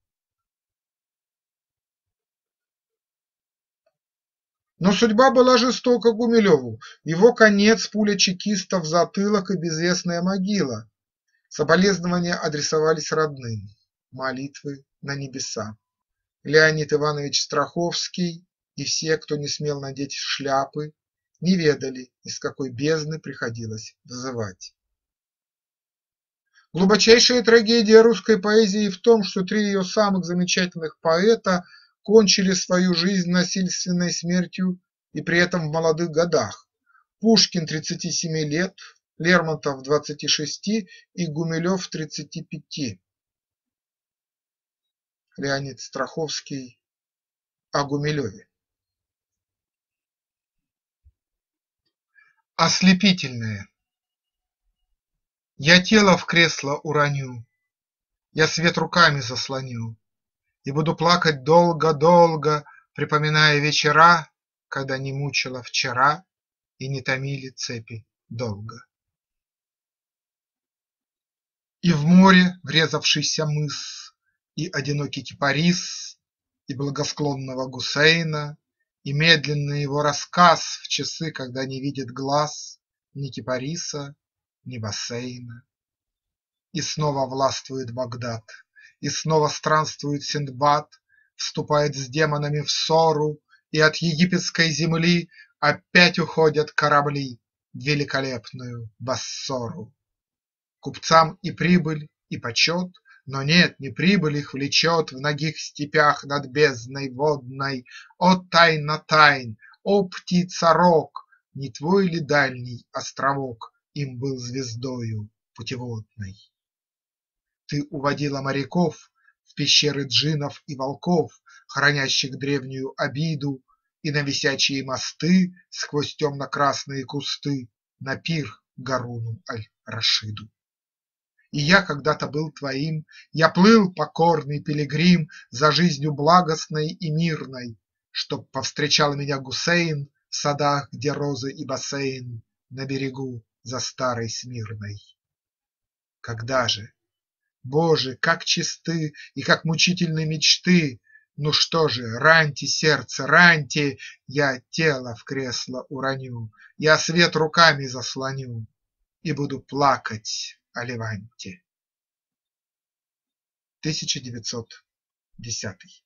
Но судьба была жестока Гумилеву, его конец, пуля чекиста в затылок и безвестная могила. Соболезнования адресовались родным, молитвы на небеса. Леонид Иванович Страховский и все, кто не смел надеть шляпы, не ведали, из какой бездны приходилось взывать. Глубочайшая трагедия русской поэзии в том, что три ее самых замечательных поэта кончили свою жизнь насильственной смертью и при этом в молодых годах: Пушкин тридцати семи лет, Лермонтов двадцати шести и Гумилев тридцати пяти. Леонид Страховский о Гумилеве. Ослепительное. Я тело в кресло уроню, я свет руками заслоню и буду плакать долго-долго, припоминая вечера, когда не мучила вчера и не томили цепи долго. И в море врезавшийся мыс, и одинокий кипарис, и благосклонного Гусейна, и медленный его рассказ в часы, когда не видит глаз ни кипариса, ни бассейна. И снова властвует Багдад, и снова странствует Синдбад, вступает с демонами в ссору, и от египетской земли опять уходят корабли в великолепную Бассору. Купцам и прибыль, и почет, но нет, не прибыль их влечет в нагих степях над бездной водной. О тайна тайн, о птица-рок, не твой ли дальний островок им был звездою путеводной? Ты уводила моряков в пещеры джиннов и волков, хранящих древнюю обиду, и на висячие мосты сквозь темно-красные кусты на пир Гаруну аль-Рашиду. И я когда-то был твоим, я плыл, покорный пилигрим, за жизнью благостной и мирной, чтоб повстречал меня Гусейн в садах, где розы и бассейн, на берегу за старой Смирной. Когда же? Боже, как чисты и как мучительны мечты! Ну что же, раньте, сердце, раньте, я тело в кресло уроню, я свет руками заслоню и буду плакать о Леванте. тысяча девятьсот десятый